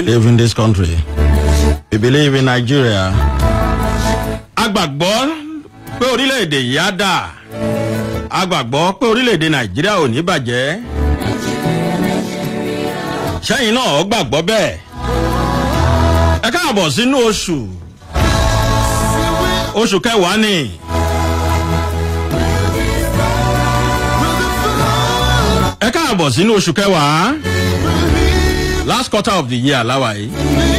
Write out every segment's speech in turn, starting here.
believe in this country. We believe in Nigeria. Agbàgbọ́ pé orílẹ̀-èdè yìí á dà. Agbàgbọ́ pé orílẹ̀-èdè Nàìjíríà ò ní bàjẹ́. Ṣẹ́yìn náà gbàgbọ́ bẹ́ẹ̀. Ẹ káàbọ̀ sínú oṣù kẹwàá ni. Ẹ káàbọ̀ sínú oṣù kẹwàá. Last quarter of the year láwa yìí.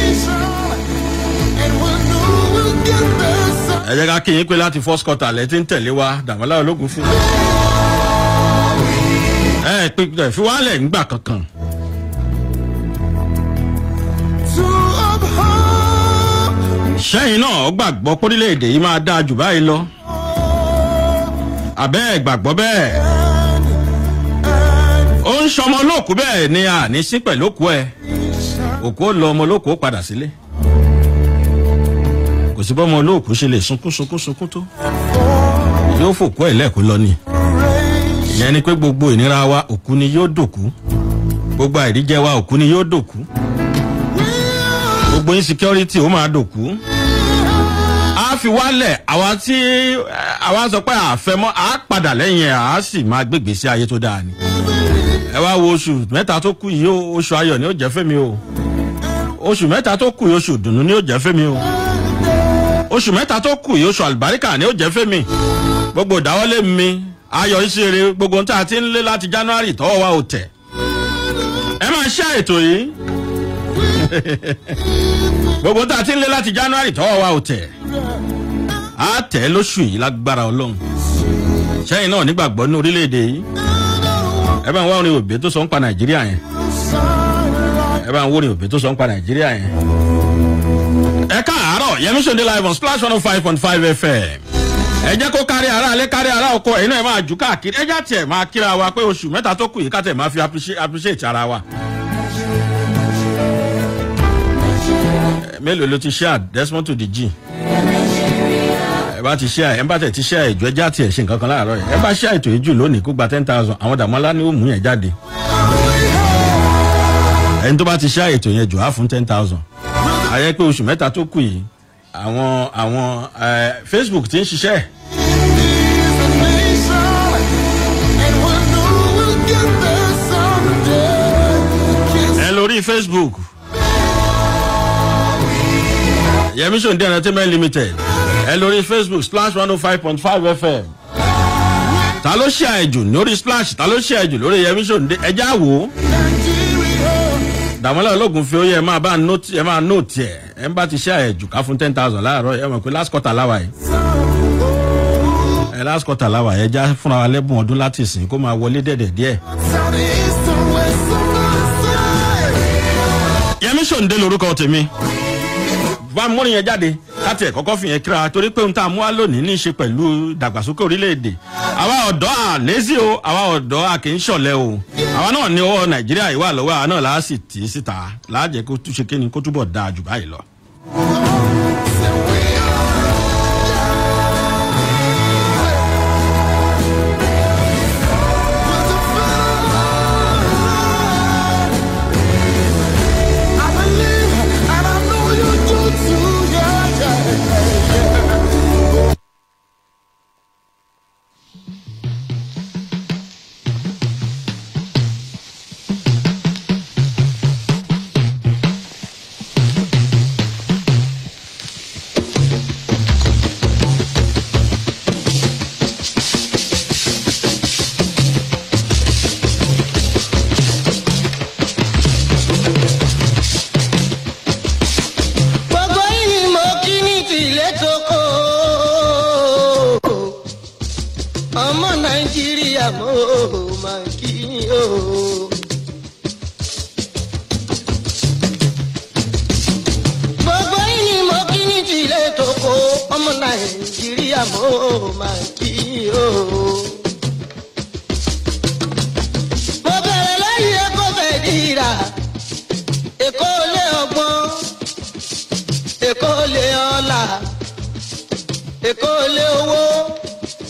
Ẹ jẹ́ ká kí yín pé láti first quarter lẹ ti ń tẹ̀lé wa Dàmọ́lá Ológun fún. Pé fi wálẹ̀ ńgbà kankan. Ṣẹ́yìn náà gbàgbọ́ pórílẹ̀-èdè yìí máa dáa jù báyìí lọ. Àbẹ́ gbàgbọ́ bẹ́ẹ̀. Ó ń ṣọmọ olóòkú bẹ́ẹ̀ ni a ní sí pẹ̀lú òkú ẹ̀. Òkú ó lọ ọmọ olóòkú ó padà sílé. Kò sí bọ́mọ olóòkú ṣe lè sunkún tó. Yóò fòkú ẹ̀ lẹ́ẹ̀kú lọ ni. Ìyẹn ni pé gbogbo ìnira wa òkú ni yóò dòkú. Gbogbo àìríjẹ wa òkú ni yóò dòkú. Gbogbo insecurity ó máa dòkú. A fi wálẹ̀ àwa sọ pé àfẹ́mọ́ a padà lẹ́yìn ẹ̀ a sì máa gbégbé sí ayé tó dáa ni. Ẹ wá wo oṣù mẹ́ta tó kù yìí oṣù ayọ̀ ni ó jẹ́ fẹ́mi o. Oṣù mẹ́ta tó kù yìí oṣù dùnnú ni ó jẹ́ fẹ́mi o. Oṣù mẹ́ta tó kù yìí oṣù àlùbáríkà ni ó jẹ́ fẹ́mi. Gbogbo ìdáwọ́lé mi ayọ̀ ìṣeré gbogbo ohun tí a ti ń lé láti January tọ́wọ́ wa ò tẹ̀. Ẹ máa ṣe ètò yìí. Gbogbo ohun tí a ti ń lé láti January tọ́wọ́ wa ò tẹ̀. A tẹ̀ lóṣù yìí lágbára Ọlọ́run. Ṣẹ́yìn náà nígbàgbọ́ ní orílẹ̀-èdè yìí. Ẹ bá ń wá orin òbí tó sọ ń pa Nàìjíríà yẹn. Ẹ bá ń wá orin òbí tó sọ ń pa Nàìjíríà yẹn. Ẹ káàárọ̀ Yẹmí Ṣòǹdé live on Splash 105.5 FM. Ẹ jẹ́ kó kárí ara alẹ́ kárí ara ọkọ ẹ̀yin náà ẹ máa jù káàkiri. Ẹ já tiẹ̀ máa kíra wa pé oṣù mẹ́ta tó kù yìí ká tẹ̀ máa fi appreciate ara wa. Mélòó ló ti share Desmond to the G? Ẹ bá ti share ẹ bá tẹ̀ ti share ìjọ ẹja tiẹ̀ ṣe nǹkan kan láàárọ̀ yìí. Ẹ bá share ètò yìí jù lónìí kó gba 10,000 àwọn Dàmọ́lá ni ó mú yẹn jáde. Ẹni tó bá ti share ètò yẹn jù á fún 10,000. Ayẹ pé oṣù mẹ́ta tó kù yìí àwọn Facebook ti ń ṣiṣẹ́. Ẹ lórí Facebook Yẹmí Ṣòǹdé Entertainment Limited. Ẹ lórí Facebook Splash 105.5 FM. Ta ló ṣe àìjù lórí Splash? Ta ló ṣe àìjù lórí Yẹmí Ṣòǹdé? Ẹ já wò ó. Dàmọ́lá Ológun fi oyè ẹ máa nóòtì ẹ̀. Ẹ ń bá ti ṣe àìjù ká fún 10,000 láàárọ̀ ẹ mọ̀ pé last quarter láwa yìí. Last quarter láwa yìí ẹ já fúnra wa lẹ́bùn ọdún láti ìsìn kó máa wọlé dẹ̀dẹ̀ díẹ̀. Yẹmí Ṣòǹdé lórúkọ tèmi. Bá múrin yẹn jáde láti ẹ̀kọ́kọ́ fi yẹn kíra torí pé ohun tá a mú wá lónìí ní í ṣe pẹ̀lú ìdàgbàsókè orílẹ̀-èdè. Àwa ọ̀dọ́ àlézì o, àwa ọ̀dọ́ a kì í ṣọ̀lẹ o. Àwa náà ní ọwọ́ Nàìjíríà yìí wà lọ́wọ́ àwa náà láà sì tì í síta láàjẹ́ kó túnṣe kíni kó túbọ̀ dáa jù báyìí lọ.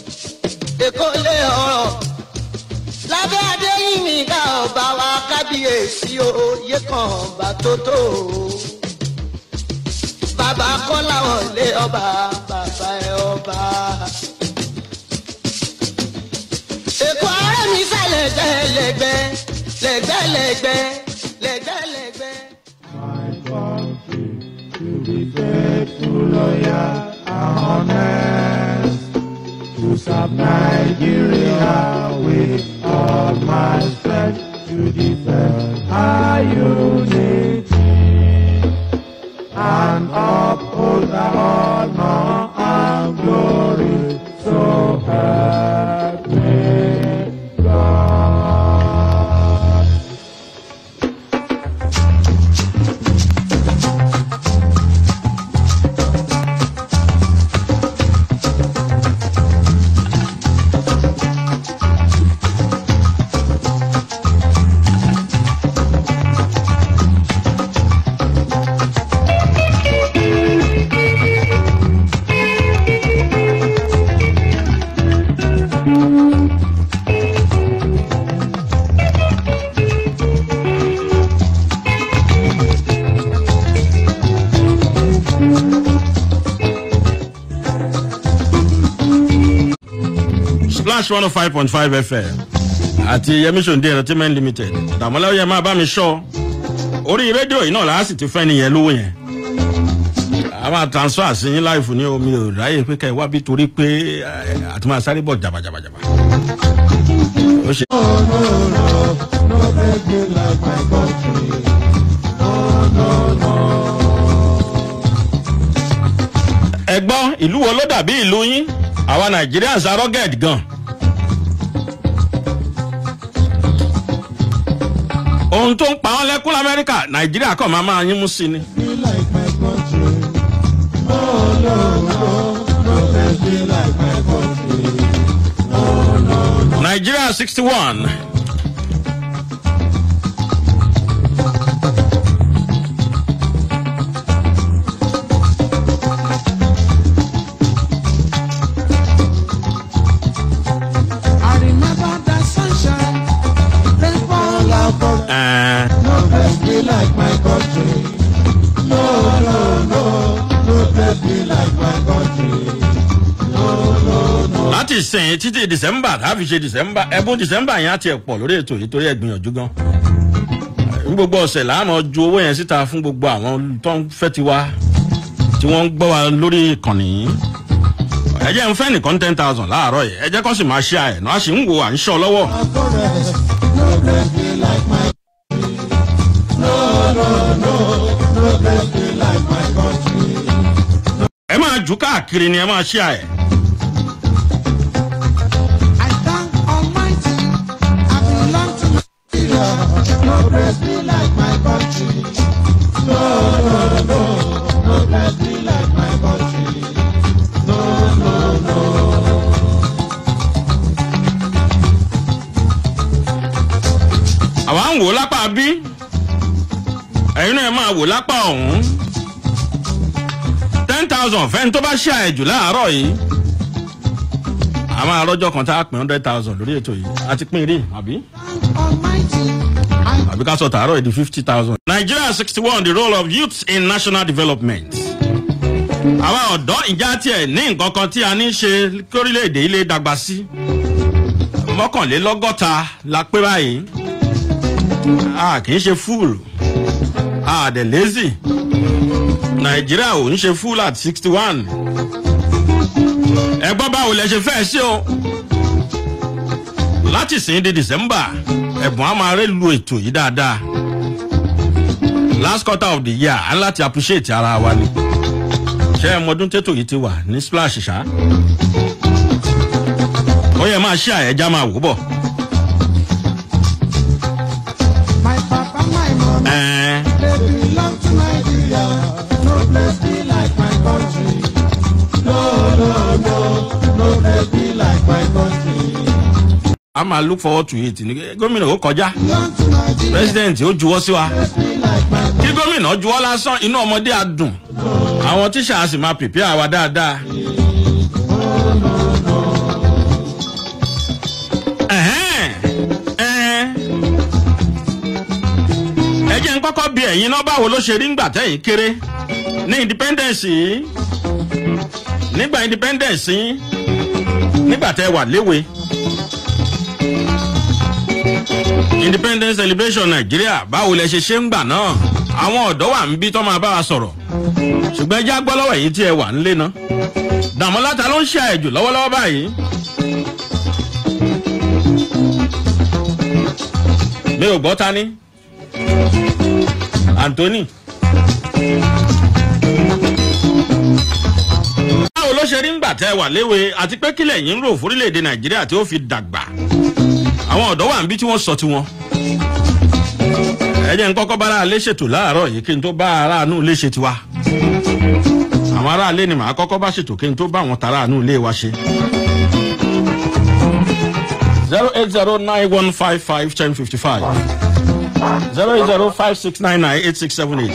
Èkó lé ọ̀rọ̀ lábẹ́ adé yìí mi ká ọba wa kábíyè kábíyèsí oyè kan bá tó tó. Bàbá Kọ́lá Wọlé ọba bàbá ẹ ọba. Èkó ọ̀rẹ́ mi fẹ́ lẹ́gbẹ́lẹ́gbẹ́ lẹ́gbẹ́lẹ́gbẹ́ lẹ́gbẹ́lẹ́gbẹ́. My country to be faithful, loyal, and honest, to serve Nigeria with all my strength, to defend our unity and uphold the honor and glory. So help me God. Splash 105.5 FM àti Yemission Day Entertainment Limited. Dàmọ́lá yẹ máa bá mi sọ. Orí rédíò yìí náà láti ti fẹ́ nìyẹn lówó yẹn. A máa transfer sí yín láìfù ní omi ò ráyè pé ká ẹ wá bí torí pé àti máa sáré bọ̀ jàbàjàbàjàbà. Ó ṣe. No make me like my country. No. Ẹ̀gbọ́n ìlú wo ló dàbí ìlú yín? Àwa Nigerians are rugged gan. Ohun tó ń pa wọ́n lẹ́kún l'Amẹ́ríkà, Nàìjíríà kàn máa yín mú sí ni. Be like my country. No. No make me like my country. No. Nigeria 61. I remember the sunshine. Rain fall out of. No make me like my country. No. No make me like my country. Láti sìn títí December tá a fi ṣe December ẹ̀bùn December yẹn á tiẹ̀ pọ̀ lórí ètò yìí torí ẹ̀gbìyànjú gan. Ní gbogbo ọ̀sẹ̀ láàmú ju owó yẹn síta fún gbogbo àwọn tó ń fẹ́ tiwa tí wọ́n ń gbọ́ wa lórí ìkànnì yìí. Ẹ jẹ́ ń fẹ́ nìkan 10,000 láàárọ̀ yìí ẹ jẹ́ kó sì máa ṣe àẹ̀ náà a sì ń wo à ń ṣọ́ lọ́wọ́. No make me like my country. No make me like my country. Ẹ máa jù káàkiri ni ẹ máa ṣe àẹ̀. I thank Almighty. I belong to Nigeria. No bless me like my country. No bless me like my country. No. Àwa ń wò lápá bí ẹ̀yin náà máa wò lápá ọ̀hún 10,000 fẹ́ni tó bá ṣe àìjù láàárọ̀ yìí a máa rọ́jọ́ kan tá a pín 100,000 lórí ètò yìí a ti pín rí àbí ká sọ tààrọ̀ ìdí 50,000. Nigeria 61 the role of youth in national development. Àwa ọ̀dọ́ ìjà tiẹ̀ ní nǹkan kan tí a ní ṣe kórílẹ̀-èdè ilé dàgbà sí 61 la pé báyìí. A kì í ṣe fúùlù a dẹ̀ lazy. Nàìjíríà ò ń ṣe fúùlù at 61. Ẹgbọ́n báwo lẹ ṣe fẹ́ sí o láti sìn di December ẹ̀bùn á máa rẹ́ lu ètò yìí dáadáa. Last quarter of the year á láti appreciate ara wa ni. Ṣé ẹ mọdún tètò yìí ti wà ní Splash ṣá? Ó yẹ máa ṣe àyẹ̀já máa wò bọ̀. My papa, my mama, they belong to Nigeria. No bless me like my country. No bless me like my country. A máa look forward to it. Gómìnà ó kọjá. Belong to Nigeria. President ó juwọ́ sí wa. Bless me like my country. Kí gómìnà juwọ́ lásán inú ọmọdé á dùn. Àwọn tíṣà á sì máa prepare wa dáadáa. kọ́kọ́ bí ẹ̀yin náà báwo ló ṣe rí ńgbà tẹ́yìn kéré ní independence yìí nígbà independence yìí nígbà tẹ́ wà léwe independence celebration Nàìjíríà báwo lẹ ṣe ń gbà náà àwọn ọ̀dọ́ wà ń bí tó máa bá wa sọ̀rọ̀ ṣùgbọ́n ẹjẹ́ gbọ́ lọ́wọ́ èyí tí ẹ wà ńlé ná Dàmọ́lá ta ló ń ṣe àìjù lọ́wọ́lọ́wọ́ báyìí mi ò gbọ́ ta ní Anthony báwo ló ṣe rí ńgbà tẹ́ wà léwe àti pé kílẹ̀ yín ń rò fórílẹ̀-èdè Nàìjíríà tí ó fi dàgbà àwọn ọ̀dọ́ wà ń bí tí wọ́n sọ tiwọn ẹ jẹ́ n kọ́kọ́ bá aráalé ṣètò láàárọ̀ yìí kí n tó bá aráàánú ilé ṣe tiwa àwọn aráalé ni màá kọ́kọ́ bá ṣètò kí n tó bá àwọn tàráàánú ilé wa ṣe. 08091551055 08056998678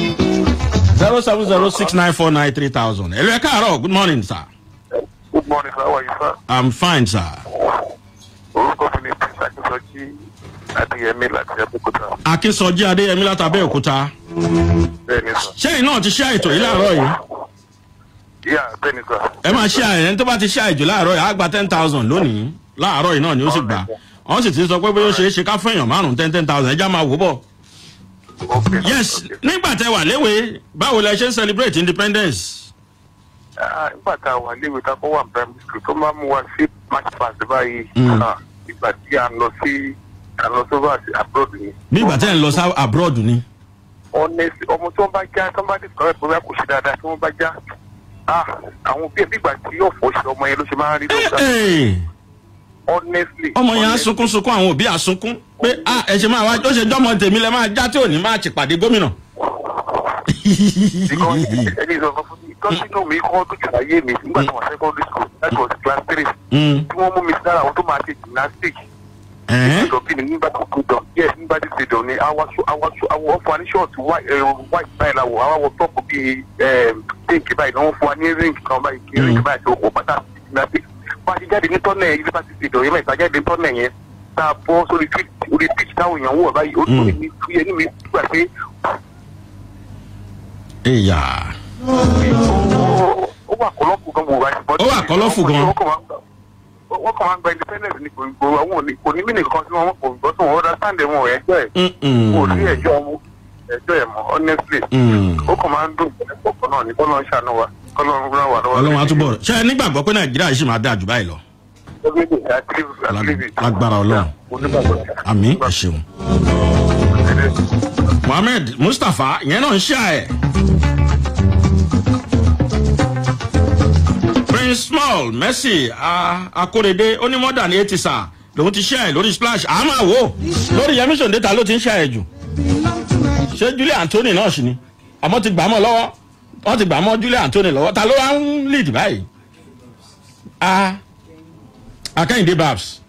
07069493000. Hello, ẹ káàárọ̀. Good morning, sir. Good morning, sir. How are you, sir? I'm fine, sir. Orúkọ mi ni Prince Akínsọ́jí Adéyẹmí láti Abẹ́òkúta. Akínsọ́jí Adéyẹmí láti Abẹ́òkúta. Bẹ́ẹ̀ni, sir. Ṣé iná ti ṣe àìtò yìí láàárọ̀ yìí? Bẹ́ẹ̀ni, sir. Ẹ máa ṣe àìrẹ́ tó bá ti ṣe àìjò láàárọ̀ yìí á gba 10,000 lónìí. Láàárọ̀ yìí náà ni ó sì gbà. Wọ́n sì ti sọ pé bóyá ó ṣe é ṣe ká fún èèyàn márùn-ún 10,000 ẹja máa wò bọ̀. Okay. Yes, nígbà tẹ wà léwe báwo lẹ ṣe ń celebrate independence? Nígbà tá a wà léwe tá a kọ́ wà primary school tó máa mú wa sí march past báyìí. Ìgbà tí a lọ sóbà abroad ni. Bí ìgbà tẹ́ ń lọ sí abroad ni. Honestly, ọmọ tí wọ́n bá já tí wọ́n bá discover pé wọ́n kò ṣe dáadáa tí wọ́n bá já. Àwọn òbí ẹ̀ bí ìgbà tí yóò fọ́ ṣe ọmọ yẹn ló ṣe máa ń rí lọ́gbà. Honestly. Ọmọ yẹn á sunkún àwọn òbí á sunkún pé ẹ ṣe máa wá ó ṣe jọ́mọ tèmi lẹ máa já tí ò ní máa ti pàdé gómìnà. Ẹni ìsọ̀rọ̀ fún mi kọ́sínú mi kọ́ tó jù láyé mi nígbà tí wọ́n secondary school that was class 3 tí wọ́n mú mi sára àwọn tó máa ṣe gymnastic. Ìjọba ní nígbà tó kú dán yes nígbà tí ṣe dán ni àwọn fún wa ní ṣọ́ọ̀tù white báyìí láwọ̀ àwọn wọ tọ́pù bíi pink báyìí ni wọ́n fún wa ní ring kan báyìí kí ring báyìí tó kọ̀ pátá gymnastic. Wọ́n ti jáde ní tọ́nẹ̀ yunifásitì ṣe dán yẹn mẹ́ta jáde tọ́nẹ̀ yẹn tá a bọ́ sórí pitch táwọn èèyàn wọ̀ báyìí ó tó ní fúyẹ́ ní mi gbà pé. Ẹ̀yà. Ó wà kọ́lọ́fù gan wò wáyé. Ó wà kọ́lọ́fù gan. Wọ́n kàn máa ń gba independence ní kò àwọn kò ní mínì kan tí wọ́n kò gbọ́ tó wọ́n understand wọn ẹjọ́ ẹ̀. Kò sí ẹjọ́ ẹ̀ mọ́ honestly. Ó kàn máa ń dùn ọ̀pọ̀ náà ní kọ́lọ́ ń ṣàánú wa kọ́lọ́ ń rán wa lọ́wọ́. Ọlọ́run àtúbọ̀ ṣe é nígbàgbọ́ pé Nàìjíríà yìí ṣì máa dáa jù báyìí lọ. Lágbára Ọlọ́run. Àmín ẹ ṣeun. Mohammed Mustapha ìyẹn náà ń ṣe ẹ̀. Prince Small Mercy Akorede onímọ̀dà ní etisa lòun ti ṣe ẹ̀ lórí splash àmọ́ àwò lórí Yẹmí Sòndéta ló ti ń ṣe ẹ̀ jù. Ṣé Julia Anthony náà ṣì ni? Àmọ́ ti gbà mọ́ lọ́wọ́ wọ́n ti gbà mọ́ Julia Anthony lọ́wọ́ ta ló wá ń lead báyìí? Akẹ́yìndé Babs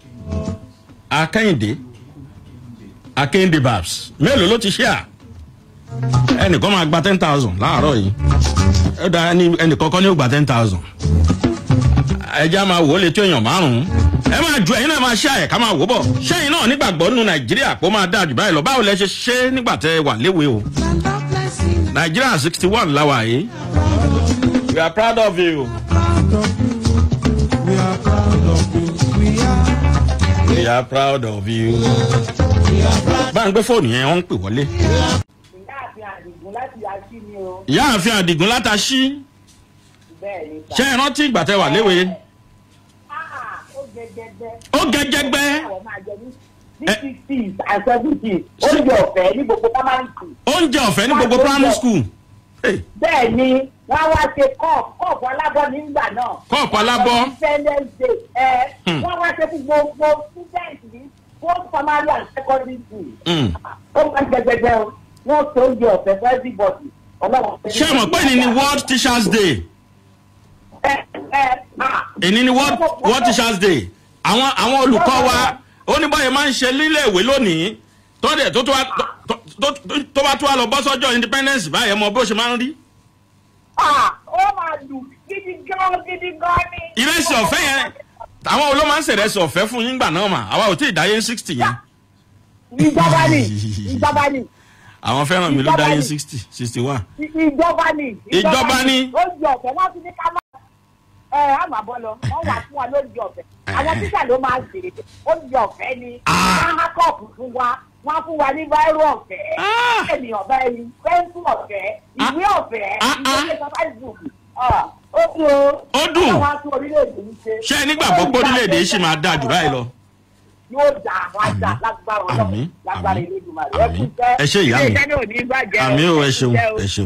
Akẹ́yìndé Babs mélòó ló ti ṣe à? Ẹnìkan máa gba 10,000 láàárọ̀ yìí ẹ dá ẹnìkọ̀ọ̀kan ní ó gba 10,000 ẹja máa wò ó lè tó èèyàn márùn-ún ẹ máa ju ẹ̀yin náà máa ṣe àyẹ̀ká máa wò bọ̀ ṣẹ́yìn náà nígbàgbọ́ nínú Nàìjíríà kó máa dáa jù báyìí lọ báwo lẹ ṣe ṣe nígbà tẹ wà léwe o Nàìjíríà 61 láwa yìí we are proud of you. We are proud of you. Bá ń gbé fóònù yẹn wọ́n ń pè wọlé. Ìyáàfin Àdìgún látàṣí. Ṣé ẹ rántí ìgbà tẹ wà léwe? Ó gẹ́gẹ́gbẹ́. Oúnjẹ ọ̀fẹ́ ní gbogbo primary school. Oúnjẹ ọ̀fẹ́ ní gbogbo primary school. Bẹ́ẹ̀ ni wọ́n wá ṣe kọ́ọ̀pù alábọ́ nígbà náà. Kọ́ọ̀pù alábọ́. Independence Day wọ́n wá ṣe fún gbogbo students ní both primary and secondary school. Ó máa ń gbẹgbẹgbẹ o wọ́n ṣe oúnjẹ ọ̀fẹ́ for everybody. Ṣé ẹ mọ̀ pé èyí ni World Teachers Day? Èyí ni World Teachers Day. Àwọn olùkọ́ wa ó ní báyìí máa ń ṣe lílé ìwé lónìí tó bá tó wá lọ bọ́ sọ́jọ́ independence báyìí mọ bó ṣe máa ń rí. Ó máa dùn gidi gan ni. Ìrẹsì ọ̀fẹ́ yẹn àwọn olóò máa ń ṣèrẹsì ọ̀fẹ́ fún yín gbà náà mà àwa ò tí ì dáyé 60 yẹn. Ìjọba ni. àwọn fẹ́ràn mi ló dáyé 61. ìjọba ni. Ìjọba ni. ó di ọ̀fẹ́ láti ní ká má àmà bọ́ lọ wọ́n wà fún wa lórí ọ̀fẹ́ àwọn tíṣà ló máa ṣèrè ó di ọ̀fẹ́ ni wọ́n á kọ́ọ̀pù fún wa wọ́n á fún wa ní báírò ọ̀fẹ́ ènìyàn bá ẹni pẹ́ńsù ọ̀fẹ́ ìwé ọ̀fẹ́ ìwé Facebook ó dùn ṣé ẹ nígbàgbọ́ pé orílẹ̀-èdè yìí ṣì máa dáa jù báyìí lọ. yóò dà wá dà lágbára ọlọ́run lágbára Elédùmarè ẹ ṣe ìyá mi àmì ò ẹ ṣeun ẹ ṣeun.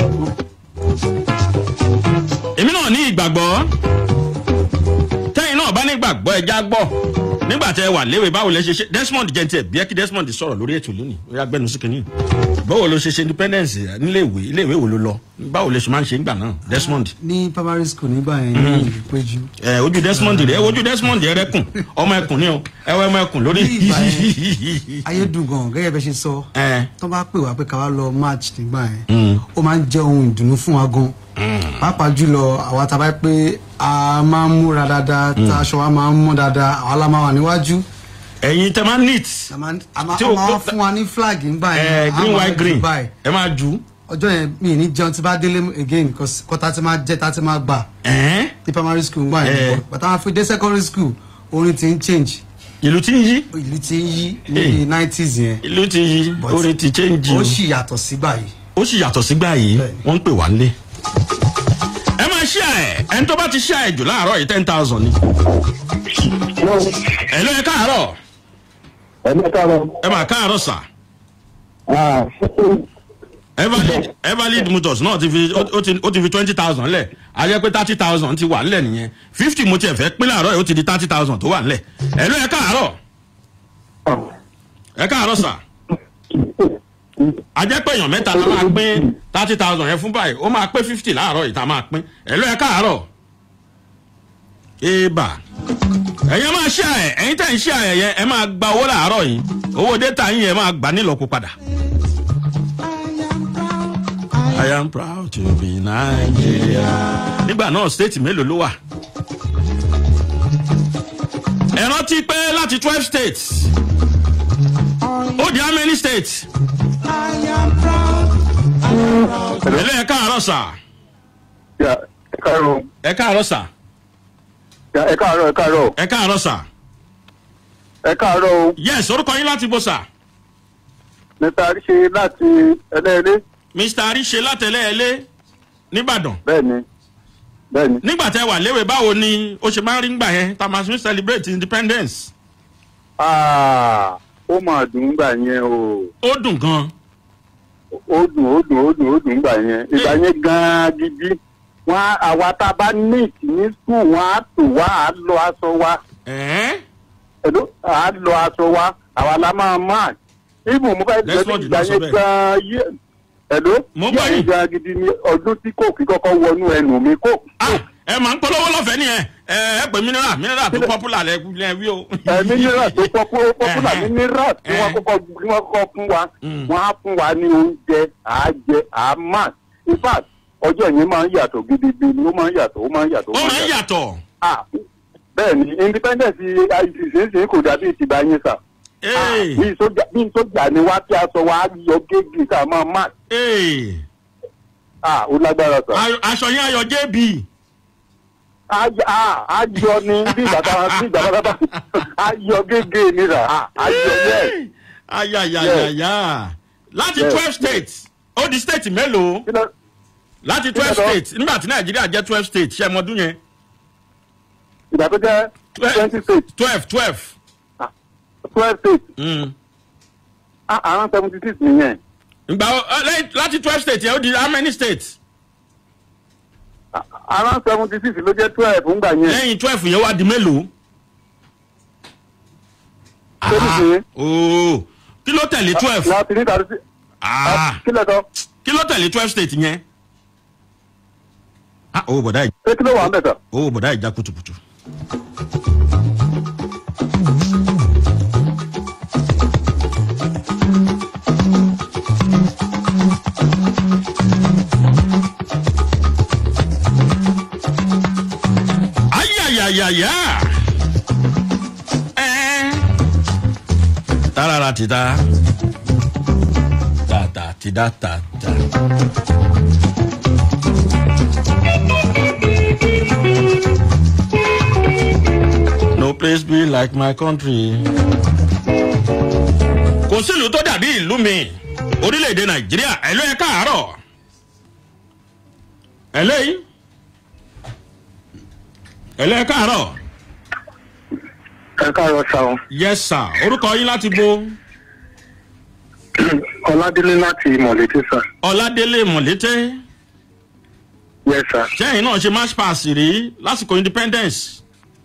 èmi náà ní ìgbàgbọ́ tẹ́yìn náà bá ní ìgbàgbọ́ ẹja gbọ́ nígbà tẹ́ wà léwe báwo lẹ ṣe ṣe Desmond jẹ́ntì bí ẹ kí Desmond sọ̀rọ̀ lórí ètò lónìí ó yá gbẹ́nu sí kìíní báwo ló ṣe ṣe independence níléèwé wo ló lọ báwo lè ṣe máa ń ṣe nígbà náà Desmond. ní primary school nígbà yẹn ní ìpéjú. ojú Desmond rẹ ojú Desmond rẹ rẹkùn ọmọ ẹkùn ni o ẹwọ ọmọ ẹkùn lórí. ayé dùn gan gẹ́gẹ́ bẹ́ ṣe sọ tó bá pè wá pé ká wá lọ match nígbà yẹn ó máa ń jẹ́ ohun ìdùnnú fún wa gan pàápàá jùlọ àwa tá a bá pé a máa ń múra dáadáa tá aṣọ wa máa ń mọ́ dáadáa àwa la máa wà níwájú. ẹ̀yin tẹ máa neat. a máa fún wa ní flag nígbà yẹn. green white green ẹ máa jù. ọjọ́ yẹn mi ní jẹun tí bá délé again kọ́ta tí máa jẹ́ tá tí máa gbà. ní primary school nígbà yẹn bàtà wọn fi dé secondary school orin ti ń change. ìlú ti ń yí. ìlú ti ń yí ní 90s yẹn. ìlú ti yí orin ti change. ó sì yàtọ̀ sígbà yìí. ó sì yàtọ̀ sígbà yìí wọ́n ń pè wá nílé. ẹ máa ṣí ẹ ẹni tó bá ti ṣí ẹ jù láàárọ̀ yìí 10,000 ni. ẹ ló yẹ káàárọ̀. ẹ máa káàárọ̀ sà. Everlead Motors náà ó ti fi 20,000 lẹ̀ a jẹ́ pé 30,000 ti wà nílẹ̀ nìyẹn 50 mo tiẹ̀ fẹ́ pín láàárọ̀ yìí ó ti di 30,000 tó wà nílẹ̀. ẹ ló yẹ káàárọ̀. ẹ káàárọ̀ sà. a jẹ́ pé èèyàn mẹ́ta la máa pín 30,000 yẹn fún báyìí ó máa pé 50 láàárọ̀ yìí tá a máa pín ẹ ló yẹ káàárọ̀. ébà ẹ̀yin máa ṣe àyẹ̀ ẹ̀yin tẹ̀ ń ṣe àyẹ̀ yẹn ẹ máa gba owó láàárọ̀ yìí owó dẹ́ta yín yẹn máa gbà nílọ́po padà. I am proud to be Nigeria. nígbà náà state mélòó ló wà. ẹ rántí pé láti 12 states ó di how many states. ẹ káàárọ̀ sà. ẹ káàárọ̀ sà. ẹ káàárọ̀. ẹ káàárọ̀ sà. ẹ káàárọ̀ o. yes orúkọ yín láti bó sà. mr arise láti ẹlẹ́ẹ̀lẹ́. mr arise láti ẹlẹ́ẹ̀lẹ́ nìbàdàn. bẹ́ẹ̀ni. nígbà tẹ wà léwe báwo ni ó ṣe máa ń rí ngbà yẹn tá a máa tún celebrate independence. ó máa dùn gbà yẹn o. ó dùn gan. ó dùn gbà yẹn ìgbà yẹn gan gidi wọn àwa tá a bá ní ní skul wọn á tò wá á lọ aṣọ wa. á lọ aṣọ wa àwa la máa máa ibù mo fẹ́ gbé ìgbà yẹn gan yé yẹ́n gan gidi ni ọdún tí kòkì kọ́kọ́ wọnú ẹnu mi kò. ẹ máa ń polówó lọ́fẹ̀ẹ́ nìyẹn ẹ pè mineral tó popular lẹ wí o. mineral tó popular mineral tí wọ́n kọ́kọ́ fún wa wọ́n á fún wa ní oúnjẹ àájẹ àámà in fact ọjọ́ yẹn máa ń yàtọ̀ gidigidi ni ó máa ń yàtọ̀. ó máa ń yàtọ̀. bẹ́ẹ̀ ni independence ìsinsìnyí kò dàbí ìtìgbà yẹn sà. bí sójà ni wá kí aṣọ wa yọ géègì ká máa má. ó lágbára sà. aṣọ yẹn ayọ̀ jébì. ayọ̀ ni bí bàbá bá ayọ̀ géègì ni rà ayọ̀ yẹn. ayayayaya láti 12 states ó di state mélòó láti 12 states nígbà tí nàìjíríà jẹ́ 12 states ṣe mọ́dún yẹn. ìgbà tó jẹ́ 20 states. 12 states. around 76 nìyẹn. ìgbà láti 12 states yẹn ó di how many states. around 76 ló jẹ́ 12 ńgbà yẹn. lẹ́yìn 12 yẹn wá di mélòó. kí ló tẹ̀lé 12. láti ní tàbí kí ló tẹ̀lé 12 states yẹn. owó bọ̀dá ìjà. kí ló wà ń bẹ̀ tà. owó bọ̀dá ìjà kutukutu. ayayayaya. tarara ti ta. ta. ti dá tàtà. No place be like my country. Kò sílùú tó dàbí ìlú mi orílẹ̀-èdè Nàìjíríà ẹ̀ ló yẹ káàárọ̀. Ẹ̀lẹ́yìn ẹ̀lẹ́ káàárọ̀. Ẹ káàárọ̀ sáwọn. Yes sir, orúkọ yín láti bo. Ọládélé láti Mọ̀lété sà. Ọládélé Mọ̀lété. Yes sir. Ṣẹ́yìn náà ṣe march pass rí lásìkò independence.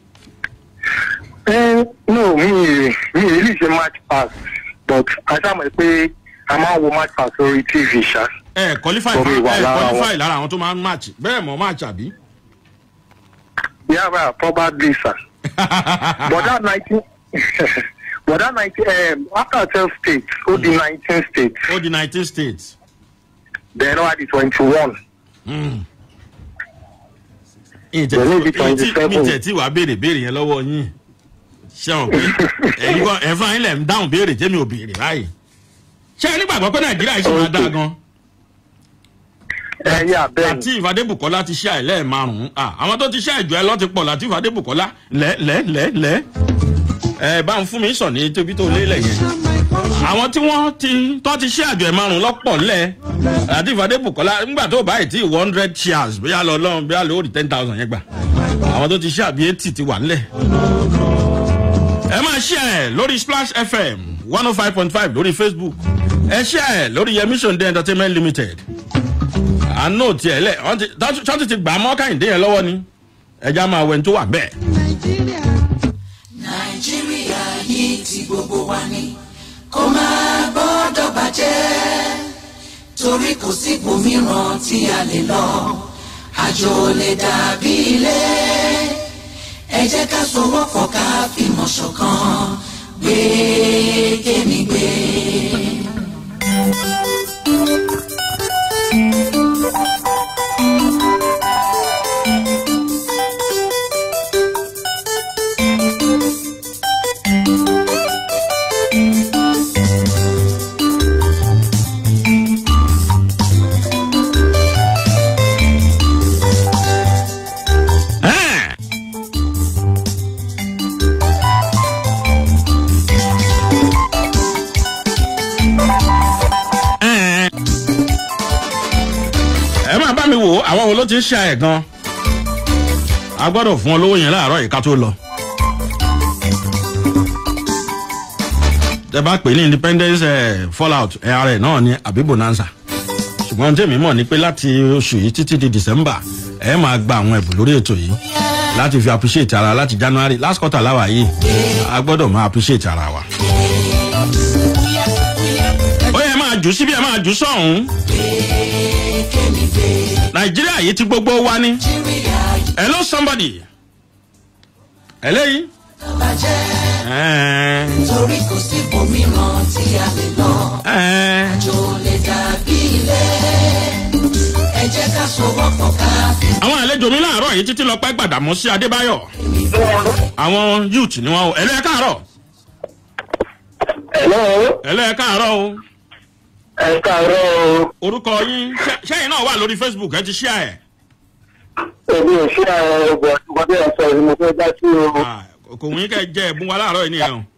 No, mi really ṣe match pass but aṣáàmọ̀ pé a máa ń wo match pass lórí TV ṣá. Qualify lára àwọn tó máa ń match bẹ́ẹ̀ mọ̀ match àbí. Yeah, well, probably sir. But that 19 after 12 states, all the 19 states. All the 19 states. Then all the 21. Mi tẹ̀ tí wàá béèrè yẹn lọ́wọ́ yín. Ṣé wọn pé ẹ̀yin kan ẹ̀fọn ilẹ̀ ń dáhùn béèrè tẹ́mi ò béèrè báyìí. Ṣé ẹ nígbàgbọ́ pé Nàìjíríà ṣì máa dáa gan? Latif Adébùkọ́lá ti ṣe àìlẹ́ márùn-ún. Àwọn tó ti ṣe ìjọ ẹ lọ́ ti pọ̀ Latif Adébùkọ́lá lẹ́. Bá ń fún mi sọ ní tóbi tó lélẹ̀ yẹn. Àwọn tí wọ́n ti ṣe àjọ ẹ márùn-ún lọ́pọ̀ lẹ́. Latif Adébùkọ́lá nígbà tó báyìí tí 100 shares bóyá lọ lọ́run bóyá lórí 10,000 yẹn gbà. Àwọn tó ti ṣe àbí 80 ti wà nílẹ̀. Ẹ máa ṣe ẹ lórí Splash FM 105.5 lórí Facebook. Ẹ ṣe ẹ lórí Yemi Sonde Entertainment Limited. Àánú tiẹ̀ lẹ̀ ṣọ́ọ̀tì ti gbà á mọ́ Kẹ́hìndé yẹn lọ́wọ́ ni ẹja máa wẹ̀ tó wà bẹ́ẹ̀. Nàìjíríà yìí ti gbogbo wa ni kó máa gbọ́dọ̀ bàjẹ́ torí kò sí ibòmíràn tí a lè lọ àjò lè dàbí ilé ẹ jẹ́ ká sowọ́pọ̀ ká fìmọ̀ ṣọ̀kan gbé kémi gbé. Àwọn wo ló ti ń ṣe ẹ̀ gan? A gbọ́dọ̀ fún ọ lówó yẹn láàárọ̀ yìí ká tó lọ. Tẹ bá pè ní independence fallout ara ẹ̀ náà ni àbí bonanza. Ṣùgbọ́n tèmi mọ̀ ni pé láti oṣù yìí títí di December ẹ máa gba àwọn ẹ̀bùn lórí ètò yìí láti fi appreciate ara láti January last quarter láwa yìí a gbọ́dọ̀ máa appreciate ara wa. Ó yẹ máa jù síbí ẹ máa jù sọ́hún. Nàìjíríà yìí ti gbogbo wa ni. Hello somebody. Eléyìí. Torí kò sí ibòmíràn tí a lè lọ. Àjò lè dàbí ilé. Ẹ jẹ́ ká sowọ́pọ̀ ká fi. Àwọn àlejò mi láàárọ̀ yìí títí lọ pẹ́ Gbàdàmọ́sí Adébáyọ̀. Àwọn youth ni wọ́n o. Ẹlẹ́ káàárọ̀. Ẹlẹ́ káàárọ̀ o. Ẹ káàárọ̀ o. Orúkọ yín ṣẹ́yìn náà wà lórí Facebook ẹ ti ṣí ẹ̀. Èmi ò ṣí àwọn ọgbọ̀n ìwọ́dé ẹ̀sọ́ ni mo fẹ́ dá sí o. Kò wọ́n kẹ́ jẹ́ ẹ̀bùn wa láàárọ̀ yìí nìyẹn o.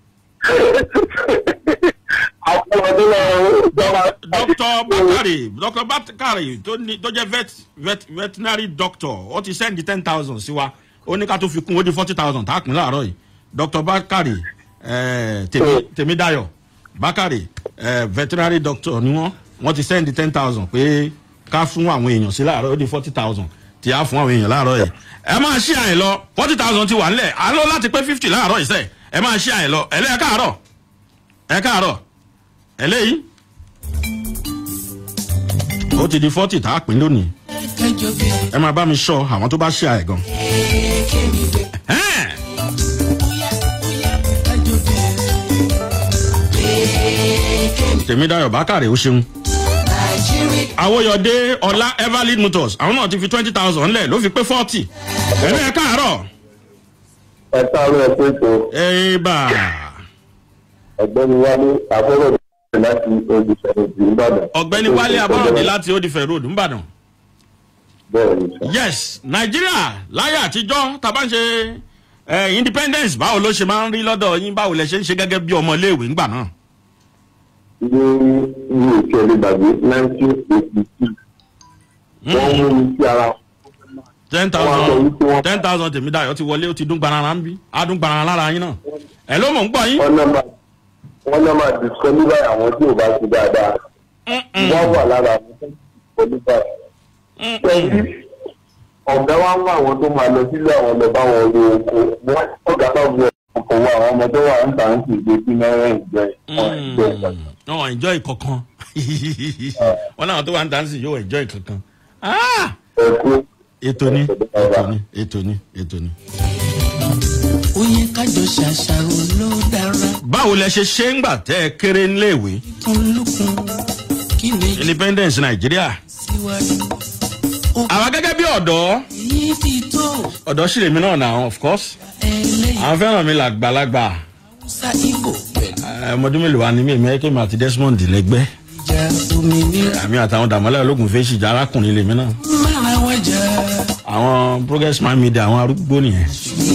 Dr. Bakari tó jẹ́ veterinary doctor ó ti send 10,000 sí wa ó ní ká tó fi kún ó di 40,000 tá a pín láàárọ̀ yìí. Dr. Bakari Tèmídáyọ̀ Bakari veterinary doctor ni wọ́n ti send 10,000 pé ká fún àwọn èèyàn sí láàárọ̀ ó di 40,000 tí a fún àwọn èèyàn láàárọ̀ yìí. Ẹ máa ṣí àyè lọ 40,000 ti wà nílẹ̀ à ń lọ láti pé 50 láàárọ̀ yìí sẹ́ ẹ máa ṣí àyè lọ ẹ káàárọ̀ eléyìí ó ti di 40 tá a pín lónìí ẹ máa bá mi sọ àwọn tó bá ṣí àyè gan. Tèmídáyọ̀ Bákàrè ó ṣeun. Awóyọdé Ọlá Everlead Motors àwọn náà ti fi 20,000 lẹ̀ ló fi pé 40. Ẹ káàárọ̀. Ẹ káàárọ̀ ẹ pé tó. Ẹ bá. Ọ̀gbẹ́ni Wálé àfọwọ́ láti olùsọ̀rọ̀ ìbàdàn. ọ̀gbẹ́ni wálé abọ́rọ̀dé láti odifẹ̀ road ńbàdàn. bẹ́ẹ̀ ni sà. yes nàìjíríà láyé àtijọ́ tá a bá ń ṣe independence báwo ló ṣe máa ń rí lọ́dọ̀ yín báwo lẹ ṣe ń ṣe gẹ́gẹ́ bí ọmọléèwé ńgbà náà. ní ìṣẹ̀lẹ̀ gbàgbé 1986 wọ́n mú mi sí ara. 10,000 tèmi dayọ̀ ti wọlé ó ti dún gbanara ń bí á dún gbanara lára yín náà. ẹ ló mọ̀ ń gbọ́ yín. wọ́n náà máa disqualify àwọn tí ò bá ṣe dáadáa. wọ́n wà lára àwọn tó ń disqualify. pẹ̀lú ọ̀gá wa ń wá àwọn tó máa lọ sílé àwọn lọ bá wọn lo oko wọ́n ọ̀gá bá wọ ọkọ̀ wọ àwọn ọmọ tó wà ń tà ń sì gbé sí náírà ìjọ enjoy kankan wọn náà tó wà ń tà ń sì yóò enjoy kankan. ètò ni. ó yẹ kájọ ṣàṣàrò ló dára. báwo lẹ ṣe ṣe ń gbà tẹ ẹ kéré níléèwé. independence nàìjíríà. àwa gẹ́gẹ́ bí ọ̀dọ́ ṣìlèmí náà náà of course àwọn fẹ́ràn mi làgbàlagbà ọmọdún mélòó wa ni mi èmi àti Desmond lẹ́gbẹ́ àmì àtàwọn dàmọ́lá ológun fèsì ìjà arákùnrin lèmi náà àwọn progress man media àwọn arúgbó nìyẹn.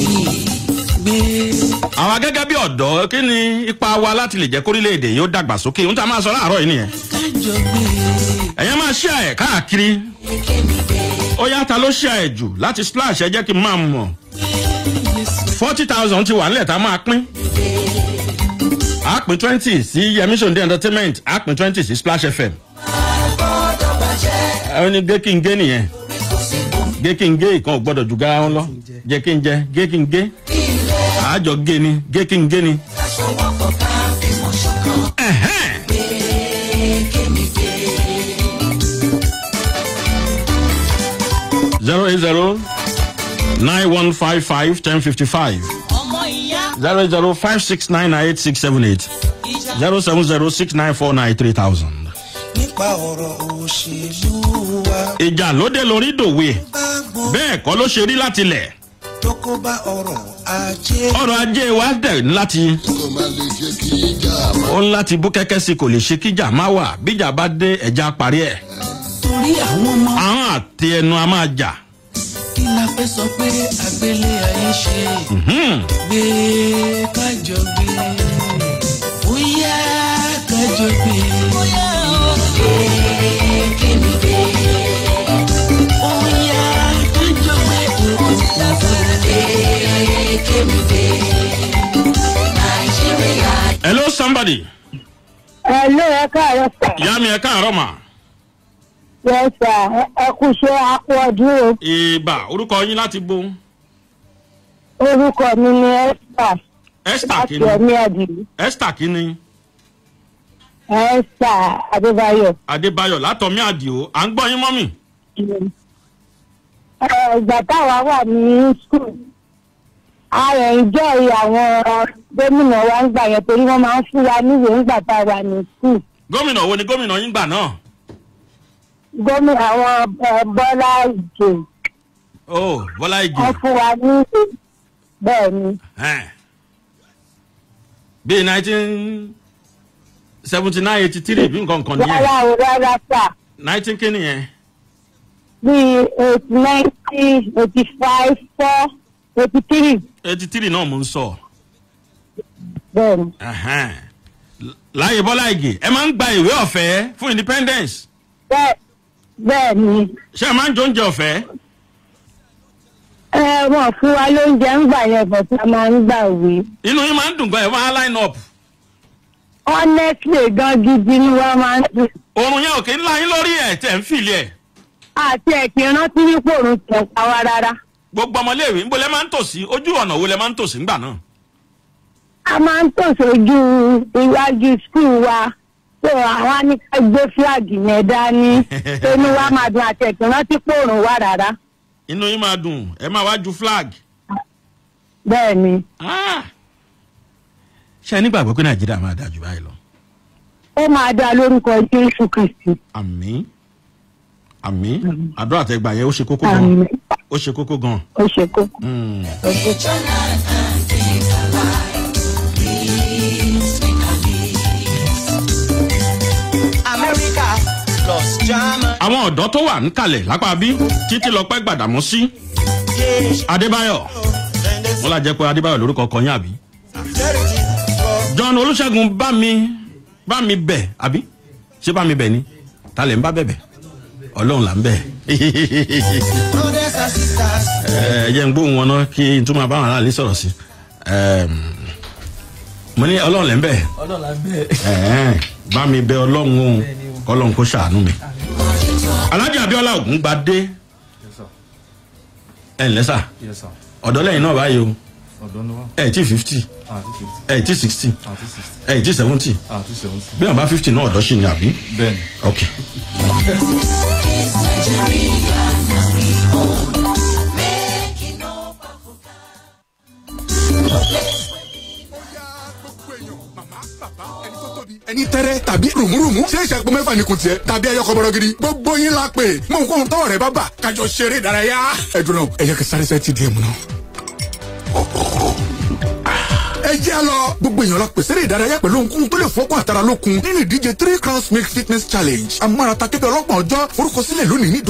àwọn gẹ́gẹ́ bí ọ̀dọ́ kí ni ipa wa láti lè jẹ́ kórílẹ̀-èdè yóò dàgbàsókè ohun tí a máa sọ láàárọ̀ yìí nìyẹn. ẹ̀yẹ́ máa ṣí ẹ̀ káàkiri ó yàtọ̀ ló ṣí ẹ̀ jù láti splash ẹ jẹ́ kí n máa mọ̀ 40,000 ti wà nílẹ̀ tá a máa pín a pín 20 sí Yemi Sonde entertainment a pín 20 sí Splash FM ẹ ní gé kí n gé nìyẹn gé kí n gé ìkan ò gbọ́dọ̀ jù gara wọn lọ jẹ́ kí n jẹ gé kí n gé àjọ gé ni gé kí n gé ni. 080-9155-1055 080-5699-8678 070-6949-3000. nípa ọ̀rọ̀ òṣèlú wa. ìjà lóde lórí dòwe bẹ́ẹ̀ kọ́ ló ṣe rí láti lẹ̀. tó kó bá ọrọ̀ ajé. ọrọ̀ ajé wa dẹ̀ láti. ó ń láti bú kẹ́kẹ́ sí kò lè ṣe kíjà má wà bíjà bá dé ẹja parí ẹ̀. torí àwọn ọmọ. àwọn àti ẹnu a máa jà. kí la fẹ́ sọ pé àgbélé ayé ṣe. gbé kájọ gbé bóyá kájọ gbé. bóyá gbé kémi gbé. bóyá kájọ gbé òkùnkùn gbé kémi gbé. nàìjíríà. hello somebody. hello ẹ káàárọ̀ sà. ìyá mi ẹ káàárọ̀ mà. yes sir ẹ kú ṣe àpò ọdún o. ìbà orúkọ yín láti bo. orúkọ mi ni Esther. Esther kí ni. láti ẹ̀mí àdìrí. Esther kí ni. Esther Adébáyọ̀. Adébáyọ̀ látọ̀mí àdìo à ń gbọ́ yín mọ́mì. ìgbà táwa wà ní school a rẹ̀ ń jẹ́ àwọn gómìnà wa ń gbà yẹn torí wọ́n máa ń fún wa níwèé ńgbà tá a wà ní school. gómìnà wo ni gómìnà yín gbà náà. gómìnà àwọn Bọ́lá Ìgè. oh Bọ́lá Ìgè. wọ́n fún wa níwèé bẹ́ẹ̀ ni. bíi 1979-83 bí nǹkan kan nìyẹn. rárá o rárá sà. 19 kí nìyẹn. bíi 1985 4 83. 83 náà mo ń sọ. bẹ́ẹ̀ni. láyé Bọ́lá Ìgè ẹ máa ń gba ìwé ọ̀fẹ́ fún independence. bẹ́ẹ̀ni. ṣé ẹ máa ń jẹ oúnjẹ ọ̀fẹ́. wọn fún wa lóúnjẹ ń gbà yẹn bọ̀ tí a máa ń gbà wí. inú yín máa ń dùn gan ẹ máa line up. honestly gan gidi ni wọ́n máa ń dùn. oorun yẹn ò kí ń la yín lórí ẹ̀ tẹ̀ ń fìlì ẹ̀. àti ẹ̀kí rántí wípé òun tẹ̀ pa wá rárá. gbogbo ọmọléèwé ń bo lẹ máa ń tò sí ojú ọ̀nà wo lẹ máa ń tò sí ńgbà náà. a máa ń tò sójú iwájú skul wa tó àwọn á ní ká gbé flag yẹn dání inú wa máa dùn àti ẹ̀kí rántí pé òun wà rárá. inú yín máa dùn ẹ máa wá ju flag. bẹ́ẹ̀ni. ṣé ẹ nígbàgbọ́ pé nàìjíríà máa dáa jù báyìí lọ. ó máa dá lórúkọ Jésù Kristi. àmín àmín àdúrà tẹgbà yẹn ó ṣe kókó gan ó ṣe kókó gan. ó ṣe kókó. àwọn ọ̀dọ́ tó wà níkàlẹ̀ lápá bí títí lọ pẹ́ gbàdàmú sí adébáyọ̀ wọ́n lájẹ́ pé adébáyọ̀ lórúkọ kọyìn àbí john olùṣègùn bá mi bẹ̀ àbí ṣé bá mi bẹ̀ ni ta lè ń bá bẹ̀bẹ̀ ọlọ́run là ń bẹ̀ jẹ́ ń gbóhùn wọn náà kí n tún máa bá wọn aláàlẹ́ sọ̀rọ̀ sí mo ní ọlọ́run lẹ́ ń bẹ̀ bá mi bẹ̀ ọlọ́run kọ́lọ́run kó ṣàánú mi alájà abíọ́lá ògúngbadé ẹ̀ ǹlẹ́ sà ọ̀dọ́ lẹ́yìn náà báyìí o ẹ̀ tí 50 ẹ̀ tí 60 ẹ̀ tí 70 bí wọ́n bá 50 náà ọ̀dọ́ sì ni àbí bẹ́ẹ̀ni ok. ẹni tẹ́rẹ́ tàbí rùmùrùmù ṣé ìṣàpò mẹ́fà ní kun tiẹ̀ tàbí ẹyọkọ bọ̀rọ̀ gidi gbogbo yín la pè mọ nǹkan tọ́wọ̀ rẹ̀ bá bà kájọ ṣeré ìdárayá. ẹ dùn náà ẹ yẹ kí sáré sẹ́ẹ̀ ti di ẹ̀mú náà. ẹ jẹ́ lọ gbogbo èèyàn la pèsè ìdárayá pẹ̀lú ohun tó lè fọ́kàn àtàrà lókun nínú ìdíje 3 crowns make fitness challenge amárata kébé ọlọ́gbọ̀n ọjọ́ forúkọsílẹ̀ lónìí ní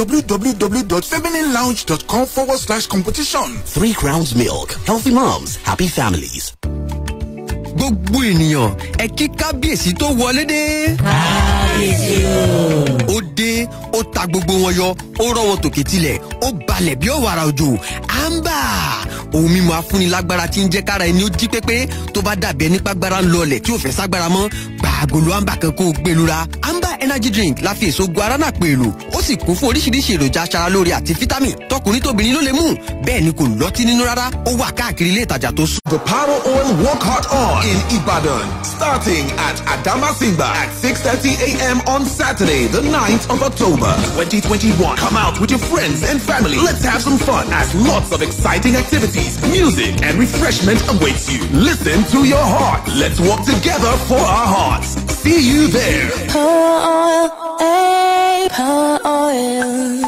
www.femininlounge.com/competition. 3 crowns milk healthy moms happy families. gbogbo ènìyàn ẹ kí kábíyèsí tó wọlé dé. kábíyèsí o. ó dé ó ta gbogbo wọn yọ ó rọ wọn tòkè tilẹ̀ ó balẹ̀ bí ọ̀wàrà òjò àǹbà ohun mímu afúnilágbára tí ń jẹ́ kára ẹni ó jí pépé tó bá dàbí ẹni pàgbára ń lọlẹ̀ tí ò fẹ́ ságbára mọ́ gbàgòlò àǹbà kan kó o gbẹlura àǹbà energy drink la fi èso guarana pèlò ó sì kún fún oríṣiríṣi èròjà aṣaralóore àti fítámì tọkùnrin tóbìnrin ló lè mú bẹ́ẹ̀ ni kò lọ́tí nínú rárá ó wà káàkiri ilé ìtajà tó sùn. The Power Oil Walk Hard On in Ibadan, starting at Adamasimba at 6:30 a.m. on Saturday, the 9th of October, 2021. Come out with your friends and family. Let's have some fun as lots of exciting activities, music, and refreshment awaits you. Listen to your heart. Let's walk together for our hearts. See you there. Power oil, power oil.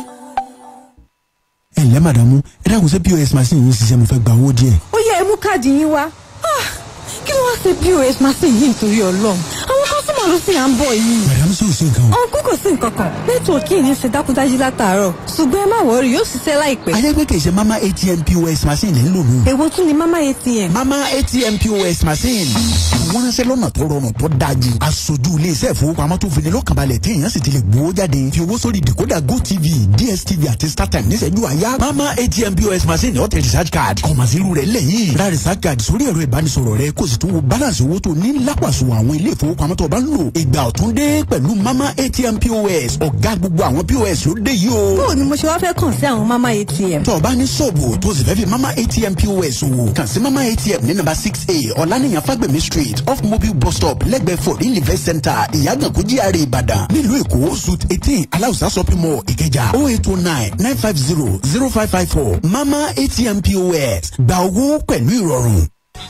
ẹ ǹlẹ́ màdàmú ẹ dákun ṣé pos machine yìí ṣiṣẹ́ mo fẹ́ gba owó díẹ̀. ó yẹ ẹ mú káàdì yín wá kí ló wá ṣe pos machine yìí nítorí ọlọ́run àwọn kọ́sọ́mà ló sì à ń bọ̀ yìí. màdàmú sì ò sí nǹkan o. ọ̀nkú kò sí nǹkan kan nẹ́tíwọ̀kì yìí ń ṣe dákúndájí látàárọ̀ ṣùgbọ́n ẹ má wọrí yóò ṣiṣẹ́ láìpẹ́. ayégbé kì í ṣe mama atm pos machine ń lò nù. èwo tún ni mama atm. mama atm pos machine wọ́n ránṣẹ́ lọ́nà tó rọrùn tó dájú. aṣojú iléeṣẹ́ ìfowópamọ́ tó fi ní lọ́kànbalẹ̀ tí èèyàn sì ti lè gbowó jáde fi owó sórí decoder gotv dstv àti startime níṣẹ́jú àyà. mama atm pos machine ọ̀tẹ̀ research card kọ̀mọ̀síru rẹ̀ lẹ́yìn ra research card sórí ẹ̀rọ ìbánisọ̀rọ̀ rẹ kó sì tún wo balance owó tó ní lápàṣọ àwọn ilé ìfowópamọ́ tó bá ń lò. ìgbà ọ̀tún dé pẹ̀lú mama atm pos ọ̀gá gbogbo àwọn pos ló dé yìí o. bó ni mo ṣe wá fẹ́ kàn sí àwọn mama atm. tó o bá ní ṣọ́ọ̀bù tó sì fẹ́ fi mama atm pos wò kàn sí mama atm ní nàmbà 6A ọ̀lànìyàn fagbemi street off mobile bus stop lẹ́gbẹ̀ẹ́ for invest center ìyàgànkú GRA ìbàdàn nílùú èkó suit 18 aláùsá shopping mall ìkẹjà 08099500554 mama atm pos gba owó pẹ̀lú ìrọ̀rùn.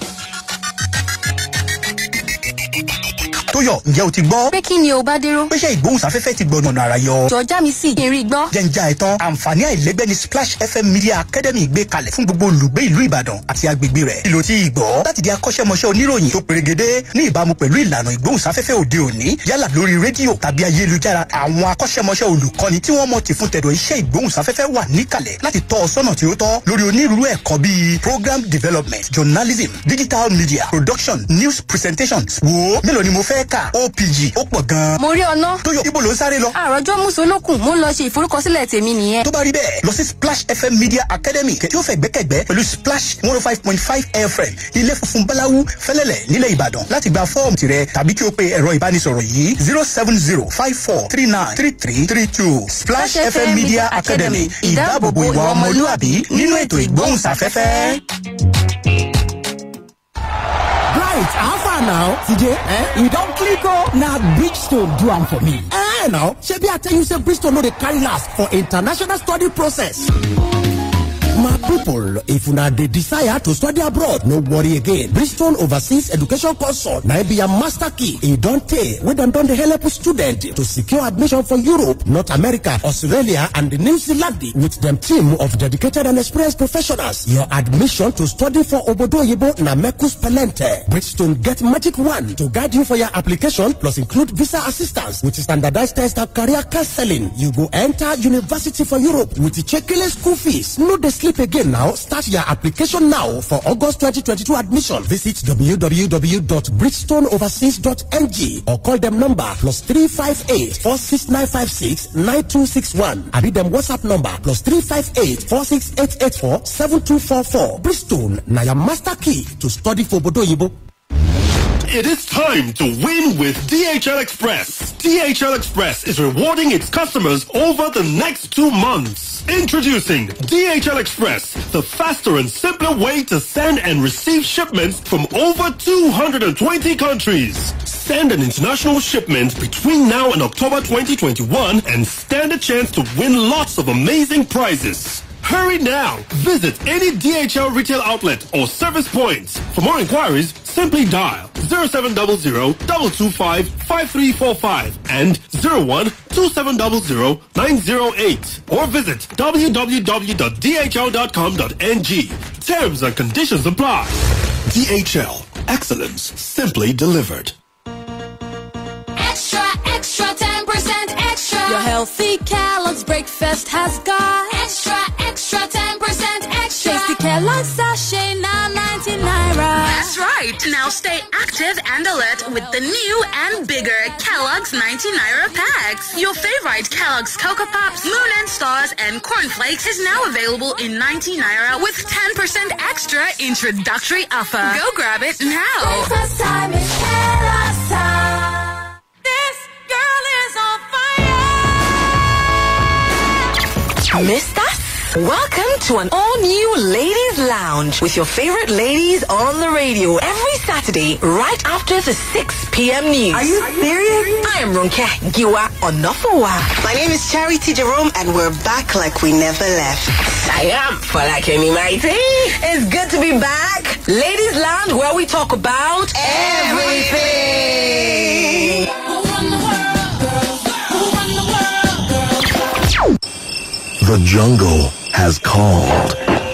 Tóyọ̀ ǹjẹ́ o ti gbọ́. pé kí ni o bá dérò. pẹ́sẹ́ ìgbóhùnsáfẹ́fẹ́ ti gbọ́dọ̀ ọ̀nà àrà yọ. jọjá mi sì kí n rí gbọ́. jẹ́njá ẹ̀tàn àǹfààní àìlẹ́gbẹ́ ni Splash FM Media Academy gbé kalẹ̀ fún gbogbo olùgbé ìlú Ìbàdàn àti agbègbè rẹ̀. ìlò tí ìgbọ́ láti di akọ́ṣẹ́mọṣẹ́ oníròyìn tó perégedé ní ìbámu pẹ̀lú ìlànà ìgbóhùnsáfẹ́fẹ́ òde òní yálà lórí rédíò tàbí ayélujára. àwọn akọ́ṣẹ́mọṣẹ́ olùkọ́ni tí wọ́n mọ̀ ti fún tẹ̀dọ̀ iṣẹ́ ìgbóhùnsáfẹ́fẹ́ wà níkàlẹ̀ láti tọ́ ọ sọ́nà tí ó tọ́ lórí onírúurú ẹ̀kọ́ bíi program development journalism digital media production news presentations. wo mélòó ni mo fẹ́ kà OPG ó pọ̀ gan-an. mo rí ọ̀nà. Tóyọ̀ ibo ló ń sáré lọ. àròjọ mùsùlùkùn mo ń lọ ṣe ìforúkọsílẹ̀ tèmi nìyẹn. tó bá rí bẹ́ẹ̀ lọ sí Splash FM Media Academy tí ó fẹ́ gbẹ́kẹ̀gbẹ́ pẹ̀lú Splash 105.5 FM ilé funfun báláwú fẹ́lẹ́lẹ̀ nílẹ̀ Ìbàdàn láti gba fọ́ọ̀mù tirẹ̀ tàbí kí o pe ẹ̀rọ ìbánisọ̀rọ̀ yìí 07054393332 Splash FM Media Academy ìdáàbòbò ìwà ọmọlúwàbí nínú ètò ìgbóhùnsáfẹ́fẹ́. Right, how far now? CJ, you don't click on. Now Bridgestone do am for me. Now, shebi I tell you say Bridgestone no dey carry last for international study process. My people, if una dey desire to study abroad, no worry again. Bristol Overseas Education Consult na be a master key. E don tey wey dem don dey help students to secure admission for Europe, North America, Australia and New Zealand with dem team of dedicated and experienced professionals. Your admission to study for Obodo Oyibo na Mekus Pelente. Bristol get magic wand to guide you for your application plus include visa assistance with standardized test and career counseling. You go enter university for Europe with checkile school fees. No dey sleep again now. Start your application now for August 2022 admission. Visit www.bridgestoneoverseas.ng or call them number +358 46956 9261. I read them WhatsApp number +358 46884 7244. Bristol, now your master key to study for Obodo Oyibo. It is time to win with DHL Express. DHL Express is rewarding its customers over the next 2 months. Introducing DHL Express, the faster and simpler way to send and receive shipments from over 220 countries. Send an international shipment between now and October 2021 and stand a chance to win lots of amazing prizes. Hurry now! Visit any DHL retail outlet or service points. For more inquiries, simply dial 0700-225-5345 and 01-2700-908 or visit www.dhl.com.ng. Terms and conditions apply. DHL. Excellence simply delivered. Extra, extra, 10% extra. Your healthy Kellogg's breakfast has got extra, extra, 10% extra. Tasty Kellogg's sachet, now 99 naira. That's right. Now stay active and alert with the new and bigger Kellogg's 90 naira packs. Your favorite Kellogg's Cocoa Pops, Moon and Stars, and Corn Flakes is now available in 90 naira with 10% extra introductory offer. Go grab it now. Breakfast time is Kellogg's time. This girl is on fire. Missed us? Welcome to an all-new Ladies Lounge with your favorite ladies on the radio every Saturday right after the 6 p.m. news. Are you serious? I am Ronke Giwa Onofowa. My name is Charity Jerome and we're back like we never left. I am Falakemi Mighty. It's good to be back. Ladies Lounge, where we talk about everything. Who run the world, girls? Who run the world, girls? The jungle has called,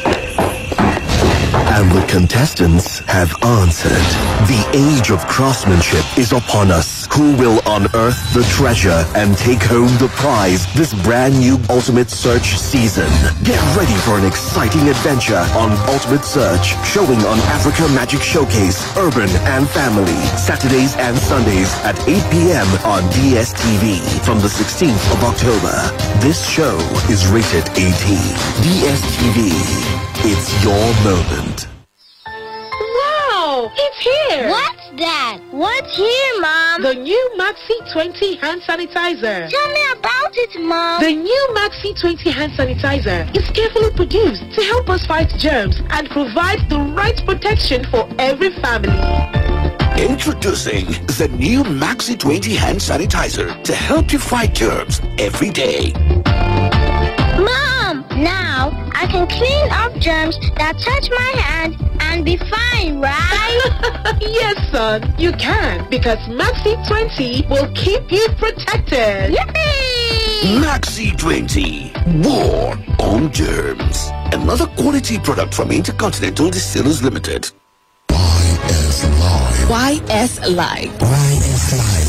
and the contestants have answered. The age of craftsmanship is upon us. Who will unearth the treasure and take home the prize this brand new Ultimate Search season? Get ready for an exciting adventure on Ultimate Search, showing on Africa Magic Showcase, Urban and Family, Saturdays and Sundays at 8 p.m. on DSTV from the 16th of October. This show is rated 18. DSTV. It's your moment. Wow, it's here. What's that? What's here, Mom? The new Maxi 20 hand sanitizer. Tell me about it, Mom. The new Maxi 20 hand sanitizer is carefully produced to help us fight germs and provide the right protection for every family. Introducing the new Maxi 20 hand sanitizer to help you fight germs every day. Mom, now I can clean up germs that touch my hand and be fine, right? Yes, son, you can, because Maxi 20 will keep you protected. Yippee! Maxi 20. War on germs. Another quality product from Intercontinental Distillers Limited. YS Live. YS Live. YS Live.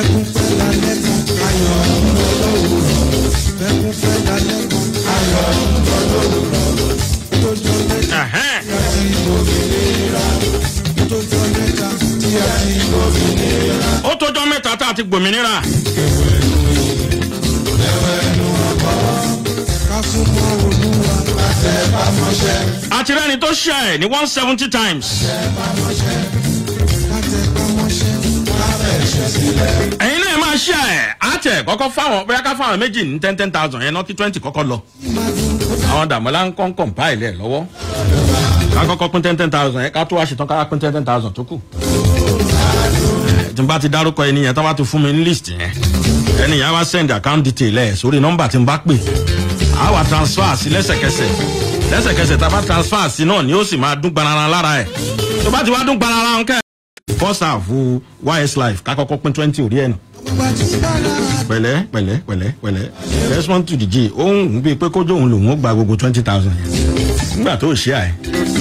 Ó tójọ́ mẹ́ta tá a ti gbòmìnira. Àti rẹ́ni tó ṣe ẹ̀ ní 170 times. Ẹ̀yin náà máa ṣe ẹ̀ àtẹ̀ kọ́kọ́ fáwọn bóyá ká fáwọn méjì ní 10,000 yẹn náà kí 20 kọ́kọ́ lọ. Àwọn Dàmọ́lá ń kọ́ compile ẹ̀ lọ́wọ́. Ká kọ́kọ́ pín 10,000 yẹn ká tó wá ṣetán ká pín 10,000 tó kù. Tí n bá ti dárúkọ ẹni yẹn tó bá ti fún mi ní list yẹn. Ẹni yẹn wá send account detail ẹ̀ sórí nọ́mbà tí n bá pè. A wá transfer sí lẹ́sẹ̀kẹsẹ̀ tá a bá transfer sí náà ni ó sì máa dún gbanara lára ẹ̀. Tó bá ti wá dún gbanara ń kẹ́. First half YS Life ká kọ́kọ́ pín 20 orí ẹ̀ nù. Pẹ̀lẹ́ respond to the G òun bíi pé kójú òun lòun ó gba gbogbo 20,000 yẹn. Nígbà tó ṣe àì.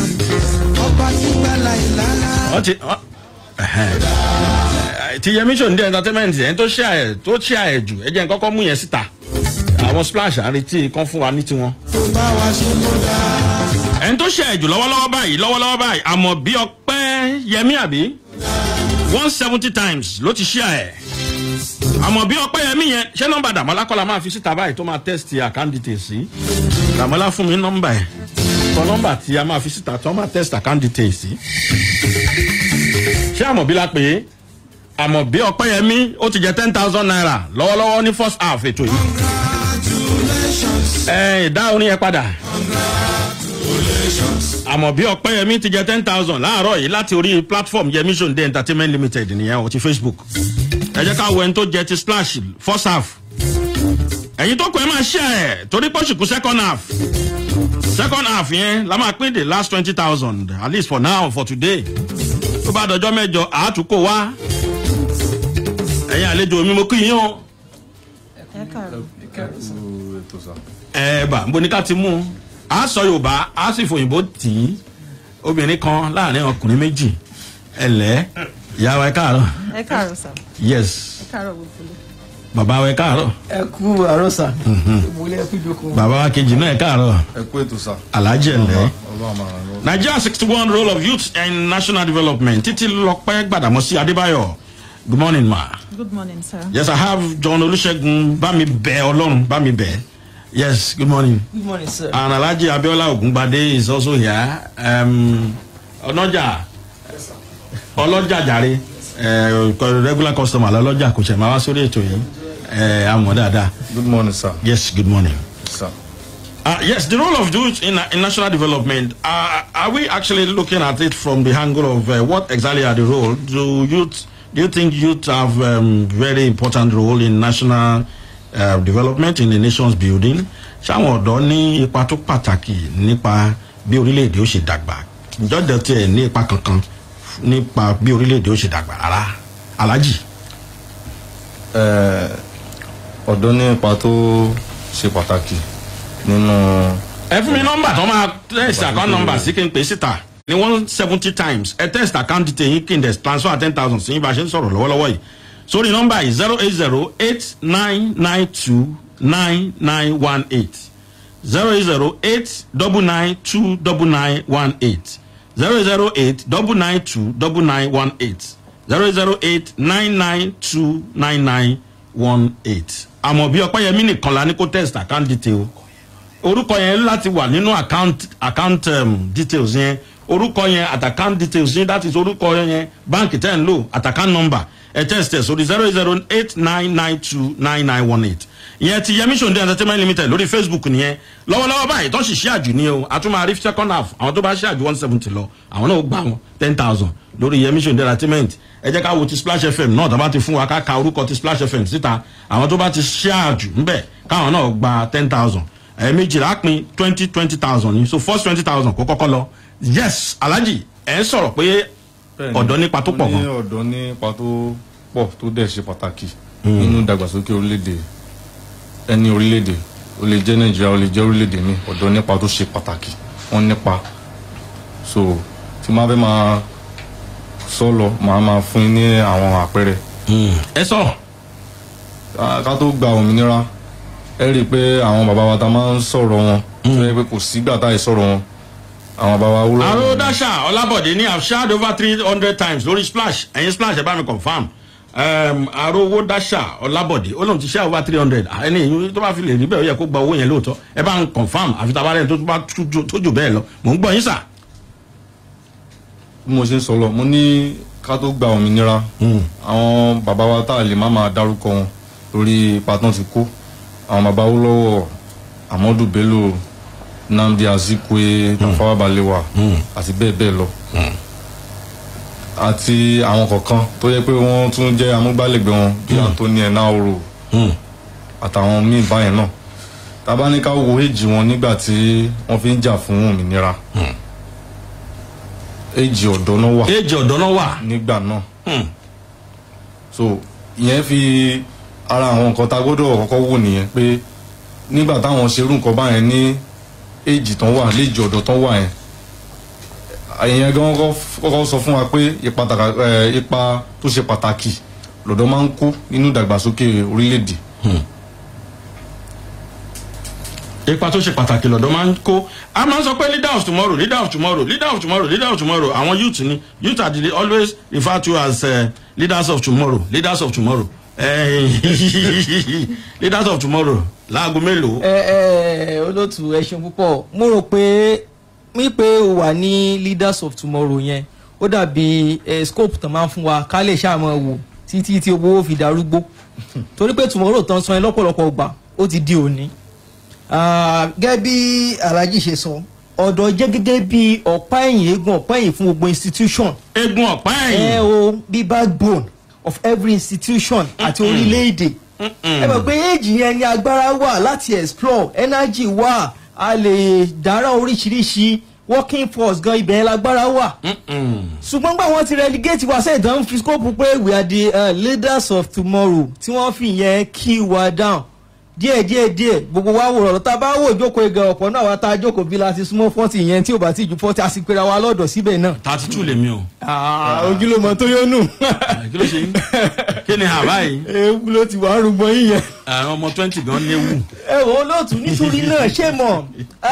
Ti Yemi Sonde Entertainment yẹn tó ṣe àì jù ẹ jẹ́ n kọ́kọ́ mú yẹn síta. Àwọn Splash àrètí kan fún wa ní tiwọn. Ẹni tó ṣe àìjù lọ́wọ́lọ́wọ́ báyìí àmọ́ bí ọpẹ́ Yẹmí àbí 170 times ló ti ṣe ẹ̀. Àmọ́ bí ọpẹ́ Yẹmí yẹn ṣé nọ́mbà Dàmọ́lá kọ́ la máa fi síta báyìí tó máa test account details sí. Dàmọ́lá fún mi nọ́mbà ẹ̀. Kọ́ nọ́mbà tí a máa fi síta tó máa test account details sí. Ṣé àmọ́ bí la pè é? Àmọ́ bí ọpẹ́ Yẹmí ó ti jẹ 10,000 naira lọ́wọ́lọ́wọ́ ní first half ètò yìí. Dá orin yẹn padà. Àmọ́ bí ọpẹ́ Yẹmí ti jẹ 10,000 láàárọ̀ yìí láti orí platform Yemi Sonde Entertainment Limited nìyẹn o ti Facebook. Ẹ jẹ́ ká wo ẹni tó jẹ ti Splash first half. Ẹ̀yin tó kọ ẹ máa ṣe ẹ̀ torí pọ́ṣùkú second half. Second half yẹn la máa pín the last 20,000 at least for now for today. Tó bá dọjọ́ mẹ́jọ àátúkò wá. Ẹ̀yin àlejò mi mo kí yín o. Nbo ní ká ti mú a sọ Yorùbá a sì fòyìnbó tì í obìnrin kan láàrin ọkùnrin méjì ẹlẹ ìyàwó ẹ káàárọ̀. Ẹ káàárọ̀ sà. Yes. Ẹ káàárọ̀ gbogbo. Bàbá wa ẹ káàárọ̀. Ẹ kú àárọ̀ sà. Ìmúlẹ̀ ẹ kú ìjókòó. Bàbá wa kejì náà ẹ káàárọ̀. Ẹ kú ètò sà. Alhaji ẹlẹ. Nigeria 61 role of youth in national development Títí Lọ́pẹ́ Gbàdámọ́sí Adébáyọ̀. Good morning ma. Good morning sir. Yes, I have John Olusegun Bámibẹ̀ Ọlọ́run Bámibẹ̀. Yes, good morning. Good morning, sir. And Alhaji Abiola Ogunbade is also here. Ọlọ́jà. Ọlọ́jà jàre. Regular customer lọ́lọ́jà kò ṣe máa wá sórí ètò yìí. Àmọ́ dáadáa. Good morning, sir. Yes, good morning. Sir. Yes, the role of youth in national development. Are we actually looking at it from the angle of what exactly are the role? Do you think youth have very important role in national development in the nation's building? Ṣáwọn ọ̀dọ́ ní ipa tó pàtàkì nípa bí orílẹ̀-èdè ó ṣe dàgbà. Ìjọ́dọ̀ tiẹ̀ ní ipa kankan nípa bí orílẹ̀-èdè ó ṣe dàgbà rárá. Alhaji. Ọ̀dọ́ ní ipa tó ṣe pàtàkì nínú. Ẹ fún mi nọ́mbà tó máa test account number sí kí n pè síta ní 170 times. Ẹ test account detail yín kí n dẹ̀ transfer 10,000 sí yín bá a ṣe ń sọ̀rọ̀ lọ́wọ́lọ́wọ́ yìí. So the number is 08089929918. 08089929918. 08089929918. 08089929918. Àmọ́ bí Ọpẹ́yẹmí nìkan la ní kó test account detail. Orúkọ yẹn láti wà nínú account details yẹn. Orúkọ yẹn at account details yẹn, that is orúkọ yẹn báńkì tẹ́ ń lò at account number. A test sórí 08089929918. Ìyẹn ti Yemi Sonde Entertainment Limited lórí Facebook nìyẹn. Lọ́wọ́lọ́wọ́ báyìí tó ń ṣiṣẹ́ àjù ní o. A tún máa rí second half. Àwọn tó bá ṣe àjù 170 lọ. Àwọn náà gbà wọn 10,000 lórí Yemi Sonde Entertainment. Ẹ jẹ́ ká wo ti Splash FM náà tó bá ti fún wa ká ka orúkọ ti Splash FM síta. Àwọn tó bá ti ṣe àjù ńbẹ̀ káwọn náà gba 10,000. Méjìlá pín 20,000 ni. So first 20,000 kó kọ́kọ́ lọ. Yes, Alhaji ẹ sọ̀rọ̀ pé ọ̀dọ́ nípa tó pọ̀ gan. Ọ̀dọ́ nípa tó pọ̀ tó dẹ̀ ṣe pàtàkì nínú ìdàgbàsókè orílẹ̀-èdè. Ẹni orílẹ̀-èdè ó lè jẹ́ Nàìjíríà ó lè jẹ́ orílẹ̀-èdè mi. Ọ̀dọ́ nípa tó ṣe pàtàkì wọ́n nípa. So tí máa fẹ́ máa sọ lọ máa fún ní àwọn àpẹẹrẹ. Ẹ sọ. ká tó gba òmìnira ẹ rí i pé àwọn bàbá wa ta máa ń sọ̀rọ̀ wọn tó yẹ pé kò sígbà tá ì sọ̀rọ̀ wọn àwọn bàbá wa wúlò. àrò dáṣà ọlábọ̀dé ní I've shared over 300 times lórí splash ẹ̀yin splash ẹ̀ bá mi confam àrò owó dáṣà ọlábọ̀dé ó lóun ti share over 300 ẹni tó bá fi lè rí bẹ́ẹ̀ ó yẹ kó gba owó yẹn lóòótọ́ ẹ bá ń confam àfi tá a bá rẹ̀ tó jù bẹ́ẹ̀ lọ mò ń gbọ́ yín sà. bí mo ṣe ń sọ lọ mo ní ká tó gba òmìnira àwọn bàbá wa tá a lè má máa dárúkọ wọn lórí ipa tán ti kó àwọn bàbá wo lọ́wọ́ Amadu Bello Nnamdi Azikiwe Tafawa Balewa àti bẹ́ẹ̀ bẹ́ẹ̀ lọ àti àwọn kọ̀ọ̀kan tó yẹ pé wọ́n tún jẹ́ amúgbálẹ́gbẹ̀ẹ́ wọn bí Anthony Enahoro àtàwọn míì báyẹn náà tàbá ní ká wo èjì wọn nígbà tí wọ́n fi ń jà fún òmìnira èjì ọ̀dọ́ náà wà nígbà náà so ìyẹn fi ara àwọn nǹkan tá a gbọ́dọ̀ kọ́kọ́ wò nìyẹn pé nígbà táwọn ṣerú nǹkan báyẹn ní èjì tán wà léjì ọ̀dọ́ tán wà yẹn ìyẹn gan kọ́kọ́ sọ fún wa pé ipa tó ṣe pàtàkì lọ́dọ̀ máa ń kó nínú ìdàgbàsókè orílẹ̀-èdè. ipa tó ṣe pàtàkì lọ́dọ̀ máa ń kó a máa ń sọ pé leader of tomorrow leader of tomorrow leader of tomorrow leader of tomorrow àwọn youth ni youth are always referred to as leaders of tomorrow leaders of tomorrow leaders of tomorrow láago mélòó. olóòtú ẹ ṣeun púpọ̀ mo rò pé o wà ní leaders of tomorrow yẹn ó dàbí scope tán máa ń fún wa ká lè ṣàmọ̀ wò títí tí owó fi darúgbó torí pé tomorrow tán sọ yẹn lọ́pọ̀lọpọ̀ gbà ó ti di òní. gẹ́gẹ́ bí Alhaji ṣe sọ ọ̀dọ́ jẹ́ gẹ́gẹ́ bí ọ̀pá ẹ̀yìn eégún ọ̀pá ẹ̀yìn fún gbogbo institution. eégún ọ̀pá ẹ̀yìn. o bí backbone of every institution àti orílẹ̀-èdè. ẹ mọ̀ pé èjì yẹn ni agbára wà láti explore energy wà a lè dára oríṣiríṣi working force gan ibẹ̀ lágbára wà. ṣùgbọ́n gbà wọ́n ti relegate wa sẹ́yìn tán fi scope pé we are the leaders of tomorrow tí wọ́n fi yẹn key wa down díẹ̀ gbogbo wa wò rọ̀rọ̀ tá a bá wò ìjókòó ìgbà ọ̀pọ̀ náà wa tá a jókòó bí láti súnmọ́ 40 yẹn tí ò bá ti ju 40 a sì pera wa lọ́dọ̀ síbẹ̀ náà. 32 lèmi o. ojúlómọ tó yónú. kí ló ṣe yín kí ni àbá yìí. ewu ló ti wàá rúgbọ́n yín yẹn. àwọn ọmọ 20 gan léwu. ẹ wò ó lóòtú nítorí náà ṣé mọ̀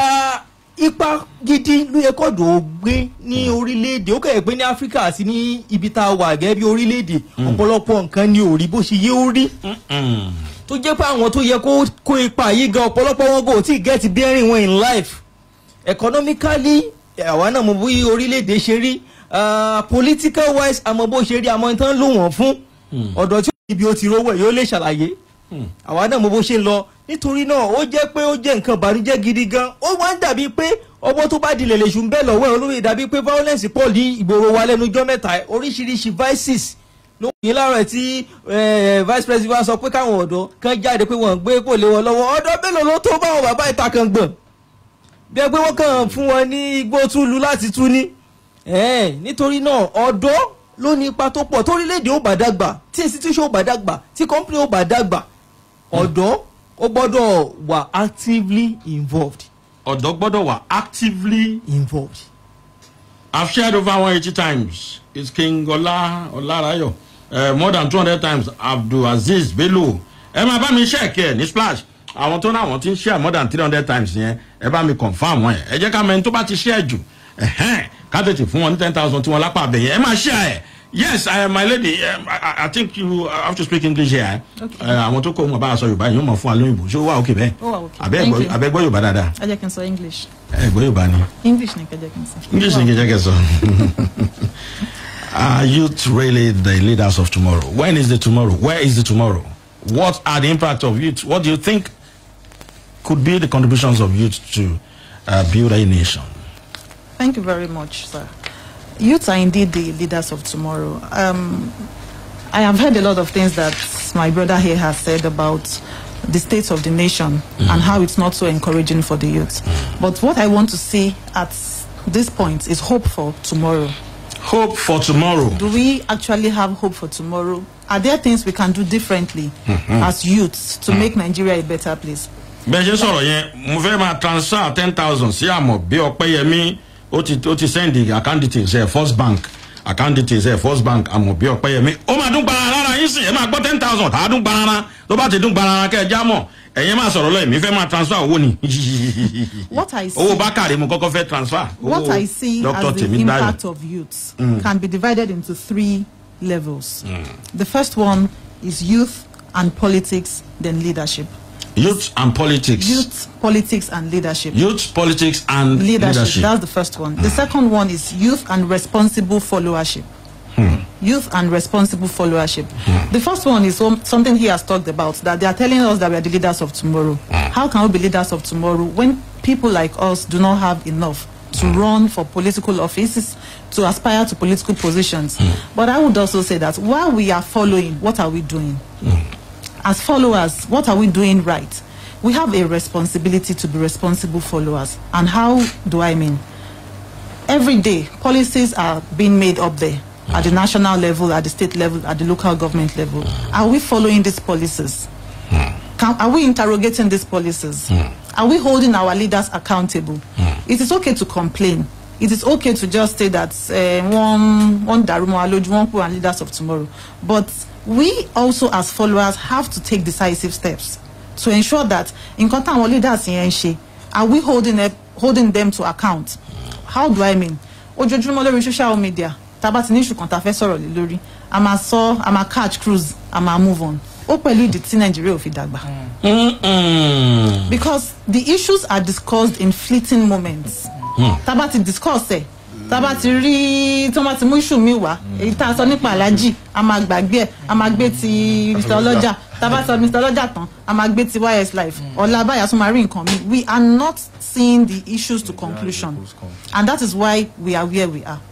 ipa gidi ló yẹ kọ́dọ̀ ó gbé ní orílẹ̀-èdè ó kẹ́yẹ̀ pé ní Áfíríkà àti ní ibi tá a wà gẹ́gẹ́ bí orílẹ̀-èdè ọ̀pọ̀lọpọ̀ nǹkan ni ò rí bó ṣe yé ó rí tó jẹ́ pé àwọn tó yẹ kó ipa yìí gan ọ̀pọ̀lọpọ̀ wọn kò tí ì get bearing wọn in life economically àwa náà mọ̀ bí orílẹ̀-èdè ṣe rí political wise àmọ́ bó ṣe rí àmọ́ ìtàn lò wọ́n fún ọ̀dọ̀ tí ibi ó ti rówó ẹ̀ yóò lè ṣàlàyé àwa náà mọ̀ bó ṣe ń lọ nítorí náà ó jẹ́ pé ó jẹ́ nǹkan ìbànújẹ́ gidi gan ó wá ń dàbí pé ọmọ tó bá dilẹ̀ lè ṣùn bẹ́ẹ̀ lọ́wọ́ ẹ̀ olóyè dàbí pé violence pọ̀ ní ìgboro wa lẹ́nu ọjọ́ mẹ́ta oríṣiríṣi vices ló yín láàárọ̀ tí vice president sọ pé káwọn ọ̀dọ́ kan jáde pé wọ́n gbé kò lé wọn lọ́wọ́ ọ̀dọ́ mélòó ló tó báwọn bàbá ìta kan gbọ̀n bí ẹ pé wọ́n kàn fún wọn ní igbó túlù láti tú ní nítorí náà ọ̀dọ́ ló ní ipa tó pọ̀ torílẹ̀-èdè ó bá dàgbà tí institution ó bá dàgbà tí company ó bá dàgbà ọ̀dọ́ ó gbọ́dọ̀ wà actively involved. ọ̀dọ́ gbọ́dọ̀ wà actively involved. I've shared over 180 times. It's King Olarayo. More than 200 times. Abdulaziz Bello. Ẹ máa bá mi share kẹ́ ní splash. Àwọn tó náà wọ́n ti ń share more than 300 times yẹn. Ẹ bá mi confirm wọn. Ẹ jẹ́ ká mẹ́rin tó bá ti share jù. Ká tètè fún wọn ní 10,000 tí wọ́n lápá abẹ́yẹn. Ẹ máa share ẹ̀. Yes, my lady, I think you have to speak English here. Àwọn tó kọ́ wọn bá a sọ Yorùbá yìí, wọ́n mọ̀ fún wa lóyìnbó. Ṣé ó wà òkè bẹ́ẹ̀? Ó wà òkè. Abẹ́gbọ́ Yorùbá dáadáa. Ẹ jẹ́ kí n sọ English. Ẹ gbọ́ Yorùbá ni. English ni kẹ́ jẹ́ kí n sọ. English ni kẹ́ jẹ́ kẹ́ sọ. Are youth really the leaders of tomorrow? When is the tomorrow? Where is the tomorrow? What are the impact of youth? What do you think could be the contributions of youth to build a nation? Thank you very much, sir. Youth are indeed the leaders of tomorrow. I have heard a lot of things that my brother here has said about the state of the nation and how it's not so encouraging for the youth. But what I want to see at this point is hope for tomorrow. Hope for tomorrow. Do we actually have hope for tomorrow? Are there things we can do differently as youths to make Nigeria a better place? Bẹ́ẹ̀ ṣe sọ̀rọ̀ yẹn, mo fẹ́ máa transfer 10,000 sí àmọ̀ bí Ọpẹ́yẹmí. ó ti send the account details first bank àmọ̀ bí Ọpẹ́yẹmí ó máa dún gbàrà lára yín sìn ẹ máa gbọ́ 10,000 tá a dún gbarara tó bá ti dún gbarara kẹ́ ẹ já mọ̀ ẹ̀yin máa sọ̀rọ̀ lọ́yìn mi fẹ́ máa transfer owó ni. What I see, owó bákàrẹ̀ mo kọ́kọ́ fẹ́ transfer. what I see as the impact of youth can be divided into 3 levels. The first one is youth and politics, then leadership. Youth and politics. Youth, politics, and leadership. Youth, politics, and leadership. That's the first one. The second one is youth and responsible followership. Youth and responsible followership. The first one is something he has talked about, that they are telling us that we are the leaders of tomorrow. How can we be leaders of tomorrow when people like us do not have enough to run for political offices, to aspire to political positions? But I would also say that while we are following, what are we doing? As followers, what are we doing right? We have a responsibility to be responsible followers. And how do I mean? Every day, policies are being made up there at the national level, at the state level, at the local government level. Are we following these policies? Are we interrogating these policies? Are we holding our leaders accountable? It is okay to complain. It is okay to just say that one Darumo Aloju, one poor and leaders of tomorrow. But we also, as followers, have to take decisive steps to ensure that in contact with leaders in Enshi, are we holding them to account? How do I mean? Ojoojúmọ́ lórí social media, tabati ní issue kan tá fẹ́ sọ̀rọ̀ lé lórí, a máa catch cruise, a máa move on. Ó pẹ̀lú ìdí tí Nigeria ò fi dàgbà. Because the issues are discussed in fleeting moments. Tabati discuss ẹ̀, tabati rí tí wọ́n ti mú issue mi wá, èyí tá a sọ nípa Alhaji, a máa gbàgbé ẹ̀, a máa gbé ti Mr. Ọlọ́jà, tabati sọ Mr. Ọlọ́jà tán, a máa gbé ti YS Life. Ọ̀la báyà tún máa rí nǹkan mi. We are not seeing the issues to conclusion. And that is why we are where we are.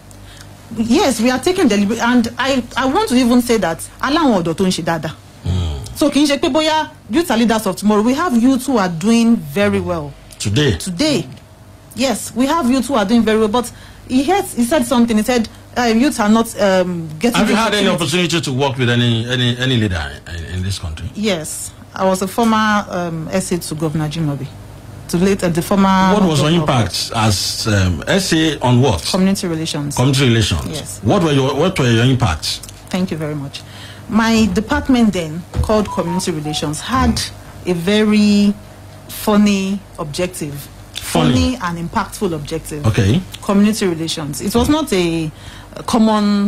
Yes, we are taking deliberate, and I want to even say that aláwọn ọ̀dọ́ tó ń ṣe dáadáa. So kì í ṣe pé bóyá youth are leaders of tomorrow. We have youth who are doing very well. Today. Yes, we have youth who are doing very well. But he said something. He said youth are not getting. Have you had any opportunity to work with any leader in this country? Yes, I was a former essay to Governor Jimobi. The former. What was your impact as essay on what? Community relations. Community relations. Yes. What were your impacts? Thank you very much. My department then, called Community Relations, had a very funny objective. Funny and impactful objective. Okay. Community relations. It was not a common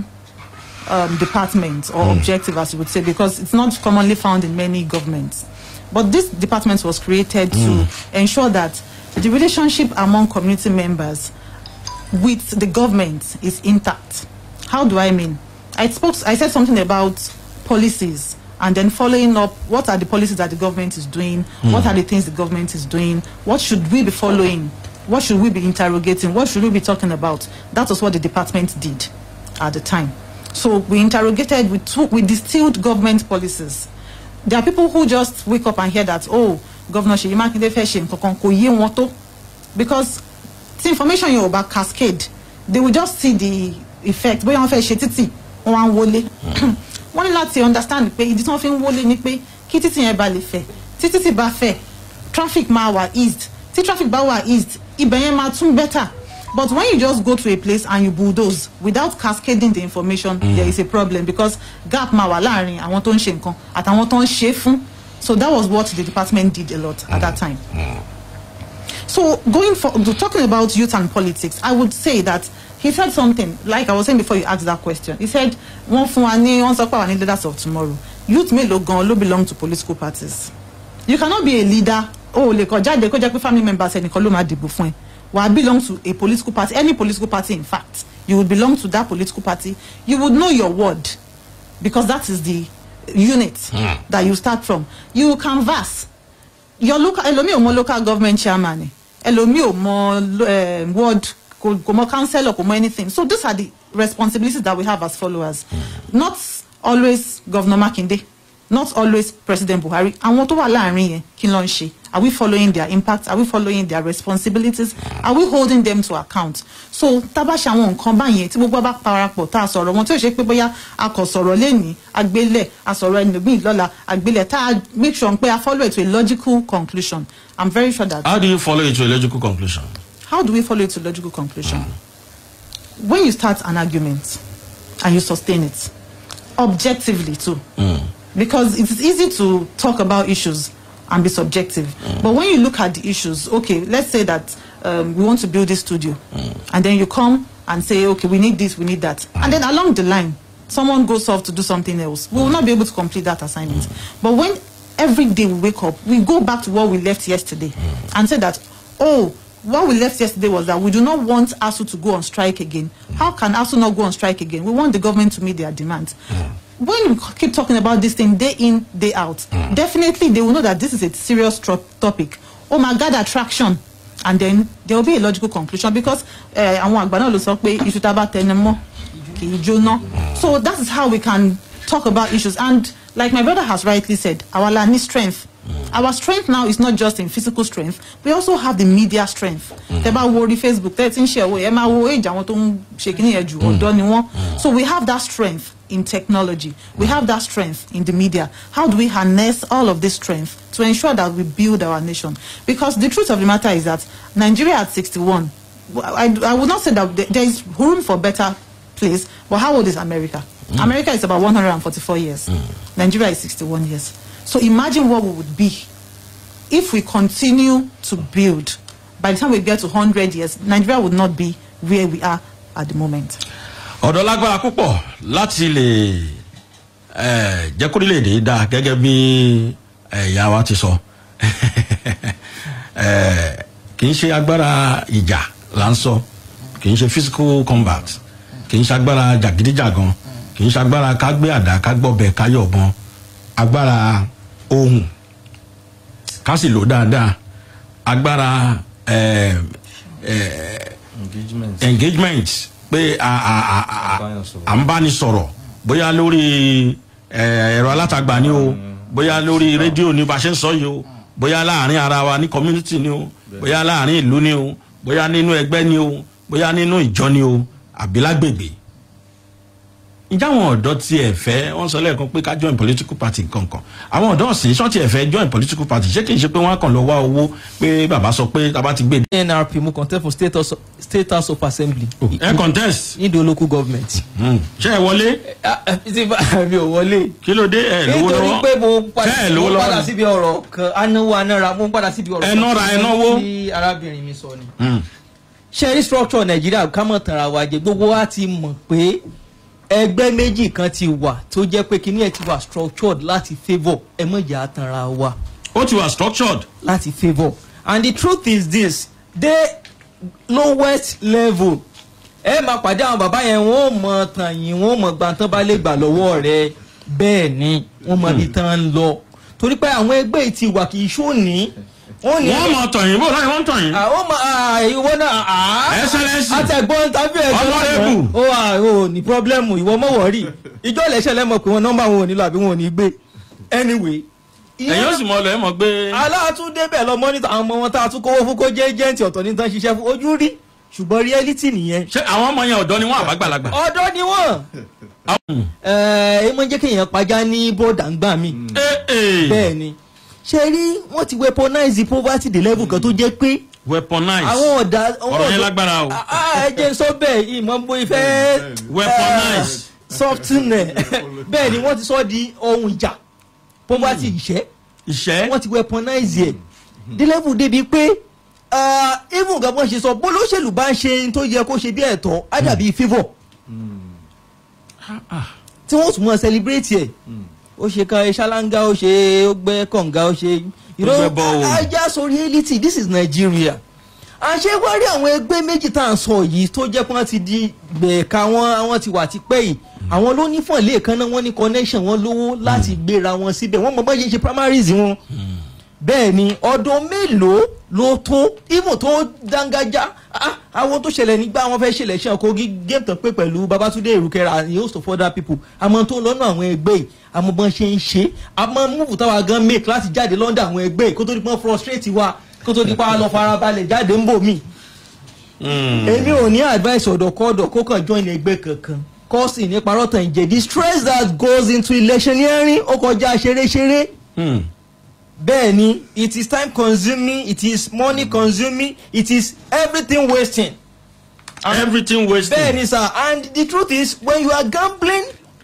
department or objective, as you would say, because it's not commonly found in many governments. But this department was created to ensure that the relationship among community members with the government is intact. How do I mean? I said something about policies, and then following up, what are the policies that the government is doing? What are the things the government is doing? What should we be following? What should we be interrogating? What should we be talking about? That was what the department did at the time. So we interrogated, we distilled government policies. There are people who just wake up and hear that, oh, Governor Seyi Makinde fẹ́ ṣe nǹkan kò yé wọn tó, because the information you about cascade, they will just see the effect. Bóyá wọ́n fẹ́ ṣe títì, wọ́n wọlé. Wọ́n ní láti understand pé ìdí tí wọ́n fi ń wọlé ni pé kí títì yẹn bá lè fẹ̀, tí títì bá fẹ̀, traffic máa wà eased, tí traffic bá wà eased, ibẹ̀ yẹn máa tún better. But when you just go to a place and you bulldoze without cascading the information, there is a problem, because gap máa wà láàrin àwọn tó ń ṣe nǹkan àtàwọn tó ń ṣe fún. So that was what the department did a lot at that time. So talking about youth and politics, I would say that he said something, like I was saying before you asked that question. He said, wọ́n fún wa ní wọ́n sọ pé àwọn ní leaders of tomorrow. Youth mélòó gan ló belong to political parties. You cannot be a leader, lè kọ jáde kó jẹ́ pé family members ẹnìkan ló máa dìbò fún ẹ. Well, belong to a political party, any political party in fact. You would belong to that political party. You would know your word, because that is the unit that you start from. You canvass. Your local government chairman, ward, councillor, anything. So these are the responsibilities that we have as followers. Not always Governor Makinde, not always President Buhari. And what are we following their impact? Are we following their responsibilities? Are we holding them to account? So tabasha won kan bayen tí gbogbo bá parapọ̀ tá sọ̀rọ̀ wọn tí ó ṣe pé bóyá a kò sọ̀rọ̀ leni agbele a sọ̀rọ̀ ẹnìgbìn lọ́la agbele tá make sure pé a follow it to a logical conclusion. I'm very sure that. How do you follow it to a logical conclusion? How do we follow it to a logical conclusion? When you start an argument and you sustain it, objectively too. Because it's easy to talk about issues and be subjective. But when you look at the issues, okay, let's say that we want to build this studio. And then you come and say, okay, we need this, we need that. And then along the line, someone goes off to do something else. We will not be able to complete that assignment. But when every day we wake up, we go back to what we left yesterday and say that, oh, what we left yesterday was that we do not want ASU to go on strike again. How can ASU not go on strike again? We want the government to meet their demands. When we keep talking about this thing day in, day out, definitely they will know that this is a serious topic. Oh my God, attraction. And then there will be a logical conclusion because so that is how we can talk about issues. And like my brother has rightly said, our land is strength. Our strength now is not just in physical strength, we also have the media strength. Facebook, so we have that strength in technology. We have that strength in the media. How do we harness all of this strength to ensure that we build our nation? Because the truth of the matter is that Nigeria at 61, I would not say that there is room for better place, but how old is America? America is about 144 years. Nigeria is 61 years. So imagine what we would be if we continue to build. By the time we get to 100 years, Nigeria would not be where we are at the moment. Ọ̀dọ̀ lágbára púpọ̀ láti lè jẹ́ kórílẹ̀-èdè dá gẹ́gẹ́ bí ìyá wa ti sọ. Kì í ṣe agbára ìjà là ń sọ, kì í ṣe physical combat, kì í ṣe agbára jàgídíjàgan, kì í ṣe agbára ká gbé àdá ká gbọ́bẹ ká yọ̀bọ̀n, agbára ohun ká sì lò dáadáa, agbára engagement pé à ń bá ní sọ̀rọ̀ bóyá lórí ẹ̀rọ alátagbà ni o, bóyá lórí rédíò ni bá ṣe ń sọ yìí o, bóyá láàrin ara wa ní community ni o, bóyá láàrin ìlú ni o, bóyá nínú ẹgbẹ́ ni o, bóyá nínú ìjọ ni o, àbí lágbègbè. Ǹjẹ́ àwọn ọ̀dọ́ tí ẹ fẹ́ wọ́n sọ lẹ́ẹ̀kan pé ká join political party kankan, àwọn ọ̀dọ́ ọ̀sìn sọ́n tí ẹ fẹ́ join political party ṣé kì í ṣe pé wọ́n kàn lọ wá owó pé bàbá sọ pé tá bá ti gbé. NRP mo contest for state house of assembly. ẹ contest. ní the local government. ṣé ẹ wọlé. mi ò wọlé. kí ló dé ẹ lówó lọ́wọ́. nítorí pé mo padà síbi ọ̀rọ̀ kan anáwó anára mo padà síbi ọ̀rọ̀ kan. ẹnáwó. tí arábìnrin mi sọ ni. ṣe structure Nàìjíríà ká mọ̀ tàn ra wa jẹ gbogbo wa ti mọ̀ pé ẹgbẹ́ méjì kan ti wà tó jẹ́ pé kíní ẹ̀ ti wà structured láti favour ẹ mọ̀ jà tanra wa. ó ti wà structured. láti favour and the truth is this the lowest level ẹ máa pàdé àwọn bàbá yẹn wọ́n mọ̀ tàn yín wọ́n mọ̀ gbàǹtàn bá lè gbà lọ́wọ́ rẹ̀ bẹ́ẹ̀ ni wọ́n mọ̀ ibi tán ń lọ torí pé àwọn ẹgbẹ́ ti wà kì í ṣóní. wọ́n mọ̀ tàn yín bó láì wọ́n tàn yín. àwọn ìwọ náà ẹsẹlẹsì àtẹ̀gbọ́n tàbí ọlọ́rẹ́bù. ó ní pọ́blẹ́mù ìwọ mọ̀ wọ́ọ̀rì ìjọ ìlẹ̀ṣẹ̀ lẹ́mọ̀ pé wọn nọ́mbà wọn ò nílò àbí wọn ò ní gbé anyway. ẹ̀yin ó sì mọ̀ lọ́ ẹ̀ mọ̀ gbé. aláàtúndé bẹ̀ lọ mọ́nítà àwọn ọmọ wọn tá a tún kówó fún kó jẹ́ ẹ́jẹ̀ǹtì ọ̀tọ̀ ní tán ṣiṣẹ́ fún ojú rí ṣùgbọ́n reality nìyẹn. ṣé àwọn ọmọ yẹn ọ̀dọ́ ni wọ́n àbágbàlagbà. ọ̀dọ́ ni wọ́n. ẹ mọ jẹ́ kéèyàn pajá ní bọ́ọ̀dà ń gbà mí. bẹ́ẹ̀ ni ṣe rí wọ́n ti weaponize the poverty the level kan tó jẹ́ pé. weaponize àwọn ọ̀dà ọ̀rọ̀ yẹn lágbára o. ẹ jẹ́ sọ bẹ́ẹ̀ ìmọ̀ bó ifẹ̀. weaponize software bẹ́ẹ̀ ni wọ́n ti sọ di ohun ìjà poverty ìṣẹ́ wọ́n ti weaponize ẹ̀ the level débi pé even gan bọ́n ṣe sọ bó lóṣèlú bá ń ṣe tó yẹ kó ṣe bí ẹ̀tọ́ á dàbí favour tí wọ́n tún mọ̀ celebrate ẹ̀ ó ṣe kan ṣáláńgá ó ṣe ó gbẹ́ kànga ó ṣe ajá sórí reality this is Nigeria àṣẹ wá rí àwọn ẹgbẹ́ méjì tá à ń sọ yìí tó jẹ́ pé wọ́n ti di gbẹ̀ẹ̀ka wọn ti wà tipẹ́ yìí àwọn ló ní fọ̀n lẹ́ẹ̀kan náà wọ́n ní connection wọn lówó láti gbéra wọn síbẹ̀ wọ́n mọ̀ bá ṣe primaries wọn bẹ́ẹ̀ ni ọdún mélòó ló tó even tó dángájá àwọn tó ṣẹlẹ̀ nígbà wọn fẹ́ ṣẹlẹ̀ ṣe ọkọ̀ game tán pé pẹ̀lú Babatunde Erukera and host of other people àmọ́ tó lọ́nà àwọn ẹgbẹ́ yìí àmọ́ bọ́n ṣe ń ṣe àmọ́ múùfù táwa gan make láti jáde London àwọn ẹgbẹ́ yìí kó tó di pọ́n frustrate wa kó tó di pa lọ farabalẹ̀ jáde ń bò mí. èmi ò ní advice ọ̀dọ̀kọ́dọ̀ kó kàn join ẹgbẹ́ kankan kọ́sì ní parọ́tàn ìjẹ́ the stress that goes into electioneering ó kọjá ṣeréṣeré. bẹ́ẹ̀ ni it is time consuming it is money consuming it is everything wasting. everything wasting. bẹ́ẹ̀ ni sir and the truth is when you are gambling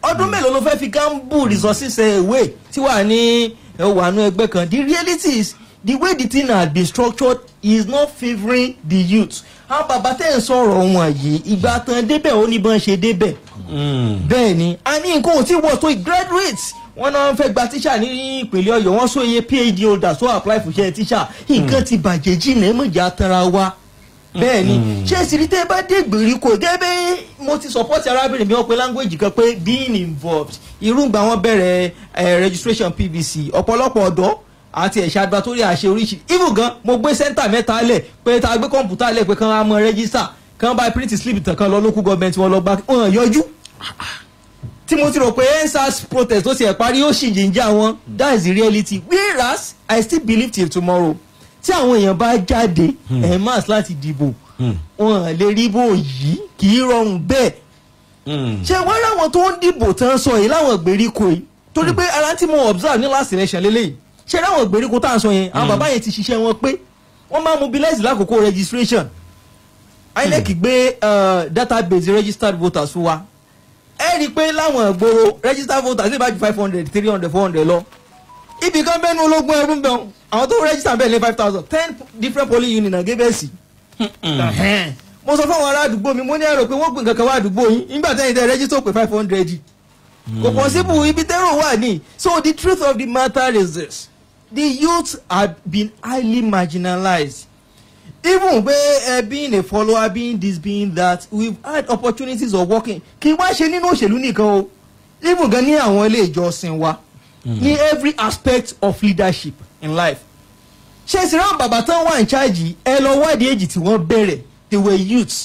ọdún mélòó ló fẹ́ fi gamble resources away tí wà ní ẹwàánu ẹgbẹ́ kan. The reality is the way the thing has been structured is not favouring the youth. àwọn bàbá tẹ̀ ń sọ̀rọ̀ wọn yìí ìgbà tán débẹ̀ ó ní bọ́n ṣe débẹ̀. bẹ́ẹ̀ ni a ní nǹkan ò tí wọ̀ tó graduates wọn náà fẹ́ gba tíṣà ní ìpínlẹ̀ ọ̀yọ́ wọn sọ iye phd holders tó apply fún iṣẹ́ tíṣà nǹkan ti bàjẹ́ jìnnà ẹ̀ mọ̀jà tanra wa. bẹ́ẹ̀ ni ṣé ìsìrí tẹ́ bá dé gbèríko gẹ́gẹ́ mo ti support arábìnrin mi wọ́n pe language kan pé being involved irúgbà wọn bẹ̀rẹ̀ registration pvc ọ̀pọ̀lọpọ̀ ọ̀dọ́ àti ẹ̀ṣẹ̀ advertorial àṣẹ oríṣi even gan mo gbé center mẹ́ta lẹ̀ pé tá a gbé kọ̀ǹpútà lẹ̀ pé kán á mọ register kán bá print slip tàn kan lọ local government wọn lọ gbà wọn yọjú tí mo ti rò pé endsars protest tó ti ẹ̀ parí ó sì jìnjà wọn that is the reality whereas I still believe till tomorrow tí àwọn èèyàn bá jáde mass láti dìbò wọn lè rí bó yìí kì í rọrùn bẹ́ẹ̀ ṣé wọ́n láwọn tó ń dìbò tán sọ yìí láwọn ìgbèríko yìí torí pé ara tí mo observe ní last election lélẹ́yìí ṣé láwọn ìgbèríko tá à ń sọ yẹn àwọn bàbá yẹn ti ṣiṣẹ́ wọn pé wọ́n máa mobilize lákòókò registration INEC gbé database registered voters fún wa ẹ rí i pé láwọn ìgboro registered voters lè bá ju 500 300 400 lọ ibì kan bẹ́ẹ̀ ní ológun ẹrú ń bẹ̀ àwọn tó register bẹ́ẹ̀ lé 5,000 10 different polling units náà gébẹ̀ sí. mo sọ fún àwọn ará àdúgbò mi mo ní ẹ̀rọ pé wọ́n gbìn kankan wá àdúgbò yín nígbà tẹ́yìn tẹ́ register pé 500 kò possible ibi tẹ́rọ wà ní. So the truth of the matter is this: the youth have been highly marginalized. Even where being a follower, being this, being that, we've had opportunities of working. Kí wá ṣe nínú òṣèlú nìkan o. Even gan ní àwọn ilé ìjọsìn wa. Ní every aspect of leadership in life. Ṣé ìsìnrán bàbá tán wà in charge ẹ lọ wádìí èjì tí wọ́n bẹ̀rẹ̀ they were youths.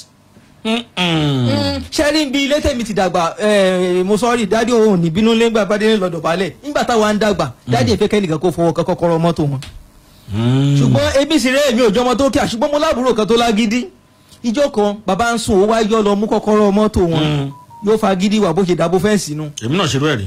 Ṣẹ́rí bí ilé tẹ̀mí ti dàgbà mo sọ́ọ́rì dádì òun ní bínú lẹ́gbàá bá dé lọ́dọ̀ balẹ̀ nígbà táwa ń dàgbà dádì ẹ̀fẹ́ kẹ́nìkan kó fọwọ́ kọ́kọ́rọ́ mọ́tò wọn. ṣùgbọ́n ebi sì rẹ́ èmi ò jọmọ tó kí àṣùgbọ́n mo lábúrò kan tó lágídí ìjọ kan bàbá ń sùn ó wá yọ lọ mú kọ́kọ́rọ́ mọ́tò wọn yóò fa gidi wà bó ṣe dábò fẹ́ǹsì nu. èmi náà ṣe rú ẹ̀ rí.